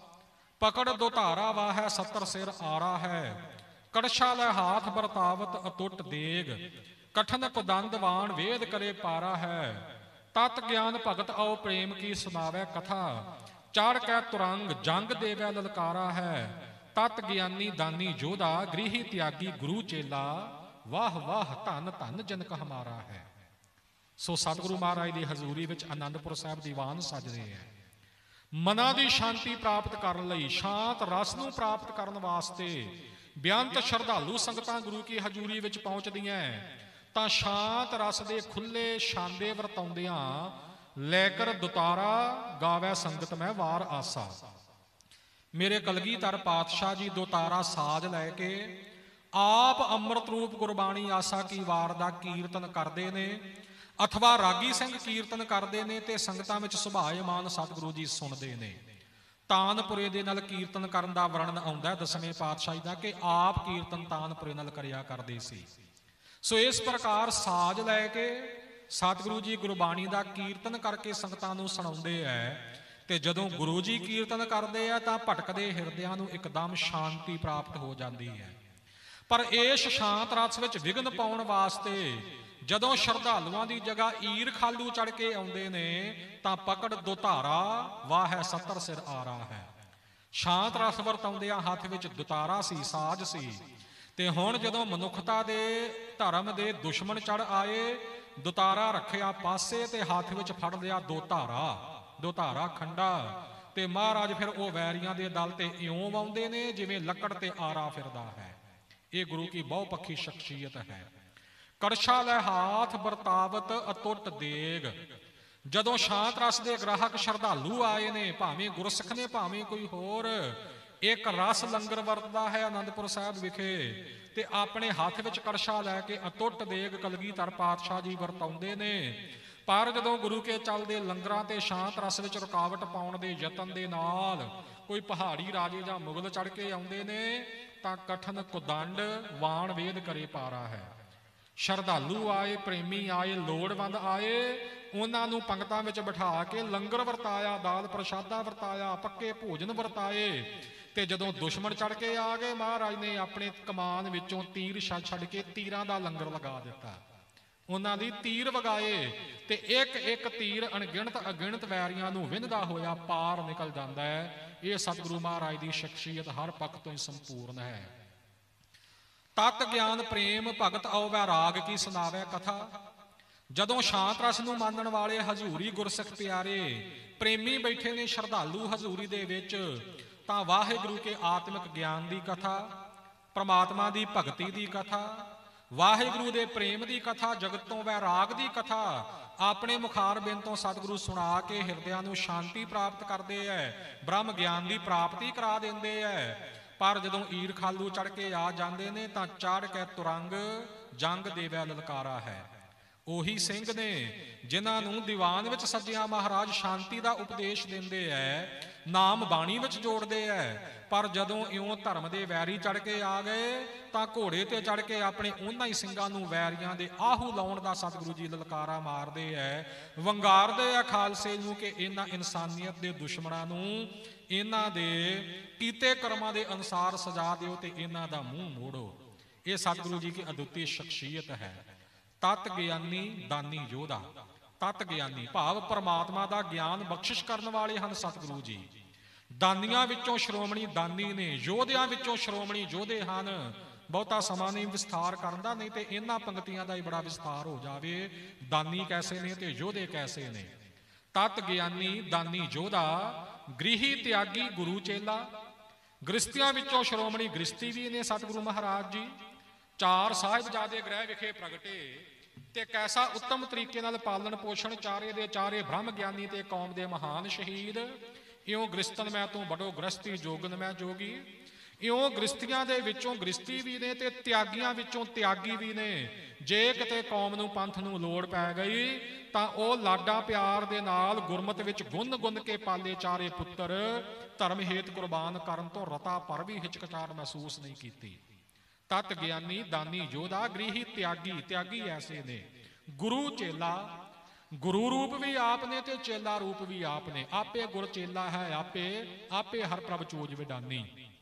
ਪਕੜ ਦੁਤਾਰਾ ਵਾਹੈ ਸੱਤਰ ਸਿਰ ਆਰਾ ਹੈ। ਕੜਛਾ ਲੈ ਹਾਥ ਵਰਤਾਵਤ ਅਟੁੱਟ ਦੇਗ, ਕਠਨ ਕੁਦੰਦ ਵਾਣ ਵੇਦ ਕਰੇ ਪਾਰਾ ਹੈ। ਤਤ ਗਿਆਨ ਭਗਤ ਆਓ ਪ੍ਰੇਮ ਕੀ ਸੁਣਾਵੇ ਕਥਾ, ਚੜ ਕੇ ਤੁਰੰਗ ਜੰਗ ਦੇਵੇ ਲਲਕਾਰਾ ਹੈ। ਤਤ ਗਿਆਨੀ ਦਾਨੀ ਜੋਧਾ ਗ੍ਰਹੀ ਤਿਆਗੀ ਗੁਰੂ ਚੇਲਾ, ਵਾਹ ਵਾਹ ਧੰਨ ਧੰਨ ਜਨਕ ਹਮਾਰਾ ਹੈ। ਸੋ ਸਤਿਗੁਰੂ ਮਹਾਰਾਜ ਦੀ ਹਜ਼ੂਰੀ ਵਿੱਚ ਆਨੰਦਪੁਰ ਸਾਹਿਬ ਦੀਵਾਨ ਸਜਦੇ ਹੈ। ਮਨਾਂ ਦੀ ਸ਼ਾਂਤੀ ਪ੍ਰਾਪਤ ਕਰਨ ਲਈ, ਸ਼ਾਂਤ ਰਸ ਨੂੰ ਪ੍ਰਾਪਤ ਕਰਨ ਵਾਸਤੇ ਬੇਅੰਤ ਸ਼ਰਧਾਲੂ ਸੰਗਤਾਂ ਗੁਰੂ ਕੀ ਹਜ਼ੂਰੀ ਵਿੱਚ ਪਹੁੰਚਦੀਆਂ ਤਾਂ ਸ਼ਾਂਤ ਰਸ ਦੇ ਖੁੱਲੇ ਸ਼ਾਂਦੇ ਵਰਤਾਉਂਦਿਆਂ ਲੈ ਕਰ ਦੁਤਾਰਾ ਗਾਵੇ ਸੰਗਤ ਮੈਂ ਵਾਰ ਆਸਾ। ਮੇਰੇ ਕਲਗੀਧਰ ਪਾਤਸ਼ਾਹ ਜੀ ਦੁਤਾਰਾ ਸਾਜ ਲੈ ਕੇ ਆਪ ਅੰਮ੍ਰਿਤ ਰੂਪ ਗੁਰਬਾਣੀ ਆਸਾ ਕੀ ਵਾਰ ਦਾ ਕੀਰਤਨ ਕਰਦੇ ਨੇ, ਅਥਵਾ ਰਾਗੀ ਸਿੰਘ ਕੀਰਤਨ ਕਰਦੇ ਨੇ ਤੇ ਸੰਗਤਾਂ ਵਿੱਚ ਸੁਭਾਏਮਾਨ ਸਤਿਗੁਰੂ ਜੀ ਸੁਣਦੇ ਨੇ। ਤਾਨਪੁਰੇ ਦੇ ਨਾਲ ਕੀਰਤਨ ਕਰਨ ਦਾ ਵਰਣਨ ਆਉਂਦਾ ਦਸਵੇਂ ਪਾਤਸ਼ਾਹੀ ਦਾ ਕਿ ਆਪ ਕੀਰਤਨ ਤਾਨਪੁਰੇ ਨਾਲ ਕਰਿਆ ਕਰਦੇ ਸੀ। ਸੋ ਇਸ ਪ੍ਰਕਾਰ ਸਾਜ ਲੈ ਕੇ ਸਤਿਗੁਰੂ ਜੀ ਗੁਰਬਾਣੀ ਦਾ ਕੀਰਤਨ ਕਰਕੇ ਸੰਗਤਾਂ ਨੂੰ ਸੁਣਾਉਂਦੇ ਐ ਤੇ ਜਦੋਂ ਗੁਰੂ ਜੀ ਕੀਰਤਨ ਕਰਦੇ ਆ ਤਾਂ ਭਟਕਦੇ ਹਿਰਦਿਆਂ ਨੂੰ ਇੱਕਦਮ ਸ਼ਾਂਤੀ ਪ੍ਰਾਪਤ ਹੋ ਜਾਂਦੀ ਹੈ। ਪਰ ਇਸ ਸ਼ਾਂਤ ਰਸ ਵਿੱਚ ਵਿਘਨ ਪਾਉਣ ਵਾਸਤੇ ਜਦੋਂ ਸ਼ਰਧਾਲੂਆਂ ਦੀ ਜਗ੍ਹਾ ਈਰ ਖਾਲੂ ਚੜ ਕੇ ਆਉਂਦੇ ਨੇ ਤਾਂ ਪਕੜ ਦੁਤਾਰਾ ਵਾਹੈ ਸੱਤਰ ਸਿਰ ਆਰਾ ਹੈ। ਸ਼ਾਂਤ ਰਸ ਵਰਤਾਉਂਦਿਆਂ ਹੱਥ ਵਿੱਚ ਦੁਤਾਰਾ ਸੀ, ਸਾਜ ਸੀ, ਤੇ ਹੁਣ ਜਦੋਂ ਮਨੁੱਖਤਾ ਦੇ ਧਰਮ ਦੇ ਦੁਸ਼ਮਣ ਚੜ ਆਏ, ਦੁਤਾਰਾ ਰੱਖਿਆ ਪਾਸੇ ਤੇ ਹੱਥ ਵਿੱਚ ਫੜ ਲਿਆ ਦੋ ਧਾਰਾ, ਦੋ ਧਾਰਾ ਖੰਡਾ, ਤੇ ਮਹਾਰਾਜ ਫਿਰ ਉਹ ਵੈਰੀਆਂ ਦੇ ਦਲ ਤੇ ਇਉਂ ਵਾਉਂਦੇ ਨੇ ਜਿਵੇਂ ਲੱਕੜ ਤੇ ਆਰਾ ਫਿਰਦਾ ਹੈ। ਇਹ ਗੁਰੂ ਕੀ ਬਹੁਪੱਖੀ ਸ਼ਖਸੀਅਤ ਹੈ। ਕੜਛਾ ਲੈ ਹਾਥ ਵਰਤਾਵਤ ਅਟੁੱਟ ਦੇਗ। ਜਦੋਂ ਸ਼ਾਂਤ ਰਸ ਦੇ ਗ੍ਰਾਹਕ ਸ਼ਰਧਾਲੂ ਆਏ ਨੇ, ਭਾਵੇਂ ਗੁਰਸਿੱਖ ਨੇ ਭਾਵੇਂ ਕੋਈ ਹੋਰ, ਇੱਕ ਰਸ ਲੰਗਰ ਵਰਤਦਾ ਹੈ ਆਨੰਦਪੁਰ ਸਾਹਿਬ ਵਿਖੇ ਤੇ ਆਪਣੇ ਹੱਥ ਵਿੱਚ ਕੜਛਾ ਲੈ ਕੇ ਅਟੁੱਟ ਦੇਗ ਕਲਗੀਧਰ ਪਾਤਸ਼ਾਹ ਜੀ ਵਰਤਾਉਂਦੇ ਨੇ। ਪਰ ਜਦੋਂ ਗੁਰੂ ਕੇ ਚੱਲਦੇ ਲੰਗਰਾਂ ਤੇ ਸ਼ਾਂਤ ਰਸ ਵਿੱਚ ਰੁਕਾਵਟ ਪਾਉਣ ਦੇ ਯਤਨ ਦੇ ਨਾਲ ਕੋਈ ਪਹਾੜੀ ਰਾਜੇ ਜਾਂ ਮੁਗਲ ਚੜ ਕੇ ਆਉਂਦੇ ਨੇ ਤਾਂ ਕਠਨ ਕੁਦੰਡ ਵਾਣ ਵੇਦ ਕਰੇ ਪਾਰਾ ਹੈ। ਸ਼ਰਧਾਲੂ ਆਏ, ਪ੍ਰੇਮੀ ਆਏ, ਲੋੜਵੰਦ ਆਏ, ਉਹਨਾਂ ਨੂੰ ਪੰਗਤਾਂ ਵਿੱਚ ਬਿਠਾ ਕੇ ਲੰਗਰ ਵਰਤਾਇਆ, ਦਾਲ ਪ੍ਰਸ਼ਾਦਾ ਵਰਤਾਇਆ, ਪੱਕੇ ਭੋਜਨ ਵਰਤਾਏ। ਤੇ ਜਦੋਂ ਦੁਸ਼ਮਣ ਚੜ ਕੇ ਆ ਗਏ, ਮਹਾਰਾਜ ਨੇ ਆਪਣੇ ਕਮਾਨ ਵਿੱਚੋਂ ਤੀਰ ਛੱਡ ਛੱਡ ਕੇ ਤੀਰਾਂ ਦਾ ਲੰਗਰ ਲਗਾ ਦਿੱਤਾ। ਉਹਨਾਂ ਦੀ ਤੀਰ ਵਗਾਏ ਤੇ ਇੱਕ ਇੱਕ ਤੀਰ ਅਣਗਿਣਤ ਅਗਿਣਤ ਵੈਰੀਆਂ ਨੂੰ ਵਿੰਨਦਾ ਹੋਇਆ ਪਾਰ ਨਿਕਲ ਜਾਂਦਾ ਹੈ। ਇਹ ਸਤਿਗੁਰੂ ਮਹਾਰਾਜ ਦੀ ਸ਼ਖਸੀਅਤ ਹਰ ਪੱਖ ਤੋਂ ਹੀ ਸੰਪੂਰਨ ਹੈ। ਤਤ ਗਿਆਨ ਪ੍ਰੇਮ ਭਗਤ ਆਉਵੈ ਰਾਗ ਕੀ ਸੁਣਾਵੇ ਕਥਾ। ਜਦੋਂ ਸ਼ਾਂਤ ਰਸ ਨੂੰ ਮੰਨਣ ਵਾਲੇ ਹਜ਼ੂਰੀ ਗੁਰਸਿੱਖ ਪਿਆਰੇ ਪ੍ਰੇਮੀ ਬੈਠੇ ਨੇ ਸ਼ਰਧਾਲੂ ਹਜ਼ੂਰੀ ਦੇ ਵਿੱਚ, ਤਾਂ ਵਾਹਿਗੁਰੂ ਕੇ ਆਤਮਿਕ ਗਿਆਨ ਦੀ ਕਥਾ, परमात्मा की भगती की कथा, वाहिगुरु के प्रेम की कथा, जगत तो वैराग की कथा अपने मुखार बिन तो सतगुरु सुना के हिरदियां नूं शांति प्राप्त करते हैं, ब्रह्म ज्ञान की प्राप्ति करा देंदे है। पर जदों ईर खालू चढ़ के आ जाते ने तां चढ़ के तुरंग जंग देवै ललकारा है। ਉਹੀ ਸਿੰਘ ने जिन्हां नूं दीवान विच सज्जिया महाराज शांति का उपदेश देंदे है, नाम बाणी विच जोड़ते है। पर जदों इउं धर्म के वैरी चढ़ के आ गए तां घोड़े ते चढ़ के अपने उन्हां ही ਸਿੰਘਾਂ नूं वैरियां दे आहू लाउण दा सतगुरु जी ललकारा मारदे है, वंगारदे आ खालसे नूं कि इन्हां इंसानियत दे दुश्मनां नूं इन्हां दे कीते कर्मां दे अनुसार सजा दिओ ते इन्हां दा मूँह मोड़ो। ये सतगुरु जी की अद्वितीय शख्सियत है। तत् ज्ञानी दानी योधा, तत् ज्ञानी भाव परमात्मा का ज्ञान बख्शिश करने वाले हैं सतगुरु जी। दानियां विचों श्रोमणी दानी ने, योधियां विचों श्रोमणी योधे हैं। बहुता समा नहीं विस्तार करना, नहीं तो इन्हां पंक्तियां का ही बड़ा विस्तार हो जाए। दानी कैसे ने ते योधे कैसे ने। तत् ज्ञानी दानी योधा, गृही त्यागी गुरु चेला, गृहस्थियां विचों श्रोमणी गृहस्थी भी ने सतगुरु महाराज जी। चार साहिबजादे ग्रह विखे प्रगटे ते कैसा उत्तम तरीके नाल पालन पोषण चारे दे चारे ब्रह्म ज्ञानी ते कौम दे महान शहीद। इउं गृहस्थन मैं तू बड़ो गृहस्थी जोगन मैं जोगी। इउं गृहस्थियां दे विचों गृहस्थी भी ने ते त्यागियां विचों त्यागी भी ने। जे किते कौम नूं पंथ नूं लोड़ पै गई तां ओह लाडा प्यार दे नाल गुरमत विच गुन गुन के पाले चारे पुत्तर धर्म हेत कुर्बान करन तो रता पर भी हिचकिचाहट महसूस नहीं कीती। तत् ज्ञानी दानी योधा, गृही त्यागी, त्यागी ऐसे ने। गुरु चेला, गुरु रूप भी आपने ते चेला रूप भी आपने। आपे गुर चेला है आपे, आपे हर प्रभ चोज विडानी।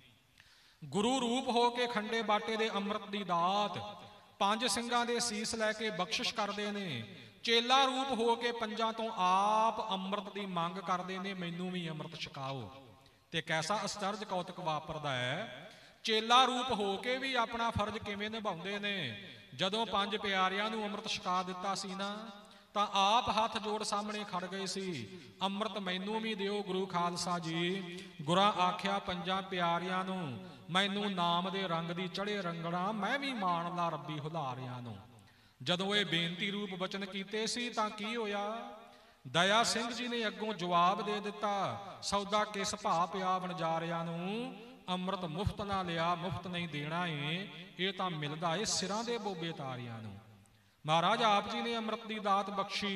गुरु रूप हो के खंडे बाटे दे अमृत दी दात, पंज ਸਿੰਘਾਂ ਦੇ ਸੀਸ ਲੈ ਕੇ ਬਖਸ਼ਿਸ਼ ਕਰਦੇ ਨੇ। ਚੇਲਾ रूप हो के ਪੰਜਾਂ ਤੋਂ आप अमृत ਦੀ ਮੰਗ ਕਰਦੇ ਨੇ, ਮੈਨੂੰ ਵੀ अमृत ਛਕਾਓ। ਤੇ कैसा ਅਸਚਰਜ ਕੌਤਕ ਵਾਪਰਦਾ ਹੈ। चेला रूप हो के भी अपना फर्ज किवें निभाउंदे ने। जदों पंज प्यारियां नूं अमृत छका दिता सी ना तां आप हाथ जोड़ सामने खड़ गए सी। अमृत मैनू भी दिओ गुरु खालसा जी। गुरां आख्या पंजां प्यारियां नूं, मैनू नाम दे रंग दी चढ़े रंगड़ा, मैं भी मान ला रब्बी हुलारियां नूं। जदों ये बेनती रूप बचन कीते सी तां की होया। दया सिंह जी ने अगों जवाब दे दिता, सौदा किस भा पिया वणजारियां नूं। अमृत मुफ्त ना लिया, मुफ्त नहीं देना है, ये तो मिलता है सिरां दे बोबे तारियां नूं। महाराज आप जी ने अमृत की दात बख्शी,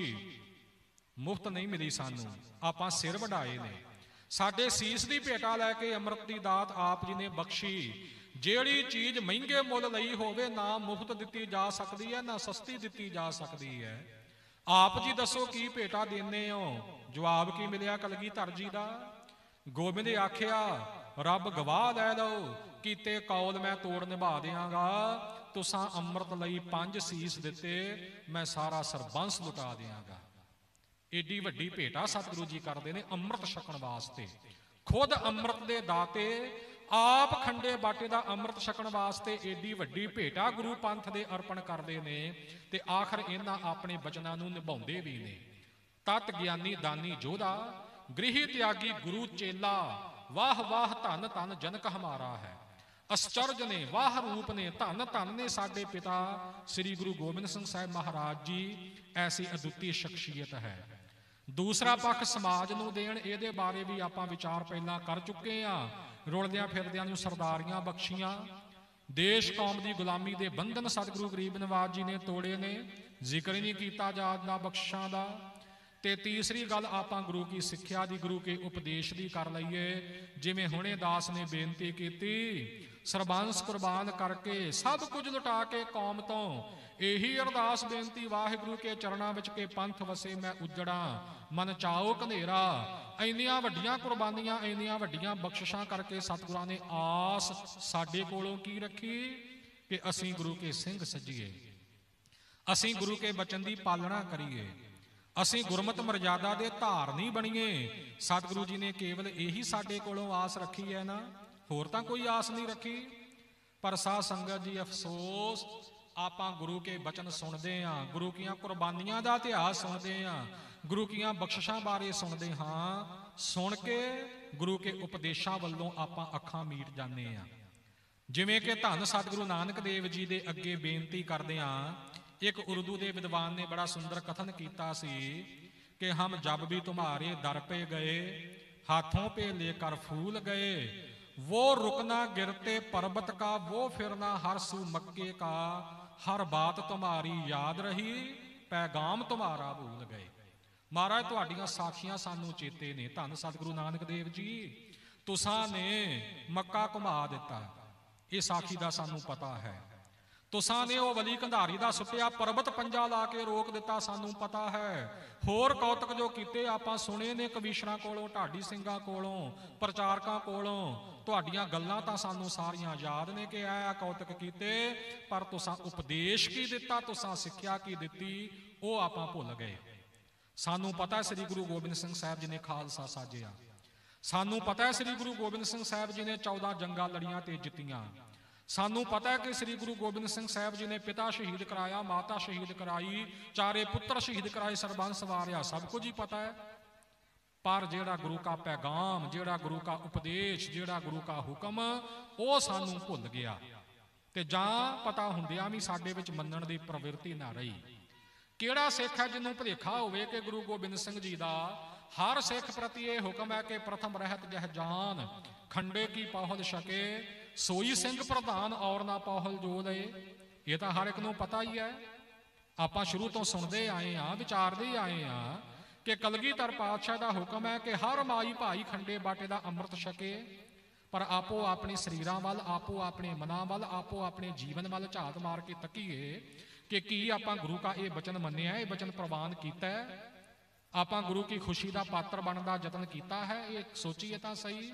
मुफ्त नहीं मिली सानू, आपां सिर वढाए ने। साडे सीस की भेटा लैके अमृत की दात आप जी ने बख्शी। ਜਿਹੜੀ चीज़ महंगे मुल लई होवे ना मुफ्त दिती जा सकती है ना सस्ती दिती जा सकती है। आप जी दसो की भेटा देने हो। जवाब की मिलिया कलगीधर जी का। गोबिंद आखिया रब गवाह लै लो, कीते कौल मैं तोड़ निभा देंगा। तुसां अमृत लई पंज सीस दिते, मैं सारा सरबंस लुटा देंगा। एडी वड्डी भेटा सतगुरु जी करते हैं अमृत छकण वास्ते। खुद अमृत दे दाते आप खंडे बाटे का अमृत छकण वास्ते एडी वड्डी भेटा गुरु पंथ दे अर्पण करते हैं ते आखिर इन्हां अपने बचनां नूं निभाउंदे भी ने। तत् ज्ञानी दानी योधा, गृही त्यागी गुरु चेला, वाह वाह धन धन जनक हमारा है। अश्चर्ज ने, वाह रूप ने, धन धन ने साडे पिता श्री गुरु गोबिंद सिंह साहब महाराज जी। ऐसी अद्वितीय शख्सियत है। दूसरा पक्ष समाज नूं देण, इहदे बारे भी आपां विचार पहलां कर चुके हां। रुलदियां फिरदियां नूं सरदारियां बख्शियां, देश कौम की गुलामी के बंधन सतगुरु गरीब नवाज जी ने तोड़े ने। जिक्र ही नहीं किया जाता बख्शिशां दा। ते तीसरी गल आपां गुरु की सिक्ख्या दी, गुरु के उपदेश दी कर लईए। जिवें हुणे दास ने बेनती कीती, सरबंस कुर्बान करके सब कुछ लुटा के कौम तो यही अरदास बेनती वाहिगुरु के चरणों विच के पंथ वसे मैं उजड़ा, मन चाओ कनेरा। इन्नियां वड्डियां कुर्बानियां, इन्नियां वड्डियां बख्शिशां करके सतगुरां ने आस साडे कोलों की रखी कि असीं गुरु के सिंह सजीए, असीं गुरु के बचन की पालना करिए, असीं गुरमत मर्यादा दे धारनी बणीए। सतगुरु जी ने केवल यही साडे कोलों आस रखी है ना, होर तां कोई आस नहीं रखी। पर साध संगत जी अफसोस, आपां गुरु के बचन सुनते हाँ, गुरु की कुर्बानियां का इतिहास सुनते हाँ, गुरु की बख्शिशां बारे सुनते हाँ। सुन के गुरु के उपदेशों वालों आपां अखां मीट जाने हाँ। ਜਿਵੇਂ ਕਿ ਧੰਨ ਸਤਿਗੁਰੂ ਨਾਨਕ ਦੇਵ ਜੀ ਦੇ ਅੱਗੇ ਬੇਨਤੀ ਕਰਦਿਆਂ ਇੱਕ ਉਰਦੂ ਦੇ ਵਿਦਵਾਨ ਨੇ ਬੜਾ ਸੁੰਦਰ ਕਥਨ ਕੀਤਾ ਸੀ ਕਿ ਹਮ ਜਬ ਵੀ ਤੁਮਾਰੇ ਦਰ ਪੇ ਗਏ ਹਾਥੋਂ ਪੇ ਲੇਕਰ ਫੂਲ ਗਏ वो रुकना गिरते पर्वत का वो फिरना हर सू मक्के का हर बात तुम्हारी याद रही पैगाम तुम्हारा भूल गए। महाराज तुहाड़ियां साखियां सानू चेते ने धन सतगुरु नानक देव जी तुसां ने मक्का घुमा दिता ये साखी दा सानू पता है। तुसां ने वो वली कंधारी दा सुटिया पर्वत पंजा ला के रोक दिता सानू पता है। होर कौतक जो कीते आपां सुने ने कवीशरां कोलों ढाडी सिंघां कोलों प्रचारकां कोलों तुहाड़ियां गल्लां तां सानू सारियां याद ने कि आ कौतक कीते पर तुसां उपदेश की दिता तुसां सिक्ख्या की दित्ती वो आपां भुल गए। सानू पता है श्री गुरु गोबिंद सिंह साहब जी ने खालसा साजिया सानू पता है श्री गुरु गोबिंद सिंह साहब जी ने चौदह जंगां लड़ियां ते जित्तियां। सानू पता है कि श्री गुरु गोबिंद सिंह साहब जी ने पिता शहीद कराया माता शहीद कराई चारे पुत्र शहीद कराए सरबंस वारिया सब कुछ ही पता है। पर जेड़ा गुरु का पैगाम जेड़ा गुरु का उपदेश जेड़ा गुरु का हुक्म वो सानू भुल गया ते जां पता हुंदियां भी साडे विच मन्नण दी प्रवृत्ति ना रही। किहड़ा सिख है जिन्हों भुलेखा होवे कि गुरु गोबिंद सिंह जी दा हर सिख प्रति यह हुक्म है कि प्रथम रहत जह जान खंडे की पौहल छके सोई सिंह प्रधान और ना पौहल जो ले। ये तो हर एक नूं पता ही है। आपां शुरू तो सुनते आए हाँ विचारते आए हाँ कि कलगीधर पातशाह का हुक्म है कि हर माई भाई खंडे बाटे का अमृत छके पर आपो अपने शरीरां वल आपो अपने मनां वल आपो अपने जीवन वल झात मार के तकीए कि की आपां गुरु का ये वचन मन्निया ये वचन प्रवान किया है आपां गुरु की खुशी का पात्र बनने का यतन किया है। ये सोचीए तो सही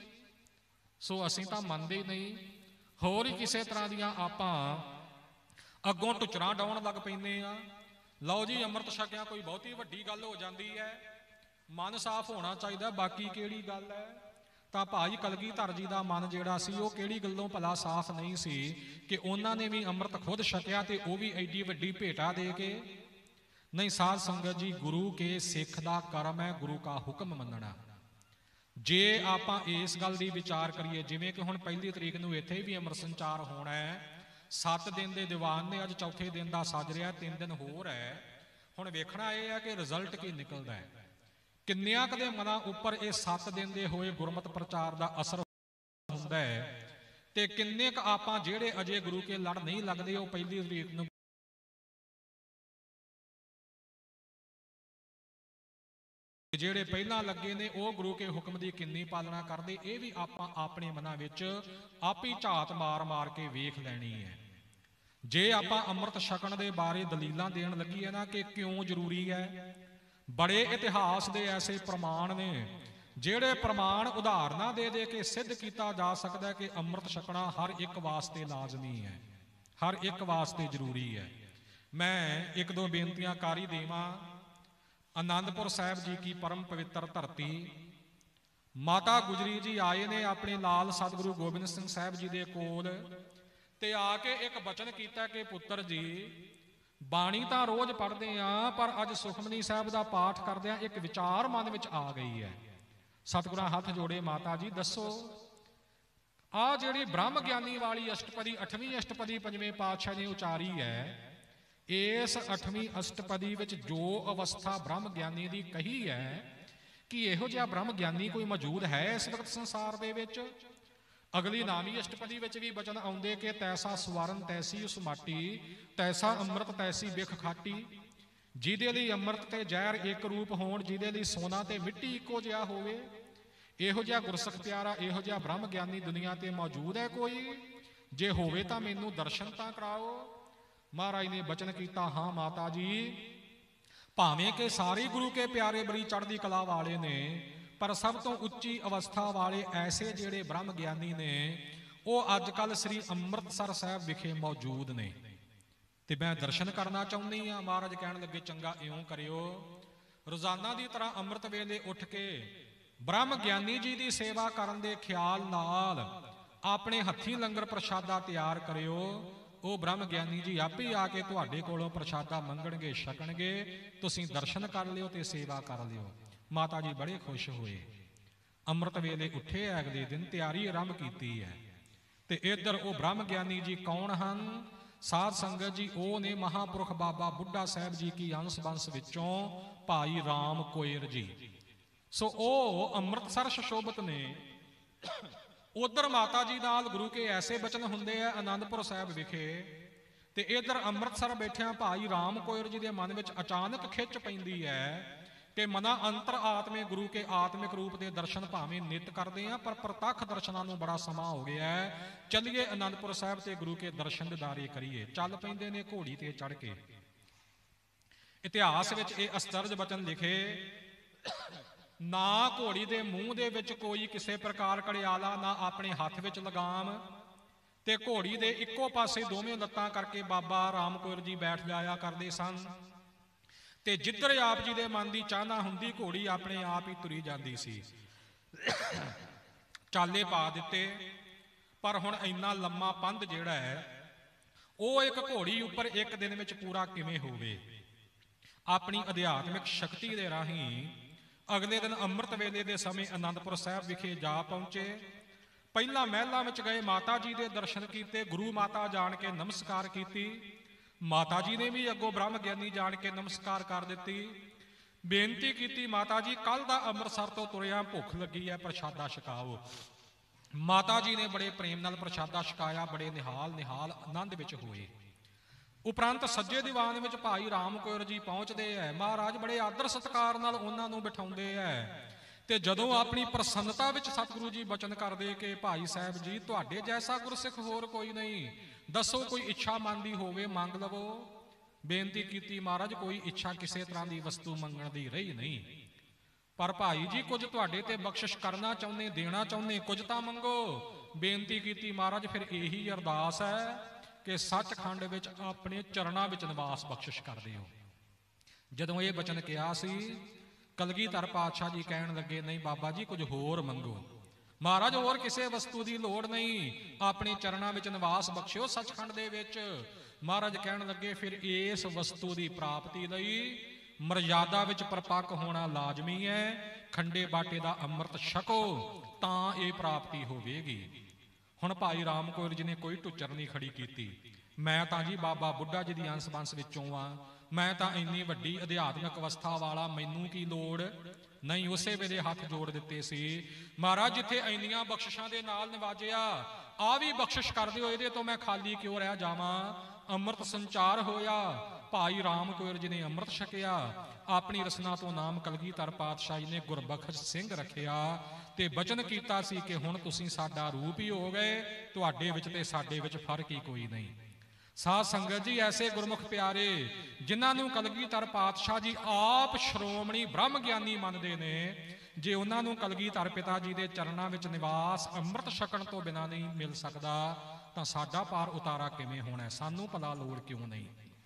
सो असीं तां मनदे ही नहीं। होर ही किसी तरह दियां आपां अगों टुचरां डाउण लग पैंदे आ। लो जी अमृत छकिया कोई बहुती वड्डी गल हो जाती है मन साफ होना चाहिए बाकी किहड़ी गल है। तां भाई कलगीधर जी दा मन जिहड़ा सी ओह किहड़ी गल्लों भला साफ नहीं सी कि उन्हां ने भी अमृत खुद छकिया ते ओह भी एडी वड्डी भेटा दे के नहीं। साध संगत जी गुरु के सिख दा कर्म है गुरु का हुक्म मनना। जे आपां इस गल दी विचार करिए जिवें कि हुण पहली तरीक नूं इत्थे भी अमर संचार होना है सत्त दिन दे दीवान ने अज चौथे दिन दा सज रिहा तीन दिन होर है। हुण वेखना यह है कि रिजल्ट की निकलदा है किन्नियां क दे मनां उपर ये सत्त दिन दे होए गुरमत प्रचार दा असर हुंदा है ते किन्ने क आपां जिहड़े अजे गुरु के लड़ नहीं लगदे ओह पहली तरीक नूं ਜਿਹੜੇ ਪਹਿਲਾਂ ਲੱਗੇ ਨੇ ਉਹ ਗੁਰੂ ਕੇ ਹੁਕਮ ਦੀ ਕਿੰਨੀ ਪਾਲਣਾ ਕਰਦੇ ਇਹ ਵੀ ਆਪਾਂ ਆਪਣੇ ਮਨਾਂ ਵਿੱਚ ਆਪ ਹੀ ਝਾਤ ਮਾਰ ਮਾਰ ਕੇ ਵੇਖ ਲੈਣੀ ਹੈ। ਜੇ ਆਪਾਂ ਅੰਮ੍ਰਿਤ ਛਕਣ ਦੇ ਬਾਰੇ ਦਲੀਲਾਂ ਦੇਣ ਲੱਗੀਏ ਨਾ ਕਿ ਕਿਉਂ ਜ਼ਰੂਰੀ ਹੈ ਬੜੇ ਇਤਿਹਾਸ ਦੇ ਐਸੇ ਪ੍ਰਮਾਣ ਨੇ ਜਿਹੜੇ ਪ੍ਰਮਾਣ ਉਦਾਹਰਨਾਂ ਦੇ ਦੇ ਕੇ ਸਿੱਧ ਕੀਤਾ ਜਾ ਸਕਦਾ ਕਿ ਅੰਮ੍ਰਿਤ ਛਕਣਾ ਹਰ ਇੱਕ ਵਾਸਤੇ ਲਾਜ਼ਮੀ ਹੈ ਹਰ ਇੱਕ ਵਾਸਤੇ ਜ਼ਰੂਰੀ ਹੈ। ਮੈਂ ਇੱਕ ਦੋ ਬੇਨਤੀਆਂ ਕਰ ਹੀ ਦੇਵਾਂ। आनंदपुर साहिब जी की परम पवित्र धरती माता गुजरी जी आए ने अपने लाल सतगुरु गोबिंद सिंह साहिब जी दे कोल ते आके एक बचन किया कि पुत्र जी बाणी तां रोज पढ़ते हाँ पर अज सुखमनी साहिब का पाठ करदे एक विचार मन विच आ गई है। सतगुरां हथ जोड़े माता जी दसो आ जिहड़ी ब्रह्म ज्ञानी वाली अष्टपदी अठवीं अष्टपदी पंजवें पातशाह ने उचारी है इस अठवीं अष्टपदी विच जो अवस्था ब्रह्म ज्ञानी दी कही है कि इहो जिहा ब्रह्म ज्ञानी कोई मौजूद है इस वक्त संसार दे विच। अगली नामी अष्टपदी विच भी वचन आउंदे कि तैसा स्वरण तैसी उस माटी तैसा अमृत तैसी बिख खाटी जिहदे लई अमृत ते जहर एक रूप होण जिहदे लई सोना ते मिट्टी इक्को जिहा होवे। इहो जिहा गुरसिख प्यारा इहो जिहा ब्रह्म ज्ञानी दुनिया ते मौजूद है कोई जे होवे तां मैनूं दर्शन तां कराओ। महाराज ने बचन किया हाँ माता जी भावें के सारे गुरु के प्यारे बड़ी चढ़दी कला वाले ने पर सब तो उच्ची अवस्था वाले ऐसे जेड़े ब्रह्म ज्ञानी ने वो अजकल श्री अमृतसर साहब विखे मौजूद ने ते मैं दर्शन करना चाहुंदी हाँ। महाराज कहन लगे चंगा इउं करियो रोजाना की तरह अमृत वेले उठ के ब्रह्म ज्ञानी जी की सेवा करन दे ख्याल नाल अपने हथी लंगर प्रशादा तैयार करियो। वो ब्रह्म ज्ञानी जी आप ही आके तुहाडे कोलों प्रशादा मंगणगे छकणगे तुसीं दर्शन कर लियो ते सेवा कर लियो। माता जी बड़े खुश हुए अमृत वेले उठे अगले दिन तैयारी आरंभ की है ਤੇ ਇੱਧਰ ਉਹ ਬ੍ਰਹਮ ਗਿਆਨੀ ਜੀ ਕੌਣ ਹਨ? ਸਾਧ ਸੰਗਤ ਜੀ, ਉਹ ਨੇ ਮਹਾਂਪੁਰਖ ਬਾਬਾ ਬੁੱਢਾ ਸਾਹਿਬ ਜੀ ਕੀ ਅੰਸ਼ ਬੰਸ ਵਿੱਚੋਂ ਭਾਈ ਰਾਮ ਕੋਇਰ ਜੀ। ਸੋ ਉਹ ਅੰਮ੍ਰਿਤਸਰ ਸ਼ਸ਼ੋਭਤ ਨੇ। ਉਧਰ ਮਾਤਾ ਜੀ ਨਾਲ ਗੁਰੂ ਕੇ ਐਸੇ ਬਚਨ ਹੁੰਦੇ ਆ ਆਨੰਦਪੁਰ ਸਾਹਿਬ ਵਿਖੇ, ਤੇ ਇਧਰ ਅੰਮ੍ਰਿਤਸਰ ਬੈਠਿਆਂ ਭਾਈ ਰਾਮ ਕੋਇਰ ਜੀ ਦੇ ਮਨ ਵਿੱਚ ਅਚਾਨਕ ਖਿੱਚ ਪੈਂਦੀ ਹੈ ਕਿ ਮਨਾ ਅੰਤਰ ਆਤਮੇ ਗੁਰੂ ਕੇ ਆਤਮਿਕ ਰੂਪ ਦੇ ਦਰਸ਼ਨ ਭਾਵੇਂ ਨਿਤ ਕਰਦੇ ਆ, ਪਰ ਪ੍ਰਤੱਖ ਦਰਸ਼ਨਾਂ ਨੂੰ ਬੜਾ ਸਮਾਂ ਹੋ ਗਿਆ ਹੈ, ਚੱਲੀਏ ਆਨੰਦਪੁਰ ਸਾਹਿਬ ਤੇ ਗੁਰੂ ਕੇ ਦਰਸ਼ਨ ਦਿਦਾਰੇ ਕਰੀਏ। ਚੱਲ ਪੈਂਦੇ ਨੇ ਘੋੜੀ ਤੇ ਚੜ ਕੇ। ਇਤਿਹਾਸ ਵਿੱਚ ਇਹ ਅਸਚਰਜ ਬਚਨ ਲਿਖੇ, ਨਾ ਘੋੜੀ ਦੇ ਮੂੰਹ ਦੇ ਵਿੱਚ ਕੋਈ ਕਿਸੇ ਪ੍ਰਕਾਰ ਕੜਿਆਲਾ, ਨਾ ਆਪਣੇ ਹੱਥ ਵਿੱਚ ਲਗਾਮ, ਤੇ ਘੋੜੀ ਦੇ ਇੱਕੋ ਪਾਸੇ ਦੋਵੇਂ ਲੱਤਾਂ ਕਰਕੇ ਬਾਬਾ ਰਾਮ ਕੋਇਰ ਜੀ ਬੈਠ ਜਾਇਆ ਕਰਦੇ ਸਨ, ਤੇ ਜਿੱਧਰ ਆਪ ਜੀ ਦੇ ਮਨ ਦੀ ਚਾਹਨਾ ਹੁੰਦੀ ਘੋੜੀ ਆਪਣੇ ਆਪ ਹੀ ਤੁਰੀ ਜਾਂਦੀ ਸੀ। ਚਾਲੇ ਪਾ ਦਿੱਤੇ, ਪਰ ਹੁਣ ਇੰਨਾ ਲੰਮਾ ਪੰਧ ਜਿਹੜਾ ਹੈ ਉਹ ਇੱਕ ਘੋੜੀ ਉੱਪਰ ਇੱਕ ਦਿਨ ਵਿੱਚ ਪੂਰਾ ਕਿਵੇਂ ਹੋਵੇ? ਆਪਣੀ ਅਧਿਆਤਮਿਕ ਸ਼ਕਤੀ ਦੇ ਰਾਹੀਂ ਅਗਲੇ ਦਿਨ ਅੰਮ੍ਰਿਤ ਵੇਲੇ ਦੇ ਸਮੇਂ ਆਨੰਦਪੁਰ ਸਾਹਿਬ ਵਿਖੇ ਜਾ ਪਹੁੰਚੇ। ਪਹਿਲਾਂ ਮਹਿਲਾਂ ਵਿੱਚ ਗਏ, ਮਾਤਾ ਜੀ ਦੇ ਦਰਸ਼ਨ ਕੀਤੇ, ਗੁਰੂ ਮਾਤਾ ਜਾਣ ਕੇ ਨਮਸਕਾਰ ਕੀਤੀ। ਮਾਤਾ ਜੀ ਨੇ ਵੀ ਅੱਗੋਂ ਬ੍ਰਹਮ ਗਿਆਨੀ ਜਾਣ ਕੇ ਨਮਸਕਾਰ ਕਰ ਦਿੱਤੀ। ਬੇਨਤੀ ਕੀਤੀ, ਮਾਤਾ ਜੀ ਕੱਲ ਦਾ ਅੰਮ੍ਰਿਤਸਰ ਤੋਂ ਤੁਰਿਆ, ਭੁੱਖ ਲੱਗੀ ਹੈ, ਪ੍ਰਸ਼ਾਦਾ ਛਕਾਓ। ਮਾਤਾ ਜੀ ਨੇ ਬੜੇ ਪ੍ਰੇਮ ਨਾਲ ਪ੍ਰਸ਼ਾਦਾ ਛਕਾਇਆ, ਬੜੇ ਨਿਹਾਲ ਨਿਹਾਲ ਆਨੰਦ ਵਿੱਚ ਹੋਏ। ਉਪਰੰਤ ਸੱਜੇ ਦੀਵਾਨ ਵਿੱਚ ਭਾਈ ਰਾਮ ਕੋਇਰ ਜੀ ਪਹੁੰਚਦੇ ਹੈ। ਮਹਾਰਾਜ ਬੜੇ ਆਦਰ ਸਤਿਕਾਰ ਨਾਲ ਉਹਨਾਂ ਨੂੰ ਬਿਠਾਉਂਦੇ ਹੈ, ਤੇ ਜਦੋਂ ਆਪਣੀ ਪ੍ਰਸੰਨਤਾ ਵਿੱਚ ਸਤਿਗੁਰੂ ਜੀ ਬਚਨ ਕਰਦੇ ਕਿ ਭਾਈ ਸਾਹਿਬ ਜੀ, ਤੁਹਾਡੇ ਜੈਸਾ ਗੁਰਸਿੱਖ ਹੋਰ ਕੋਈ ਨਹੀਂ, ਦੱਸੋ ਕੋਈ ਇੱਛਾ ਮੰਨਦੀ ਹੋਵੇ ਮੰਗ ਲਵੋ। ਬੇਨਤੀ ਕੀਤੀ, ਮਹਾਰਾਜ ਕੋਈ ਇੱਛਾ ਕਿਸੇ ਤਰ੍ਹਾਂ ਦੀ ਵਸਤੂ ਮੰਗਣ ਦੀ ਰਹੀ ਨਹੀਂ, ਪਰ ਭਾਈ ਜੀ ਕੁਝ ਤੁਹਾਡੇ ਤੇ ਬਖਸ਼ਿਸ਼ ਕਰਨਾ ਚਾਹੁੰਦੇ, ਦੇਣਾ ਚਾਹੁੰਦੇ, ਕੁਝ ਤਾਂ ਮੰਗੋ। ਬੇਨਤੀ ਕੀਤੀ, ਮਹਾਰਾਜ ਫਿਰ ਇਹੀ ਅਰਦਾਸ ਹੈ ਕਿ ਸੱਚਖੰਡ ਵਿੱਚ ਆਪਣੇ ਚਰਨਾਂ ਵਿੱਚ ਨਿਵਾਸ ਬਖਸ਼ਿਸ਼ ਕਰਦੇ ਹੋ। ਜਦੋਂ ਇਹ ਬਚਨ ਕਿਹਾ ਸੀ, ਕਲਗੀਧਰ ਪਾਤਸ਼ਾਹ ਜੀ ਕਹਿਣ ਲੱਗੇ, ਨਹੀਂ ਬਾਬਾ ਜੀ ਕੁਝ ਹੋਰ ਮੰਗੋ। ਮਹਾਰਾਜ ਹੋਰ ਕਿਸੇ ਵਸਤੂ ਦੀ ਲੋੜ ਨਹੀਂ, ਆਪਣੇ ਚਰਨਾਂ ਵਿੱਚ ਨਿਵਾਸ ਬਖਸ਼ਿਓ ਸੱਚਖੰਡ ਦੇ ਵਿੱਚ। ਮਹਾਰਾਜ ਕਹਿਣ ਲੱਗੇ, ਫਿਰ ਇਸ ਵਸਤੂ ਦੀ ਪ੍ਰਾਪਤੀ ਲਈ ਮਰਜ਼ਾਦਾ ਵਿੱਚ ਪਰਪੱਕ ਹੋਣਾ ਲਾਜ਼ਮੀ ਹੈ। ਖੰਡੇ ਬਾਟੇ ਦਾ ਅੰਮ੍ਰਿਤ ਛਕੋ ਤਾਂ ਇਹ ਪ੍ਰਾਪਤੀ ਹੋਵੇਗੀ। ਹੁਣ ਭਾਈ ਰਾਮ ਕੋਇਰ ਜੀ ਨੇ ਕੋਈ ਟੁੱਚਰ ਨਹੀਂ ਖੜੀ ਕੀਤੀ। ਮੈਂ ਤਾਂ ਜੀ ਬਾਬਾ ਬੁੱਢਾ ਜੀ ਦੀ ਅੰਸ਼ ਬੰਸ ਵਿੱਚੋਂ ਆ, ਮੈਂ ਤਾਂ ਇੰਨੀ ਵੱਡੀ ਅਧਿਆਤਮਿਕ ਅਵਸਥਾ ਵਾਲਾ, ਮੈਨੂੰ ਕੀ ਲੋੜ? ਨਹੀਂ, ਉਸੇ ਵੇਲੇ ਹੱਥ ਜੋੜ ਦਿੱਤੇ ਸੀ। ਮਹਾਰਾਜ ਜਿੱਥੇ ਇੰਨੀਆਂ ਬਖਸ਼ਿਸ਼ਾਂ ਦੇ ਨਾਲ ਨਿਵਾਜਿਆ, ਆ ਵੀ ਬਖਸ਼ਿਸ਼ ਕਰ ਦਿਓ, ਇਹਦੇ ਤੋਂ ਮੈਂ ਖਾਲੀ ਕਿਉਂ ਰਹਿ ਜਾਵਾਂ? ਅੰਮ੍ਰਿਤ ਸੰਚਾਰ ਹੋਇਆ। ਭਾਈ ਰਾਮ ਕੋਇਰ ਜੀ ਨੇ ਅੰਮ੍ਰਿਤ ਛਕਿਆ। ਆਪਣੀ ਰਸਨਾ ਤੋਂ ਨਾਮ ਕਲਗੀਧਰ ਪਾਤਸ਼ਾਹ ਜੀ ਨੇ ਗੁਰਬਖਸ਼ ਸਿੰਘ ਰੱਖਿਆ, ਤੇ ਬਚਨ ਕੀਤਾ ਸੀ ਕਿ ਹੁਣ ਤੁਸੀਂ ਸਾਡਾ ਰੂਪ ਹੀ ਹੋ ਗਏ, ਤੁਹਾਡੇ ਵਿੱਚ ਤੇ ਸਾਡੇ ਵਿੱਚ ਫਰਕ ਹੀ ਕੋਈ ਨਹੀਂ। ਸਾਧ ਸੰਗਤ ਜੀ, ਐਸੇ ਗੁਰਮੁਖ ਪਿਆਰੇ ਜਿਨ੍ਹਾਂ ਨੂੰ ਕਲਗੀਧਰ ਪਾਤਸ਼ਾਹ ਜੀ ਆਪ ਸ਼੍ਰੋਮਣੀ ਬ੍ਰਹਮ ਗਿਆਨੀ ਮੰਨਦੇ ਨੇ, ਜੇ ਉਹਨਾਂ ਨੂੰ ਕਲਗੀਧਰ ਪਿਤਾ ਜੀ ਦੇ ਚਰਨਾਂ ਵਿੱਚ ਨਿਵਾਸ ਅੰਮ੍ਰਿਤ ਛਕਣ ਤੋਂ ਬਿਨਾਂ ਨਹੀਂ ਮਿਲ ਸਕਦਾ, ਤਾਂ ਸਾਡਾ ਪਾਰ ਉਤਾਰਾ ਕਿਵੇਂ ਹੋਣਾ? ਸਾਨੂੰ ਭਲਾ ਲੋੜ ਕਿਉਂ ਨਹੀਂ?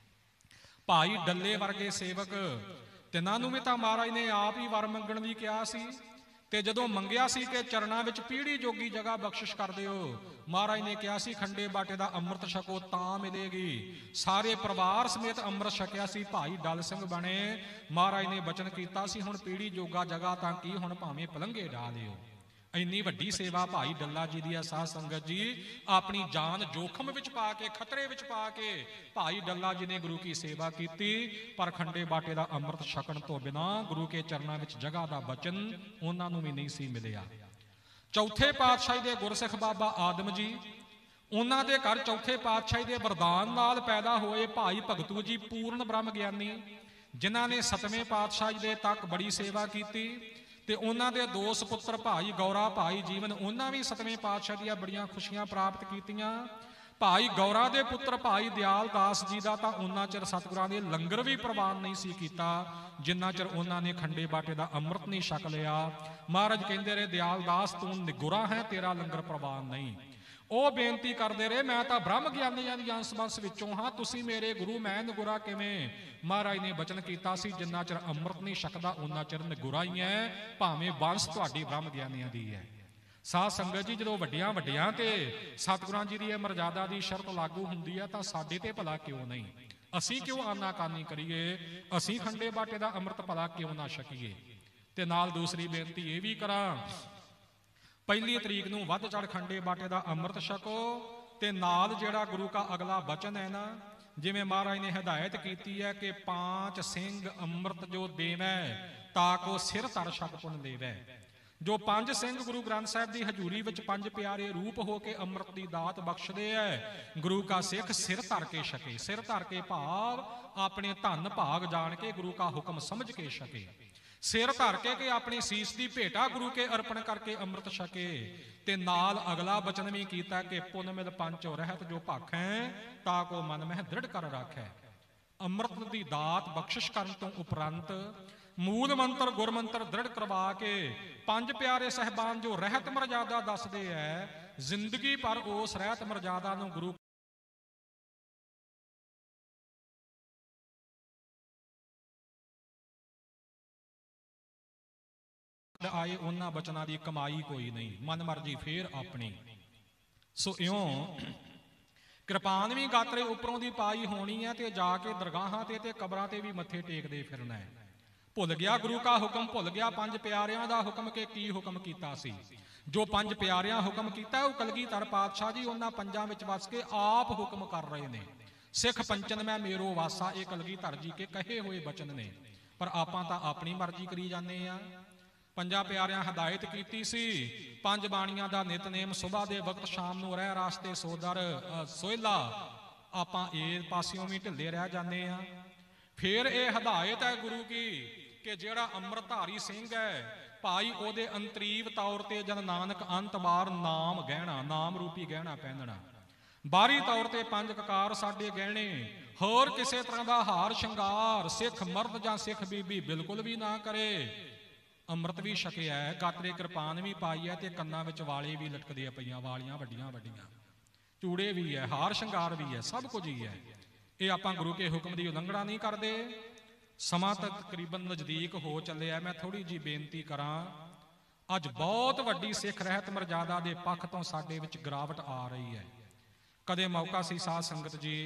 ਭਾਈ ਡੱਲੇ ਵਰਗੇ ਸੇਵਕ, ਤਿੰਨਾਂ ਨੂੰ ਵੀ ਤਾਂ ਮਹਾਰਾਜ ਨੇ ਆਪ ਹੀ ਵਰ ਮੰਗਣ ਲਈ ਕਿਹਾ ਸੀ, ਤੇ ਜਦੋਂ ਮੰਗਿਆ ਸੀ ਕਿ ਚਰਨਾਂ ਵਿੱਚ ਪੀੜੀ ਜੋਗੀ ਜਗ੍ਹਾ ਬਖਸ਼ਿਸ਼ ਕਰ ਦਿਓ, ਮਹਾਰਾਜ ਨੇ ਕਿਹਾ ਸੀ ਖੰਡੇ ਬਾਟੇ ਦਾ ਅੰਮ੍ਰਿਤ ਛਕੋ ਤਾਂ ਮਿਲੇਗੀ। ਸਾਰੇ ਪਰਿਵਾਰ ਸਮੇਤ ਅੰਮ੍ਰਿਤ ਛਕਿਆ ਸੀ। ਭਾਈ ਡਲ ਸਿੰਘ ਬਣੇ। ਮਹਾਰਾਜ ਨੇ ਬਚਨ ਕੀਤਾ ਸੀ, ਹੁਣ ਪੀੜੀ ਜੋਗਾ ਜਗ੍ਹਾ ਤਾਂ ਕੀ, ਹੁਣ ਭਾਵੇਂ ਪਲੰਘੇ ਢਾ ਲਿਓ। ਇੰਨੀ ਵੱਡੀ ਸੇਵਾ ਭਾਈ ਡੱਲਾ ਜੀ ਦੀ ਆ। ਸਾਧ ਸੰਗਤ ਜੀ, ਆਪਣੀ ਜਾਨ ਜੋਖਮ ਵਿੱਚ ਪਾ ਕੇ, ਖਤਰੇ ਵਿੱਚ ਪਾ ਕੇ ਭਾਈ ਡੱਲਾ ਜੀ ਨੇ ਗੁਰੂ ਕੀ ਸੇਵਾ ਕੀਤੀ, ਪਰ ਖੰਡੇ ਬਾਟੇ ਦਾ ਅੰਮ੍ਰਿਤ ਛਕਣ ਤੋਂ ਬਿਨਾਂ ਗੁਰੂ ਕੇ ਚਰਨਾਂ ਵਿੱਚ ਜਗ੍ਹਾ ਦਾ ਬਚਨ ਉਹਨਾਂ ਨੂੰ ਵੀ ਨਹੀਂ ਸੀ ਮਿਲਿਆ। ਚੌਥੇ ਪਾਤਸ਼ਾਹੀ ਦੇ ਗੁਰਸਿੱਖ ਬਾਬਾ ਆਦਮ ਜੀ, ਉਹਨਾਂ ਦੇ ਘਰ ਚੌਥੇ ਪਾਤਸ਼ਾਹੀ ਦੇ ਵਰਦਾਨ ਨਾਲ ਪੈਦਾ ਹੋਏ ਭਾਈ ਭਗਤੂ ਜੀ ਪੂਰਨ ਬ੍ਰਹਮ ਗਿਆਨੀ, ਜਿਨ੍ਹਾਂ ਨੇ ਸਤਵੇਂ ਪਾਤਸ਼ਾਹੀ ਦੇ ਤੱਕ ਬੜੀ ਸੇਵਾ ਕੀਤੀ, ਤੇ ਉਹਨਾਂ ਦੇ ਦੋ ਸੁਪੁੱਤਰ ਭਾਈ ਗੌਰਾ, ਭਾਈ ਜੀਵਨ, ਉਹਨਾਂ ਵੀ ਸਤਵੇਂ ਪਾਤਸ਼ਾਹ ਦੀਆਂ ਬੜੀਆਂ ਖੁਸ਼ੀਆਂ ਪ੍ਰਾਪਤ ਕੀਤੀਆਂ। ਭਾਈ ਗੌਰਾ ਦੇ ਪੁੱਤਰ ਭਾਈ ਦਿਆਲ ਦਾਸ ਜੀ ਦਾ ਤਾਂ ਉਹਨਾਂ ਚਿਰ ਸਤਿਗੁਰਾਂ ਨੇ ਲੰਗਰ ਵੀ ਪ੍ਰਵਾਨ ਨਹੀਂ ਸੀ ਕੀਤਾ, ਜਿੰਨਾ ਚਿਰ ਉਹਨਾਂ ਨੇ ਖੰਡੇ ਬਾਟੇ ਦਾ ਅੰਮ੍ਰਿਤ ਨਹੀਂ ਛਕ ਲਿਆ। ਮਹਾਰਾਜ ਕਹਿੰਦੇ ਰਹੇ, ਦਿਆਲ ਦਾਸ ਤੂੰ ਨਿਗੁਰਾ ਹੈ, ਤੇਰਾ ਲੰਗਰ ਪ੍ਰਵਾਨ ਨਹੀਂ। ਉਹ ਬੇਨਤੀ ਕਰਦੇ ਰਹੇ, ਮੈਂ ਤਾਂ ਬ੍ਰਹਮ ਗਿਆਨੀਆਂ ਦੀ ਅੰਸ਼ ਬੰਸ ਵਿੱਚੋਂ ਹਾਂ, ਤੁਸੀਂ ਮੇਰੇ ਗੁਰੂ, ਮੈਂ ਨਿਗੁਰਾ ਕਿਵੇਂ? ਮਹਾਰਾਜ ਨੇ ਬਚਨ ਕੀਤਾ ਸੀ, ਜਿੰਨਾ ਚਿਰ ਅੰਮ੍ਰਿਤ ਨਹੀਂ ਛਕਦਾ ਉਹਨਾਂ ਚਿਰ ਨਿਗੁਰਾ ਹੀ ਹੈ, ਭਾਵੇਂ ਬੰਸ ਤੁਹਾਡੀ ਬ੍ਰਹਮ ਗਿਆਨੀਆਂ ਦੀ ਹੈ। ਸਾਧ ਸੰਗਤ ਜੀ, ਜਦੋਂ ਵੱਡਿਆਂ ਵੱਡਿਆਂ ਤੇ ਸਤਿਗੁਰਾਂ ਜੀ ਦੀ ਇਹ ਮਰਜ਼ਾਦਾ ਦੀ ਸ਼ਰਤ ਲਾਗੂ ਹੁੰਦੀ ਹੈ, ਤਾਂ ਸਾਡੇ ਤੇ ਭਲਾ ਕਿਉਂ ਨਹੀਂ? ਅਸੀਂ ਕਿਉਂ ਆਨਾਕਾਨੀ ਕਰੀਏ? ਅਸੀਂ ਖੰਡੇ ਬਾਟੇ ਦਾ ਅੰਮ੍ਰਿਤ ਭਲਾ ਕਿਉਂ ਨਾ ਛਕੀਏ? ਤੇ ਨਾਲ ਦੂਸਰੀ ਬੇਨਤੀ ਇਹ ਵੀ ਕਰਾਂ, ਪਹਿਲੀ ਤਰੀਕ ਨੂੰ ਵੱਧ ਚੜ ਖੰਡੇ ਬਾਟੇ ਦਾ ਅੰਮ੍ਰਿਤ ਛਕੋ ਤੇ ਨਾਲ ਜਿਹੜਾ ਗੁਰੂ ਕਾ ਅਗਲਾ ਬਚਨ ਹੈ ਨਾ, ਜਿਵੇਂ ਮਹਾਰਾਜ ਨੇ ਹਦਾਇਤ ਕੀਤੀ ਹੈ ਕਿ ਪਾਂਚ ਸਿੰਘ ਅੰਮ੍ਰਿਤ ਜੋ ਦੇਵੈ ਤਾਕੋ ਸਿਰ ਧਰ ਛਕ ਪੁਨ ਦੇਵੈ। ਜੋ ਪੰਜ ਸਿੰਘ ਗੁਰੂ ਗ੍ਰੰਥ ਸਾਹਿਬ ਦੀ ਹਜ਼ੂਰੀ ਵਿੱਚ ਪੰਜ ਪਿਆਰੇ ਰੂਪ ਹੋ ਕੇ ਅੰਮ੍ਰਿਤ ਦੀ ਦਾਤ ਬਖਸ਼ਦੇ ਹੈ, ਗੁਰੂ ਕਾ ਸਿੱਖ ਸਿਰ ਧਰ ਕੇ ਛਕੇ। ਸਿਰ ਧਰ ਕੇ ਭਾਵ ਆਪਣੇ ਧਨ ਭਾਗ ਜਾਣ ਕੇ ਗੁਰੂ ਕਾ ਹੁਕਮ ਸਮਝ ਕੇ ਛਕੇ। ਸਿਰ ਧਰ ਕੇ ਕਿ ਆਪਣੀ ਸੀਸ ਦੀ ਭੇਟਾ ਗੁਰੂ ਕੇ ਅਰਪਣ ਕਰਕੇ ਅੰਮ੍ਰਿਤ ਛਕੇ। ਤੇ ਨਾਲ ਅਗਲਾ ਬਚਨ ਵੀ ਕੀਤਾ ਕਿ ਪੁਨ ਮਿਲ ਪੰਚੋ ਰਹਿਤ ਜੋ ਭਾਖੈ ਤਾ ਕੋ ਮਨ ਮਹਿ ਦ੍ਰਿੜ ਕਰ ਰਾਖੈ। ਅੰਮ੍ਰਿਤ ਦੀ ਦਾਤ ਬਖਸ਼ਿਸ਼ ਕਰਨ ਤੋਂ ਉਪਰੰਤ ਮੂਲ ਮੰਤਰ ਗੁਰਮੰਤਰ ਦ੍ਰਿੜ ਕਰਵਾ ਕੇ ਪੰਜ ਪਿਆਰੇ ਸਾਹਿਬਾਨ ਜੋ ਰਹਿਤ ਮਰਜ਼ਾਦਾ ਦੱਸਦੇ ਹੈ, ਜ਼ਿੰਦਗੀ ਭਰ ਉਸ ਰਹਿਤ ਮਰਜ਼ਾਦਾ ਨੂੰ ਗੁਰੂ ਆਏ ਉਹਨਾਂ ਬਚਨਾਂ ਦੀ ਕਮਾਈ ਕੋਈ ਨਹੀਂ, ਮਨ ਮਰਜੀ ਫੇਰ ਆਪਣੀ। ਸੋ ਇਉਂ ਕਿਰਪਾਨ ਵੀ ਗਾਤਰੇ ਉੱਪਰੋਂ ਦੀ ਪਾਈ ਹੋਣੀ ਹੈ ਤੇ ਜਾ ਕੇ ਦਰਗਾਹਾਂ ਤੇ ਤੇ ਕਬਰਾਂ ਤੇ ਵੀ ਮੱਥੇ ਟੇਕਦੇ ਫਿਰਨਾ ਹੈ। ਭੁੱਲ ਗਿਆ ਗੁਰੂ ਕਾ ਹੁਕਮ, ਭੁੱਲ ਗਿਆ ਪੰਜ ਪਿਆਰਿਆਂ ਦਾ ਹੁਕਮ ਕਿ ਕੀ ਹੁਕਮ ਕੀਤਾ ਸੀ। ਜੋ ਪੰਜ ਪਿਆਰਿਆਂ ਹੁਕਮ ਕੀਤਾ ਉਹ ਕਲਗੀਧਰ ਪਾਤਸ਼ਾਹ ਜੀ ਉਹਨਾਂ ਪੰਜਾਂ ਵਿੱਚ ਵਸ ਕੇ ਆਪ ਹੁਕਮ ਕਰ ਰਹੇ ਨੇ। ਸਿੱਖ ਪੰਚਨ ਮੈਂ ਮੇਰੋ ਵਾਸਾ, ਇਹ ਕਲਗੀਧਰ ਜੀ ਕੇ ਕਹੇ ਹੋਏ ਬਚਨ ਨੇ। ਪਰ ਆਪਾਂ ਤਾਂ ਆਪਣੀ ਮਰਜ਼ੀ ਕਰੀ ਜਾਂਦੇ ਆ। ਪੰਜਾਂ ਪਿਆਰਿਆਂ ਹਦਾਇਤ ਕੀਤੀ ਸੀ ਪੰਜ ਬਾਣੀਆਂ ਦਾ ਨਿਤਨੇਮ ਸੁਬਾਹ ਦੇ ਵਕਤ, ਸ਼ਾਮ ਨੂੰ ਰਹਿ ਰਾਸਤੇ ਸੋਦਰ ਸੋਹਿਲਾ। ਆਪਾਂ ਇਹ ਪਾਸਿਓਂ ਵੀ ਢਿੱਲੇ ਰਹਿ ਜਾਂਦੇ ਆ। ਫਿਰ ਇਹ ਹਦਾਇਤ ਹੈ ਗੁਰੂ ਕੀ ਕਿ ਜਿਹੜਾ ਅੰਮ੍ਰਿਤਧਾਰੀ ਸਿੰਘ ਹੈ ਭਾਈ ਉਹਦੇ ਅੰਤਰੀਵ ਤੌਰ ਤੇ ਜਨ ਨਾਨਕ ਅੰਤ ਵਾਰ ਨਾਮ ਗਹਿਣਾ, ਨਾਮ ਰੂਪੀ ਗਹਿਣਾ ਪਹਿਨਣਾ। ਬਾਹਰੀ ਤੌਰ ਤੇ ਪੰਜ ਕਕਾਰ ਸਾਡੇ ਗਹਿਣੇ, ਹੋਰ ਕਿਸੇ ਤਰ੍ਹਾਂ ਦਾ ਹਾਰ ਸ਼ਿੰਗਾਰ ਸਿੱਖ ਮਰਦ ਜਾਂ ਸਿੱਖ ਬੀਬੀ ਬਿਲਕੁਲ ਵੀ ਨਾ ਕਰੇ। ਅੰਮ੍ਰਿਤ ਵੀ ਛਕਿਆ ਹੈ, ਗਾਤਰੇ ਕਿਰਪਾਨ ਵੀ ਪਾਈ ਹੈ ਤੇ ਕੰਨਾਂ ਵਿੱਚ ਵਾਲੇ ਵੀ ਲਟਕਦੇ ਪਈਆਂ, ਵਾਲੀਆਂ ਵੱਡੀਆਂ ਵੱਡੀਆਂ, ਚੂੜੇ ਵੀ ਹੈ, ਹਾਰ ਸ਼ਿੰਗਾਰ ਵੀ ਹੈ, ਸਭ ਕੁਝ ਹੀ ਹੈ। ਇਹ ਆਪਾਂ ਗੁਰੂ ਕੇ ਹੁਕਮ ਦੀ ਉਲੰਘਣਾ ਨਹੀਂ ਕਰਦੇ। ਸਮਾਂ ਤਾਂ ਤਕਰੀਬਨ ਨਜ਼ਦੀਕ ਹੋ ਚੱਲਿਆ। ਮੈਂ ਥੋੜੀ ਜਿਹੀ ਬੇਨਤੀ ਕਰਾਂ, ਅੱਜ ਬਹੁਤ ਵੱਡੀ ਸਿੱਖ ਰਹਿਤ ਮਰਜ਼ਾਦਾ ਦੇ ਪੱਖ ਤੋਂ ਸਾਡੇ ਵਿੱਚ ਗਿਰਾਵਟ ਆ ਰਹੀ ਹੈ। ਕਦੇ ਮੌਕਾ ਸੀ ਸਾਧ ਸੰਗਤ ਜੀ,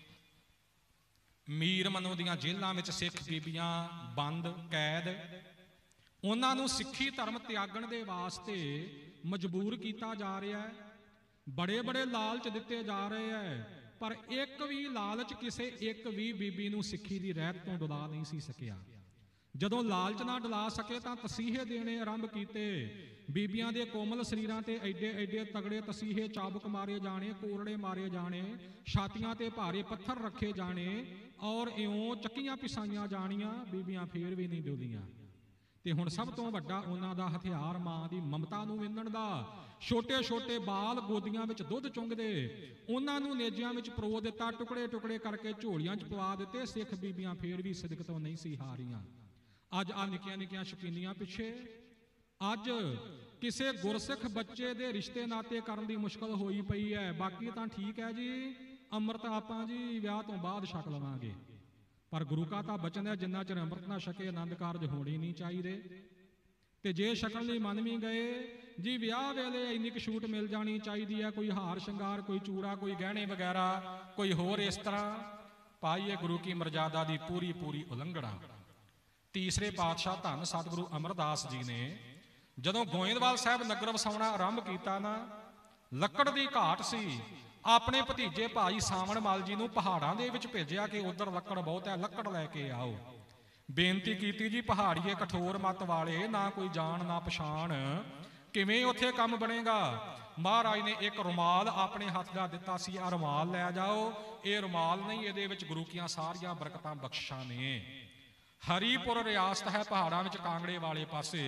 ਮੀਰ ਮਨੋ ਦੀਆਂ ਜੇਲ੍ਹਾਂ ਵਿੱਚ ਸਿੱਖ ਬੀਬੀਆਂ ਬੰਦ ਕੈਦ, ਉਹਨਾਂ ਨੂੰ ਸਿੱਖੀ ਧਰਮ ਤਿਆਗਣ ਦੇ ਵਾਸਤੇ ਮਜਬੂਰ ਕੀਤਾ ਜਾ ਰਿਹਾ ਹੈ। ਬੜੇ ਬੜੇ ਲਾਲਚ ਦਿੱਤੇ ਜਾ ਰਹੇ ਹੈ, ਪਰ ਇੱਕ ਵੀ ਲਾਲਚ ਕਿਸੇ ਇੱਕ ਵੀ ਬੀਬੀ ਨੂੰ ਸਿੱਖੀ ਦੀ ਰਹਿਤ ਤੋਂ ਡੁਲਾ ਨਹੀਂ ਸੀ ਸਕਿਆ। ਜਦੋਂ ਲਾਲਚ ਨਾ ਡੁਲਾ ਸਕੇ ਤਾਂ ਤਸੀਹੇ ਦੇਣੇ ਆਰੰਭ ਕੀਤੇ। ਬੀਬੀਆਂ ਦੇ ਕੋਮਲ ਸਰੀਰਾਂ ਤੇ ਐਡੇ ਐਡੇ ਤਗੜੇ ਤਸੀਹੇ ਚਾਬੁਕ ਮਾਰੇ ਜਾਣੇ, ਕੋਰੜੇ ਮਾਰੇ ਜਾਣੇ, ਛਾਤੀਆਂ ਤੇ ਭਾਰੇ ਪੱਥਰ ਰੱਖੇ ਜਾਣੇ ਔਰ ਇਉਂ ਚੱਕੀਆਂ ਪਿਸਾਈਆਂ ਜਾਣੀਆਂ। ਬੀਬੀਆਂ ਫੇਰ ਵੀ ਨਹੀਂ ਡੁੱਲੀਆਂ। ਤੇ ਹੁਣ ਸਭ ਤੋਂ ਵੱਡਾ ਉਹਨਾਂ ਦਾ ਹਥਿਆਰ ਮਾਂ ਦੀ ਮਮਤਾ ਨੂੰ ਵਿੰਨਣ ਦਾ। ਛੋਟੇ ਛੋਟੇ ਬਾਲ ਗੋਦੀਆਂ ਵਿੱਚ ਦੁੱਧ ਚੁੰਗਦੇ, ਉਹਨਾਂ ਨੂੰ ਨੇਜਿਆਂ ਵਿੱਚ ਪਰੋ ਦਿੱਤਾ, ਟੁਕੜੇ ਟੁਕੜੇ ਕਰਕੇ ਝੋਲੀਆਂ 'ਚ ਪਵਾ ਦਿੱਤੇ। ਸਿੱਖ ਬੀਬੀਆਂ ਫੇਰ ਵੀ ਸਿਦਕ ਤੋਂ ਨਹੀਂ ਸੀ ਹਾਰੀਆਂ। ਅੱਜ ਆ ਨਿੱਕੀਆਂ ਨਿੱਕੀਆਂ ਸ਼ਕੀਨੀਆਂ ਪਿੱਛੇ ਅੱਜ ਕਿਸੇ ਗੁਰਸਿੱਖ ਬੱਚੇ ਦੇ ਰਿਸ਼ਤੇ ਨਾਤੇ ਕਰਨ ਦੀ ਮੁਸ਼ਕਲ ਹੋਈ ਪਈ ਹੈ। ਬਾਕੀ ਤਾਂ ਠੀਕ ਹੈ ਜੀ, ਅੰਮ੍ਰਿਤ ਆਪਾਂ ਜੀ ਵਿਆਹ ਤੋਂ ਬਾਅਦ ਛਕ ਲਵਾਂਗੇ, ਪਰ ਗੁਰੂ ਕਾ ਤਾਂ ਬਚਨ ਹੈ ਜਿੰਨਾ ਚਿਰ ਅੰਮ੍ਰਿਤ ਨਾ ਛਕੇ ਆਨੰਦ ਕਾਰਜ ਹੋਣੇ ਨਹੀਂ ਚਾਹੀਦੇ। ਤੇ ਜੇ ਛਕਣ ਲਈ ਮੰਨ ਵੀ ਗਏ ਜੀ, ਵਿਆਹ ਵੇਲੇ ਇੰਨੀ ਕੁ ਛੂਟ ਮਿਲ ਜਾਣੀ ਚਾਹੀਦੀ ਹੈ, ਕੋਈ ਹਾਰ ਸ਼ਿੰਗਾਰ, ਕੋਈ ਚੂੜਾ, ਕੋਈ ਗਹਿਣੇ ਵਗੈਰਾ, ਕੋਈ ਹੋਰ ਇਸ ਤਰ੍ਹਾਂ। ਭਾਈ ਇਹ ਗੁਰੂ ਕੀ ਮਰਜ਼ਾਦਾ ਦੀ ਪੂਰੀ ਪੂਰੀ ਉਲੰਘਣਾ। ਤੀਸਰੇ ਪਾਤਸ਼ਾਹ ਧੰਨ ਸਤਿਗੁਰੂ ਅਮਰਦਾਸ ਜੀ ਨੇ ਜਦੋਂ ਗੋਇੰਦਵਾਲ ਸਾਹਿਬ ਨਗਰ ਵਸਾਉਣਾ ਆਰੰਭ ਕੀਤਾ ਨਾ, ਲੱਕੜ ਦੀ ਘਾਟ ਸੀ। ਆਪਣੇ ਭਤੀਜੇ ਭਾਈ ਸਾਵਣ ਮਲ ਜੀ ਨੂੰ ਪਹਾੜਾਂ ਦੇ ਵਿੱਚ ਭੇਜਿਆ ਕਿ ਉਧਰ ਲੱਕੜ ਬਹੁਤ ਹੈ, ਲੱਕੜ ਲੈ ਕੇ ਆਓ। ਬੇਨਤੀ ਕੀਤੀ ਜੀ, ਪਹਾੜੀਏ ਕਠੋਰ ਮੱਤ ਵਾਲੇ, ਨਾ ਕੋਈ ਜਾਣ ਨਾ ਪਛਾਣ, ਕਿਵੇਂ ਉੱਥੇ ਕੰਮ ਬਣੇਗਾ। ਮਹਾਰਾਜ ਨੇ ਇੱਕ ਰੁਮਾਲ ਆਪਣੇ ਹੱਥ ਦਾ ਦਿੱਤਾ ਸੀ, ਆ ਰੁਮਾਲ ਲੈ ਜਾਓ। ਇਹ ਰੁਮਾਲ ਨਹੀਂ, ਇਹਦੇ ਵਿੱਚ ਗੁਰੂ ਕੀਆਂ ਸਾਰੀਆਂ ਬਰਕਤਾਂ ਬਖਸ਼ਾਂ ਨੇ। ਹਰੀਪੁਰ ਰਿਆਸਤ ਹੈ ਪਹਾੜਾਂ ਵਿੱਚ ਕਾਂਗੜੇ ਵਾਲੇ ਪਾਸੇ।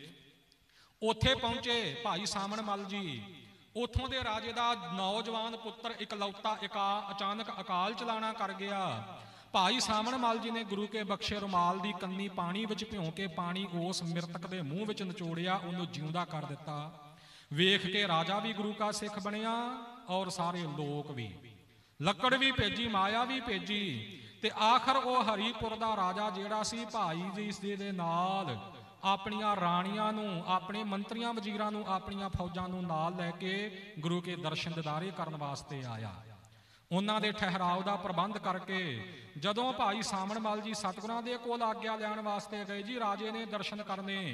ਉੱਥੇ ਪਹੁੰਚੇ ਭਾਈ ਸਾਵਣ ਮਲ ਜੀ। ਉੱਥੋਂ ਦੇ ਰਾਜੇ ਦਾ ਨੌਜਵਾਨ ਪੁੱਤਰ ਇਕਲੌਤਾ ਇਕਾ ਅਚਾਨਕ ਅਕਾਲ ਚਲਾਣਾ ਕਰ ਗਿਆ। ਭਾਈ ਸਾਵਣ ਮਲ ਜੀ ਨੇ ਗੁਰੂ ਕੇ ਬਖਸ਼ੇ ਰੁਮਾਲ ਦੀ ਕੰਨੀ ਪਾਣੀ ਵਿੱਚ ਭਿਉਂ ਕੇ ਪਾਣੀ ਉਸ ਮ੍ਰਿਤਕ ਦੇ ਮੂੰਹ ਵਿੱਚ ਨਿਚੋੜਿਆ, ਉਹਨੂੰ ਜਿਉਂਦਾ ਕਰ ਦਿੱਤਾ। ਵੇਖ ਕੇ ਰਾਜਾ ਵੀ ਗੁਰੂ ਕਾ ਸਿੱਖ ਬਣਿਆ ਔਰ ਸਾਰੇ ਲੋਕ ਵੀ। ਲੱਕੜ ਵੀ ਭੇਜੀ, ਮਾਇਆ ਵੀ ਭੇਜੀ, ਤੇ ਆਖਰ ਉਹ ਹਰੀਪੁਰ ਦਾ ਰਾਜਾ ਜਿਹੜਾ ਸੀ, ਭਾਈ ਜੀ ਦੇ ਨਾਲ ਆਪਣੀਆਂ ਰਾਣੀਆਂ ਨੂੰ, ਆਪਣੇ ਮੰਤਰੀਆਂ ਵਜ਼ੀਰਾਂ ਨੂੰ, ਆਪਣੀਆਂ ਫੌਜਾਂ ਨੂੰ ਨਾਲ ਲੈ ਕੇ ਗੁਰੂ ਕੇ ਦਰਸ਼ਨ ਦਿਦਾਰੇ ਕਰਨ ਵਾਸਤੇ ਆਇਆ। ਉਹਨਾਂ ਦੇ ਠਹਿਰਾਵ ਦਾ ਪ੍ਰਬੰਧ ਕਰਕੇ ਜਦੋਂ ਭਾਈ ਸਾਵਣ ਮਲ ਜੀ ਸਤਿਗੁਰਾਂ ਦੇ ਕੋਲ ਆਗਿਆ ਲੈਣ ਵਾਸਤੇ ਗਏ, ਜੀ ਰਾਜੇ ਨੇ ਦਰਸ਼ਨ ਕਰਨੇ,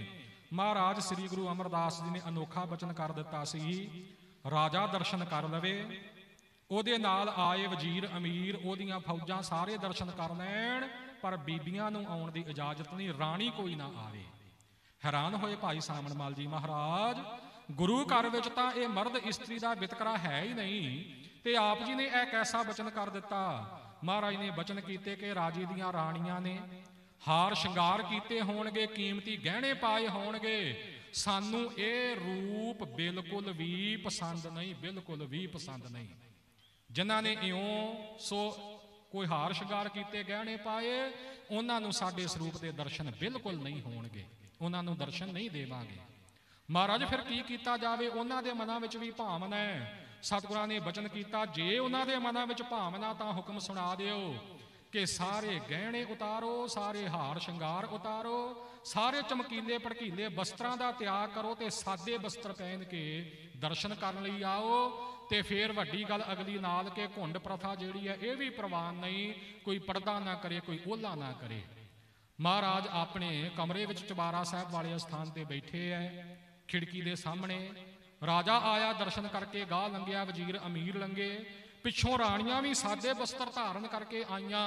महाराज श्री गुरु अमरदास जी ने अनोखा बचन कर दिता सी, राजा दर्शन कर लवे, ਉਹਦੇ ਨਾਲ ਆਏ ਵਜ਼ੀਰ ਅਮੀਰ, ਉਹਦੀਆਂ ਫੌਜਾਂ ਸਾਰੇ ਦਰਸ਼ਨ ਕਰ ਲੈਣ, ਪਰ ਬੀਬੀਆਂ ਨੂੰ ਆਉਣ ਦੀ ਇਜਾਜ਼ਤ ਨਹੀਂ, ਰਾਣੀ ਕੋਈ ਨਾ ਆਵੇ। ਹੈਰਾਨ ਹੋਏ ਭਾਈ ਸਾਮਣ ਮੱਲ ਜੀ ਮਹਾਰਾਜ, ਗੁਰੂ ਘਰ ਵਿੱਚ ਤਾਂ ਇਹ ਮਰਦ ਇਸਤਰੀ ਦਾ ਵਿਤਕਰਾ ਹੈ ਹੀ ਨਹੀਂ, ਤੇ ਆਪ ਜੀ ਨੇ ਇਹ ਕੈਸਾ ਬਚਨ ਕਰ ਦਿੱਤਾ। ਮਹਾਰਾਜ ਨੇ ਬਚਨ ਕੀਤੇ ਕਿ ਰਾਜੇ ਦੀਆਂ ਰਾਣੀਆਂ ਨੇ ਹਾਰ ਸ਼ਿੰਗਾਰ ਕੀਤੇ ਹੋਣਗੇ, ਕੀਮਤੀ ਗਹਿਣੇ ਪਾਏ ਹੋਣਗੇ, ਸਾਨੂੰ ਇਹ ਰੂਪ ਬਿਲਕੁਲ ਵੀ ਪਸੰਦ ਨਹੀਂ, ਬਿਲਕੁਲ ਵੀ ਪਸੰਦ ਨਹੀਂ। ਜਿਨ੍ਹਾਂ ਨੇ ਇਉਂ ਸੋ ਕੋਈ ਹਾਰ ਸ਼ਿੰਗਾਰ ਕੀਤੇ ਗਹਿਣੇ ਪਾਏ, ਉਹਨਾਂ ਨੂੰ ਸਾਡੇ ਸਰੂਪ ਦੇ ਦਰਸ਼ਨ ਬਿਲਕੁਲ ਨਹੀਂ ਹੋਣਗੇ, ਉਹਨਾਂ ਨੂੰ ਦਰਸ਼ਨ ਨਹੀਂ ਦੇਵਾਂਗੇ। ਮਹਾਰਾਜ ਫਿਰ ਕੀ ਕੀਤਾ ਜਾਵੇ, ਉਹਨਾਂ ਦੇ ਮਨਾਂ ਵਿੱਚ ਵੀ ਭਾਵਨਾ ਹੈ। ਸਤਿਗੁਰਾਂ ਨੇ ਬਚਨ ਕੀਤਾ, ਜੇ ਉਹਨਾਂ ਦੇ ਮਨਾਂ ਵਿੱਚ ਭਾਵਨਾ ਤਾਂ ਹੁਕਮ ਸੁਣਾ ਦਿਓ ਕਿ ਸਾਰੇ ਗਹਿਣੇ ਉਤਾਰੋ, ਸਾਰੇ ਹਾਰ ਸ਼ਿੰਗਾਰ ਉਤਾਰੋ, ਸਾਰੇ ਚਮਕੀਲੇ ਭੜਕੀਲੇ ਵਸਤਰਾਂ ਦਾ ਤਿਆਗ ਕਰੋ ਤੇ ਸਾਦੇ ਵਸਤਰ ਪਹਿਨ ਕੇ ਦਰਸ਼ਨ ਕਰਨ ਲਈ ਆਓ। ਤੇ ਫਿਰ ਵੱਡੀ ਗੱਲ ਅਗਲੀ ਨਾਲ ਕਿ ਘੁੰਡ ਪ੍ਰਥਾ ਜਿਹੜੀ ਹੈ ਇਹ ਵੀ ਪ੍ਰਵਾਨ ਨਹੀਂ, ਕੋਈ ਪਰਦਾ ਨਾ ਕਰੇ, ਕੋਈ ਓਹਲਾ ਨਾ ਕਰੇ। ਮਹਾਰਾਜ ਆਪਣੇ ਕਮਰੇ ਵਿੱਚ ਚੁਬਾਰਾ ਸਾਹਿਬ ਵਾਲੇ ਸਥਾਨ ਤੇ ਬੈਠੇ ਐ, ਖਿੜਕੀ ਦੇ ਸਾਹਮਣੇ ਰਾਜਾ ਆਇਆ, ਦਰਸ਼ਨ ਕਰਕੇ ਗਾਹ ਲੰਘਿਆ, ਵਜ਼ੀਰ ਅਮੀਰ ਲੰਘੇ, ਪਿੱਛੋਂ ਰਾਣੀਆਂ ਵੀ ਸਾਦੇ ਬਸਤਰ ਧਾਰਨ ਕਰਕੇ ਆਈਆਂ।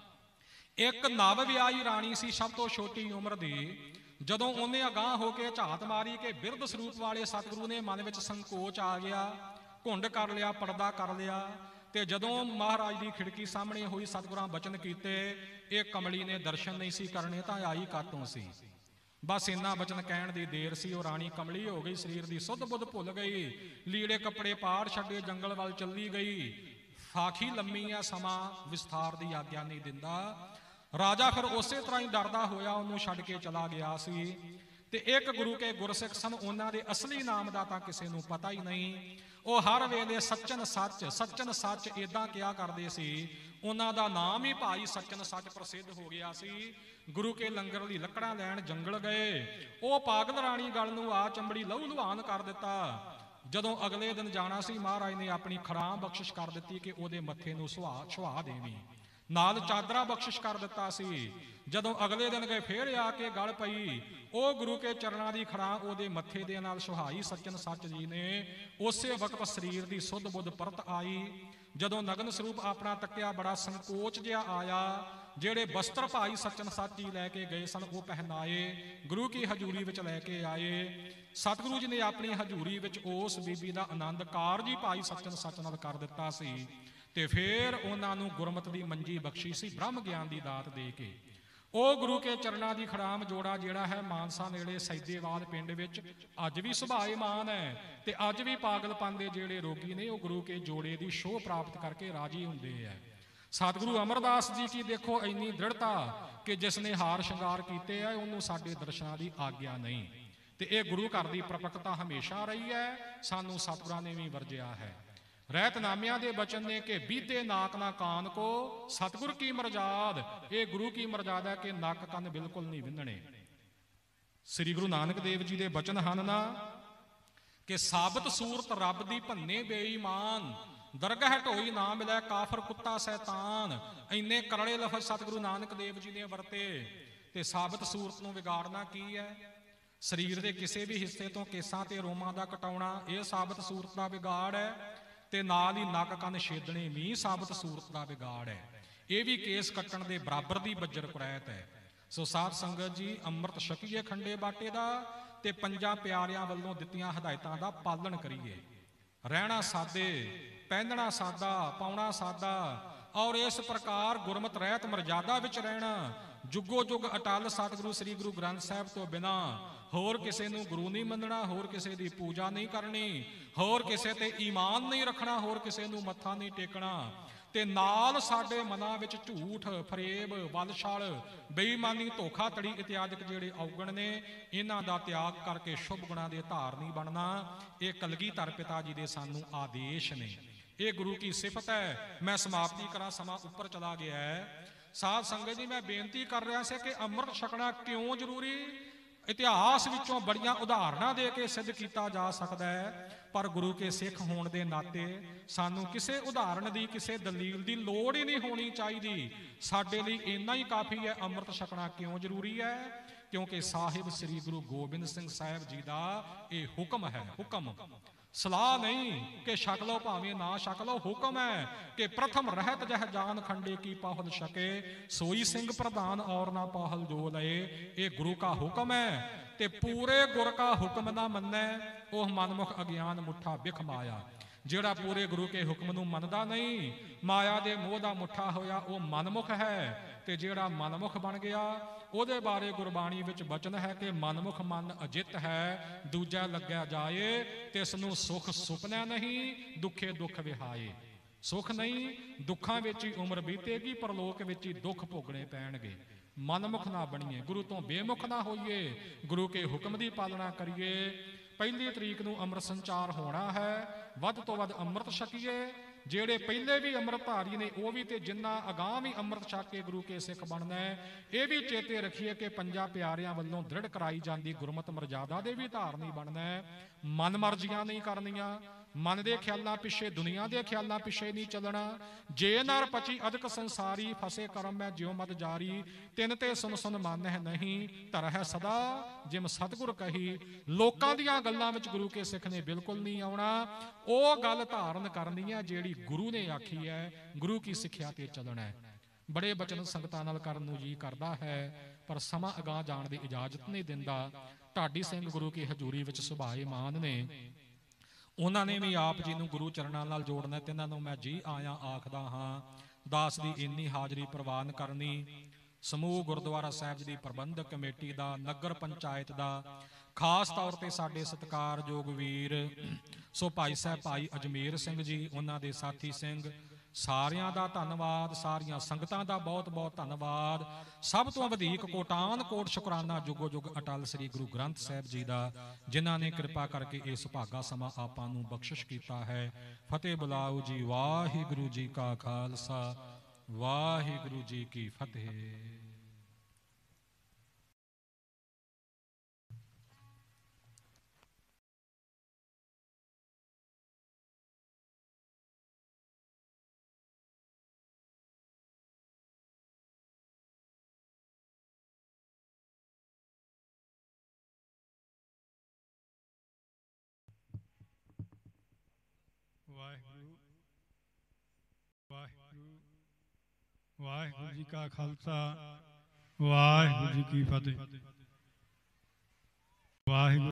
ਇੱਕ ਨਵ ਵਿਆਹੀ ਰਾਣੀ ਸੀ, ਸਭ ਤੋਂ ਛੋਟੀ ਉਮਰ ਦੀ। ਜਦੋਂ ਉਹਨੇ ਅਗਾਂਹ ਹੋ ਕੇ ਝਾਤ ਮਾਰੀ ਕਿ ਬਿਰਧ ਸਰੂਪ ਵਾਲੇ ਸਤਿਗੁਰੂ ਨੇ ਮਨ ਵਿੱਚ ਸੰਕੋਚ ਆ ਗਿਆ, ਘੁੰਡ ਕਰ ਲਿਆ, ਪਰਦਾ ਕਰ ਲਿਆ। ਤੇ ਜਦੋਂ ਮਹਾਰਾਜ ਦੀ ਖਿੜਕੀ ਸਾਹਮਣੇ ਹੋਈ, ਸਤਿਗੁਰਾਂ ਬਚਨ ਕੀਤੇ, ਇਹ ਕਮਲੀ ਨੇ ਦਰਸ਼ਨ ਨਹੀਂ ਸੀ ਕਰਨੇ ਤਾਂ ਆਈ ਕਾਤੋਂ ਸੀ। ਬਸ ਇੰਨਾ ਬਚਨ ਕਹਿਣ ਦੀ ਦੇਰ ਸੀ, ਉਹ ਰਾਣੀ ਕਮਲੀ ਹੋ ਗਈ, ਸਰੀਰ ਦੀ ਸੁੱਧ ਬੁੱਧ ਭੁੱਲ ਗਈ, ਲੀੜੇ ਕੱਪੜੇ ਪਾੜ ਛੱਡੇ, ਜੰਗਲ ਵੱਲ ਚੱਲੀ ਗਈ। ਫਾਖੀ ਲੰਮੀ ਆ, ਸਮਾਂ ਵਿਸਥਾਰ ਦੀ ਆਗਿਆ ਨਹੀਂ ਦਿੰਦਾ। ਰਾਜਾ ਫਿਰ ਉਸੇ ਤਰ੍ਹਾਂ ਹੀ ਡਰਦਾ ਹੋਇਆ ਉਹਨੂੰ ਛੱਡ ਕੇ ਚਲਾ ਗਿਆ ਸੀ। ਤੇ ਇੱਕ ਗੁਰੂ ਕੇ ਗੁਰਸਿੱਖ ਸਨ, ਉਹਨਾਂ ਦੇ ਅਸਲੀ ਨਾਮ ਦਾ ਤਾਂ ਕਿਸੇ ਨੂੰ ਪਤਾ ਹੀ ਨਹੀਂ। ਉਹ ਹਰ ਵੇਲੇ ਸੱਚਨ ਸੱਚ, ਸੱਚਨ ਸੱਚ ਇਦਾਂ ਕਿਹਾ ਕਰਦੇ ਸੀ। ਉਹਨਾਂ ਦਾ ਨਾਮ ਹੀ ਭਾਈ ਸੱਚਨ ਸੱਚ ਪ੍ਰਸਿੱਧ ਹੋ ਗਿਆ ਸੀ। ਗੁਰੂ ਕੇ ਲੰਗਰ ਲਈ ਲੱਕੜਾਂ ਲੈਣ ਜੰਗਲ ਗਏ, ਉਹ ਪਾਗਲ ਰਾਣੀ ਗਲ ਨੂੰ ਆ ਚੰਬੜੀ ਲਹੂ ਲੁਹਾਨ ਕਰ ਦਿੱਤਾ। ਜਦੋਂ ਅਗਲੇ ਦਿਨ ਜਾਣਾ ਸੀ, ਮਹਾਰਾਜ ਨੇ ਆਪਣੀ ਖੜਾਂ ਬਖਸ਼ਿਸ਼ ਕਰ ਦਿੱਤੀ ਕਿ ਉਹਦੇ ਮੱਥੇ ਨੂੰ ਸੁਹਾ ਛੁਹਾ ਦੇਵੀਂ, ਨਾਲ ਚਾਦਰਾ ਬਖਸ਼ਿਸ਼ ਕਰ ਦਿੱਤਾ ਸੀ। ਜਦੋਂ ਅਗਲੇ ਦਿਨ ਗਏ, ਫੇਰ ਆ ਕੇ ਗਲ ਪਈ, ਉਹ ਗੁਰੂ ਕੇ ਚਰਨਾਂ ਦੀ ਖੜਾਂ ਉਹਦੇ ਮੱਥੇ ਦੇ ਨਾਲ ਸੁਹਾਈ। ਸੱਚਨ ਸੱਚ ਜੀ ਨੇ ਉਸੇ ਵਕਤ ਸਰੀਰ ਦੀ ਸੁੱਧ ਬੁੱਧ ਪਰਤ ਆਈ। ਜਦੋਂ ਨਗਨ ਸਰੂਪ ਆਪਣਾ ਤੱਕਿਆ, ਬੜਾ ਸੰਕੋਚ ਜਿਹਾ ਆਇਆ। ਜਿਹੜੇ ਬਸਤਰ ਭਾਈ ਸੱਚਨ ਸੱਚ ਜੀ ਲੈ ਕੇ ਗਏ ਸਨ, ਉਹ ਪਹਿਨਾਏ, ਗੁਰੂ ਕੀ ਹਜ਼ੂਰੀ ਵਿੱਚ ਲੈ ਕੇ ਆਏ। ਸਤਿਗੁਰੂ ਜੀ ਨੇ ਆਪਣੀ ਹਜ਼ੂਰੀ ਵਿੱਚ ਉਸ ਬੀਬੀ ਦਾ ਆਨੰਦ ਕਾਰਜ ਹੀ ਭਾਈ ਸੱਚਨ ਸੱਚ ਨਾਲ ਕਰ ਦਿੱਤਾ ਸੀ। ਤੇ ਫਿਰ ਉਹਨਾਂ ਨੂੰ ਗੁਰਮਤ ਦੀ ਮੰਜੀ ਬਖਸ਼ੀ ਸੀ, ਬ੍ਰਹਮ ਗਿਆਨ ਦੀ ਦਾਤ ਦੇ ਕੇ। ਉਹ ਗੁਰੂ ਕੇ ਚਰਨਾਂ ਦੀ ਖੜਾਮ ਜੋੜਾ ਜਿਹੜਾ ਹੈ ਮਾਨਸਾ ਨੇੜੇ ਸੈਦੇਵਾਲ ਪਿੰਡ ਵਿੱਚ ਅੱਜ ਵੀ ਸੁਭਾਏਮਾਨ ਹੈ। ਤੇ ਅੱਜ ਵੀ ਪਾਗਲਪਨ ਦੇ ਜਿਹੜੇ ਰੋਗੀ ਨੇ, ਉਹ ਗੁਰੂ ਕੇ ਜੋੜੇ ਦੀ ਸ਼ੋਅ ਪ੍ਰਾਪਤ ਕਰਕੇ ਰਾਜੀ ਹੁੰਦੇ ਹੈ। ਸਤਿਗੁਰੂ ਅਮਰਦਾਸ ਜੀ ਕੀ ਦੇਖੋ ਇੰਨੀ ਦ੍ਰਿੜਤਾ ਕਿ ਜਿਸ ਨੇ ਹਾਰ ਸ਼ਿੰਗਾਰ ਕੀਤੇ ਆ, ਉਹਨੂੰ ਸਾਡੇ ਦਰਸ਼ਨਾਂ ਦੀ ਆਗਿਆ ਨਹੀਂ। ਤੇ ਇਹ ਗੁਰੂ ਘਰ ਦੀ ਪ੍ਰਪਕਤਾ ਹਮੇਸ਼ਾ ਰਹੀ ਹੈ, ਸਾਨੂੰ ਸਤਿਗੁਰਾਂ ਨੇ ਵੀ ਵਰਜਿਆ ਹੈ। ਰਹਿਤਨਾਮਿਆਂ ਦੇ ਬਚਨ ਨੇ ਕਿ ਬੀਤੇ ਨਾਕ ਨਾ ਕਾਨ ਕੋ ਸਤਿਗੁਰ ਕੀ ਮਰਜ਼ਾਦ। ਇਹ ਗੁਰੂ ਕੀ ਮਰਜ਼ਾਦ ਹੈ ਕਿ ਨੱਕ ਕੰਨ ਬਿਲਕੁਲ ਨਹੀਂ ਵਿੰਨਣੇ। ਸ੍ਰੀ ਗੁਰੂ ਨਾਨਕ ਦੇਵ ਜੀ ਦੇ ਬਚਨ ਹਨ ਨਾ ਕਿ ਸਾਬਤ ਸੂਰਤ ਰੱਬ ਦੀ ਭੰਨੇ ਬੇਈਮਾਨ, ਦਰਗਾਹ ਢੋਈ ਨਾ ਮਿਲੇ ਕਾਫਰ ਕੁੱਤਾ ਸੈਤਾਨ। ਇੰਨੇ ਕਰੜੇ ਲਫ਼ਜ਼ ਸਤਿਗੁਰੂ ਨਾਨਕ ਦੇਵ ਜੀ ਨੇ ਵਰਤੇ। ਤੇ ਸਾਬਤ ਸੂਰਤ ਨੂੰ ਵਿਗਾੜਨਾ ਕੀ ਹੈ? ਸਰੀਰ ਦੇ ਕਿਸੇ ਵੀ ਹਿੱਸੇ ਤੋਂ ਕੇਸਾਂ ਤੇ ਰੋਮਾਂ ਦਾ ਕਟਾਉਣਾ, ਇਹ ਸਾਬਤ ਸੂਰਤ ਦਾ ਵਿਗਾੜ ਹੈ। ਤੇ ਨਾਲ ਹੀ ਨੱਕ ਕੰਨ ਛੇਦਣੇ ਵੀ ਸਾਬਤ ਸੂਰਤ ਦਾ ਵਿਗਾੜ ਹੈ। ਇਹ ਵੀ ਕੇਸ ਕੱਟਣ ਦੇ ਬਰਾਬਰ ਦੀ ਬੱਜਰ ਕੁਰੈਤ ਹੈ। ਸੋ ਸਾਧ ਸੰਗਤ ਜੀ, ਅੰਮ੍ਰਿਤ ਛਕੀਏ ਖੰਡੇ ਬਾਟੇ ਦਾ ਤੇ ਪੰਜਾਂ ਪਿਆਰਿਆਂ ਵੱਲੋਂ ਦਿੱਤੀਆਂ ਹਦਾਇਤਾਂ ਦਾ ਪਾਲਣ ਕਰੀਏ। ਰਹਿਣਾ ਸਾਦੇ, ਪਹਿਨਣਾ ਸਾਦਾ, ਪਾਉਣਾ ਸਾਦਾ, ਔਰ ਇਸ ਪ੍ਰਕਾਰ ਗੁਰਮਤ ਰਹਿਤ ਮਰਜ਼ਾਦਾ ਵਿੱਚ ਰਹਿਣਾ। ਜੁਗੋ ਜੁਗ ਅਟਲ ਸਤਿਗੁਰੂ ਸ੍ਰੀ ਗੁਰੂ ਗ੍ਰੰਥ ਸਾਹਿਬ ਤੋਂ ਬਿਨਾਂ ਹੋਰ ਕਿਸੇ ਨੂੰ ਗੁਰੂ ਨਹੀਂ ਮੰਨਣਾ, ਹੋਰ ਕਿਸੇ ਦੀ ਪੂਜਾ ਨਹੀਂ ਕਰਨੀ, ਹੋਰ ਕਿਸੇ ਤੇ ਈਮਾਨ ਨਹੀਂ ਰੱਖਣਾ, ਹੋਰ ਕਿਸੇ ਨੂੰ ਮੱਥਾ ਨਹੀਂ ਟੇਕਣਾ। ਤੇ ਨਾਲ ਸਾਡੇ ਮਨਾਂ ਵਿੱਚ ਝੂਠ, ਫਰੇਬ, ਵਲਛਲ, ਬੇਈਮਾਨੀ, ਧੋਖਾ ਧੜੀ ਇਤਿਆਦਿਕ ਜਿਹੜੇ ਔਗਣ ਨੇ, ਇਹਨਾਂ ਦਾ ਤਿਆਗ ਕਰਕੇ ਸ਼ੁਭ ਗੁਣਾਂ ਦੇ ਧਾਰਨੀ ਬਣਨਾ। ਇਹ ਕਲਗੀਧਰ ਪਿਤਾ ਜੀ ਦੇ ਸਾਨੂੰ ਆਦੇਸ਼ ਨੇ, ਇਹ ਗੁਰੂ ਕੀ ਸਿਫਤ ਹੈ। ਮੈਂ ਸਮਾਪਤੀ ਕਰਾਂ, ਸਮਾਂ ਉੱਪਰ ਚਲਾ ਗਿਆ ਹੈ। ਸਾਧ ਸੰਗਤ ਜੀ, ਮੈਂ ਬੇਨਤੀ ਕਰ ਰਿਹਾ ਸੀ ਕਿ ਅੰਮ੍ਰਿਤ ਛਕਣਾ ਕਿਉਂ ਜ਼ਰੂਰੀ? इतिहास विचों बड़ियां उदाहरणां दे के सिद्ध किया जा सकता है, पर गुरु के सिख होने के नाते सानू किसी उदाहरण की किसी दलील की लोड़ ही नहीं होनी चाहिए। साडे लई इन्ना ही काफ़ी है। अमृत छकना क्यों जरूरी है? क्योंकि साहिब श्री गुरु गोबिंद सिंह साहिब जी का यह हुक्म है। हुक्म सलाह नहीं कि छक लो भावें ना छक लो, हुक्म है कि प्रथम रहत जह जान खंडे की पाहल छके, सोई सिंह प्रधान और ना पाहल जो लए। ये गुरु का हुक्म है। ते पूरे गुर का हुक्म ना मन्ने वह मनमुख अज्ञान मुठा बिख माया। ਜਿਹੜਾ पूरे गुरु के हुक्म ਨੂੰ ਮੰਨਦਾ नहीं, माया ਦੇ ਮੋਹ ਦਾ ਮੁੱਠਾ ਹੋਇਆ, ਉਹ ਮਨਮੁਖ ਹੈ। ਤੇ ਜਿਹੜਾ ਮਨਮੁਖ ਬਣ ਗਿਆ ਉਹਦੇ ਬਾਰੇ ਗੁਰਬਾਣੀ ਵਿੱਚ ਬਚਨ ਹੈ ਕਿ ਮਨਮੁਖ ਮਨ ਅਜਿੱਤ ਹੈ, ਦੂਜਾ ਲੱਗਿਆ ਜਾਏ ਤਿਸ ਨੂੰ ਸੁਖ ਸੁਪਨਾ ਨਹੀਂ, ਦੁੱਖੇ ਦੁੱਖ ਵਿਹਾਏ। ਸੁਖ ਨਹੀਂ, ਦੁੱਖਾਂ ਵਿੱਚ ਹੀ ਉਮਰ ਬੀਤੇਗੀ, ਪਰਲੋਕ ਵਿੱਚ ਹੀ ਦੁੱਖ ਭੋਗਣੇ ਪੈਣਗੇ। ਮਨਮੁਖ ਨਾ ਬਣੀਏ, ਗੁਰੂ ਤੋਂ ਬੇਮੁਖ ਨਾ ਹੋਈਏ, ਗੁਰੂ ਕੇ ਹੁਕਮ ਦੀ ਪਾਲਣਾ ਕਰੀਏ। ਪਹਿਲੀ ਤਰੀਕ ਨੂੰ ਅੰਮ੍ਰਿਤ ਸੰਚਾਰ ਹੋਣਾ ਹੈ, ਵੱਧ ਤੋਂ ਵੱਧ ਅੰਮ੍ਰਿਤ ਛਕੀਏ। ਜਿਹੜੇ ਪਹਿਲੇ ਵੀ ਅੰਮ੍ਰਿਤਧਾਰੀ ਨੇ ਉਹ ਵੀ, ਤੇ ਜਿੰਨਾ ਅਗਾਂਹ ਵੀ ਅੰਮ੍ਰਿਤ ਛਕ ਕੇ ਗੁਰੂ ਕੇ ਸਿੱਖ ਬਣਨਾ ਹੈ, ਇਹ ਵੀ ਚੇਤੇ ਰੱਖੀਏ ਕਿ ਪੰਜਾਂ ਪਿਆਰਿਆਂ ਵੱਲੋਂ ਦ੍ਰਿੜ ਕਰਾਈ ਜਾਂਦੀ ਗੁਰਮਤ ਮਰਜ਼ਾਦਾ ਦੇ ਵੀ ਧਾਰਨੀ ਬਣਨਾ ਹੈ। ਮਨ ਮਰਜ਼ੀਆਂ ਨਹੀਂ ਕਰਨੀਆਂ, ਮਨ ਦੇ ਖਿਆਲਾਂ ਪਿੱਛੇ, ਦੁਨੀਆ ਦੇ ਖਿਆਲਾਂ ਪਿੱਛੇ ਨਹੀਂ ਚੱਲਣਾ। ਜੇ ਨਰ ਪਚੀ ਅਦਕ ਸੰਸਾਰੀ, ਫਸੇ ਕਰਮ ਮੈਂ ਜਿਉ ਮਦ ਜਾਰੀ। ਤਿੰਨ ਤੇ ਸੁਨ ਸੁਨ ਮਨ ਹੈ ਨਹੀਂ, ਧਰ ਹੈ ਸਦਾ ਜਿਮ ਸਤਿਗੁਰ ਕਹੀ। ਲੋਕਾਂ ਦੀਆਂ ਗੱਲਾਂ ਵਿੱਚ ਗੁਰੂ ਕੇ ਸਿੱਖ ਨੇ ਬਿਲਕੁਲ ਨਹੀਂ ਆਉਣਾ। ਉਹ ਗੱਲ ਧਾਰਨ ਕਰਨੀ ਹੈ ਜਿਹੜੀ ਗੁਰੂ ਨੇ ਆਖੀ ਹੈ, ਗੁਰੂ ਕੀ ਸਿੱਖਿਆ ਤੇ ਚੱਲਣਾ ਹੈ। ਬੜੇ ਬਚਨ ਸੰਗਤਾਂ ਨਾਲ ਕਰਨ ਨੂੰ ਜੀ ਕਰਦਾ ਹੈ, ਪਰ ਸਮਾਂ ਅਗਾਂਹ ਜਾਣ ਦੀ ਇਜਾਜ਼ਤ ਨਹੀਂ ਦਿੰਦਾ। ਢਾਡੀ ਸਿੰਘ ਗੁਰੂ ਕੀ ਹਜ਼ੂਰੀ ਵਿੱਚ ਸੁਭਾਏ ਮਾਨ ਨੇ, ਉਹਨਾਂ ਨੇ ਵੀ ਆਪ ਜੀ ਨੂੰ ਗੁਰੂ ਚਰਨਾਂ ਨਾਲ ਜੋੜਨਾ, ਤੇ ਇਹਨਾਂ ਨੂੰ ਮੈਂ ਜੀ ਆਇਆ ਆਖਦਾ ਹਾਂ। ਦਾਸ ਦੀ ਇੰਨੀ ਹਾਜ਼ਰੀ ਪ੍ਰਵਾਨ ਕਰਨੀ, ਸਮੂਹ ਗੁਰਦੁਆਰਾ ਸਾਹਿਬ ਜੀ ਦੀ ਪ੍ਰਬੰਧਕ ਕਮੇਟੀ ਦਾ, ਨਗਰ ਪੰਚਾਇਤ ਦਾ, ਖਾਸ ਤੌਰ ਤੇ ਸਾਡੇ ਸਤਿਕਾਰਯੋਗ ਵੀਰ ਸੋ ਭਾਈ ਸਾਹਿਬ ਭਾਈ ਅਜਮੇਰ ਸਿੰਘ ਜੀ, ਉਹਨਾਂ ਦੇ ਸਾਥੀ ਸਿੰਘ, ਸਾਰਿਆਂ ਦਾ ਧੰਨਵਾਦ। ਸਾਰੀਆਂ ਸੰਗਤਾਂ ਦਾ ਬਹੁਤ ਬਹੁਤ ਧੰਨਵਾਦ। ਸਭ ਤੋਂ ਵਧੇਕ ਕੋਟਾਨ ਕੋਟ ਸ਼ੁਕਰਾਨਾ ਜੁਗੋ ਜੁਗ ਅਟਲ ਸ੍ਰੀ ਗੁਰੂ ਗ੍ਰੰਥ ਸਾਹਿਬ ਜੀ ਦਾ, ਜਿਨ੍ਹਾਂ ਨੇ ਕਿਰਪਾ ਕਰਕੇ ਇਹ ਸੁਭਾਗਾ ਸਮਾਂ ਆਪਾਂ ਨੂੰ ਬਖਸ਼ਿਸ਼ ਕੀਤਾ ਹੈ। ਫਤਿਹ ਬੁਲਾਓ ਜੀ। ਵਾਹਿਗੁਰੂ ਜੀ ਕਾ ਖਾਲਸਾ, ਵਾਹਿਗੁਰੂ ਜੀ ਕੀ ਫਤਿਹ। ਵਾਹਿਗੁਰੂ ਵਾਹਿਗੁਰੂ ਵਾਹਿਗੁਰੂ ਜੀ ਕਾ ਖਾਲਸਾ, ਵਾਹਿਗੁਰੂ ਜੀ ਕੀ ਫਤਿਹ। ਵਾਹਿਗੁਰੂ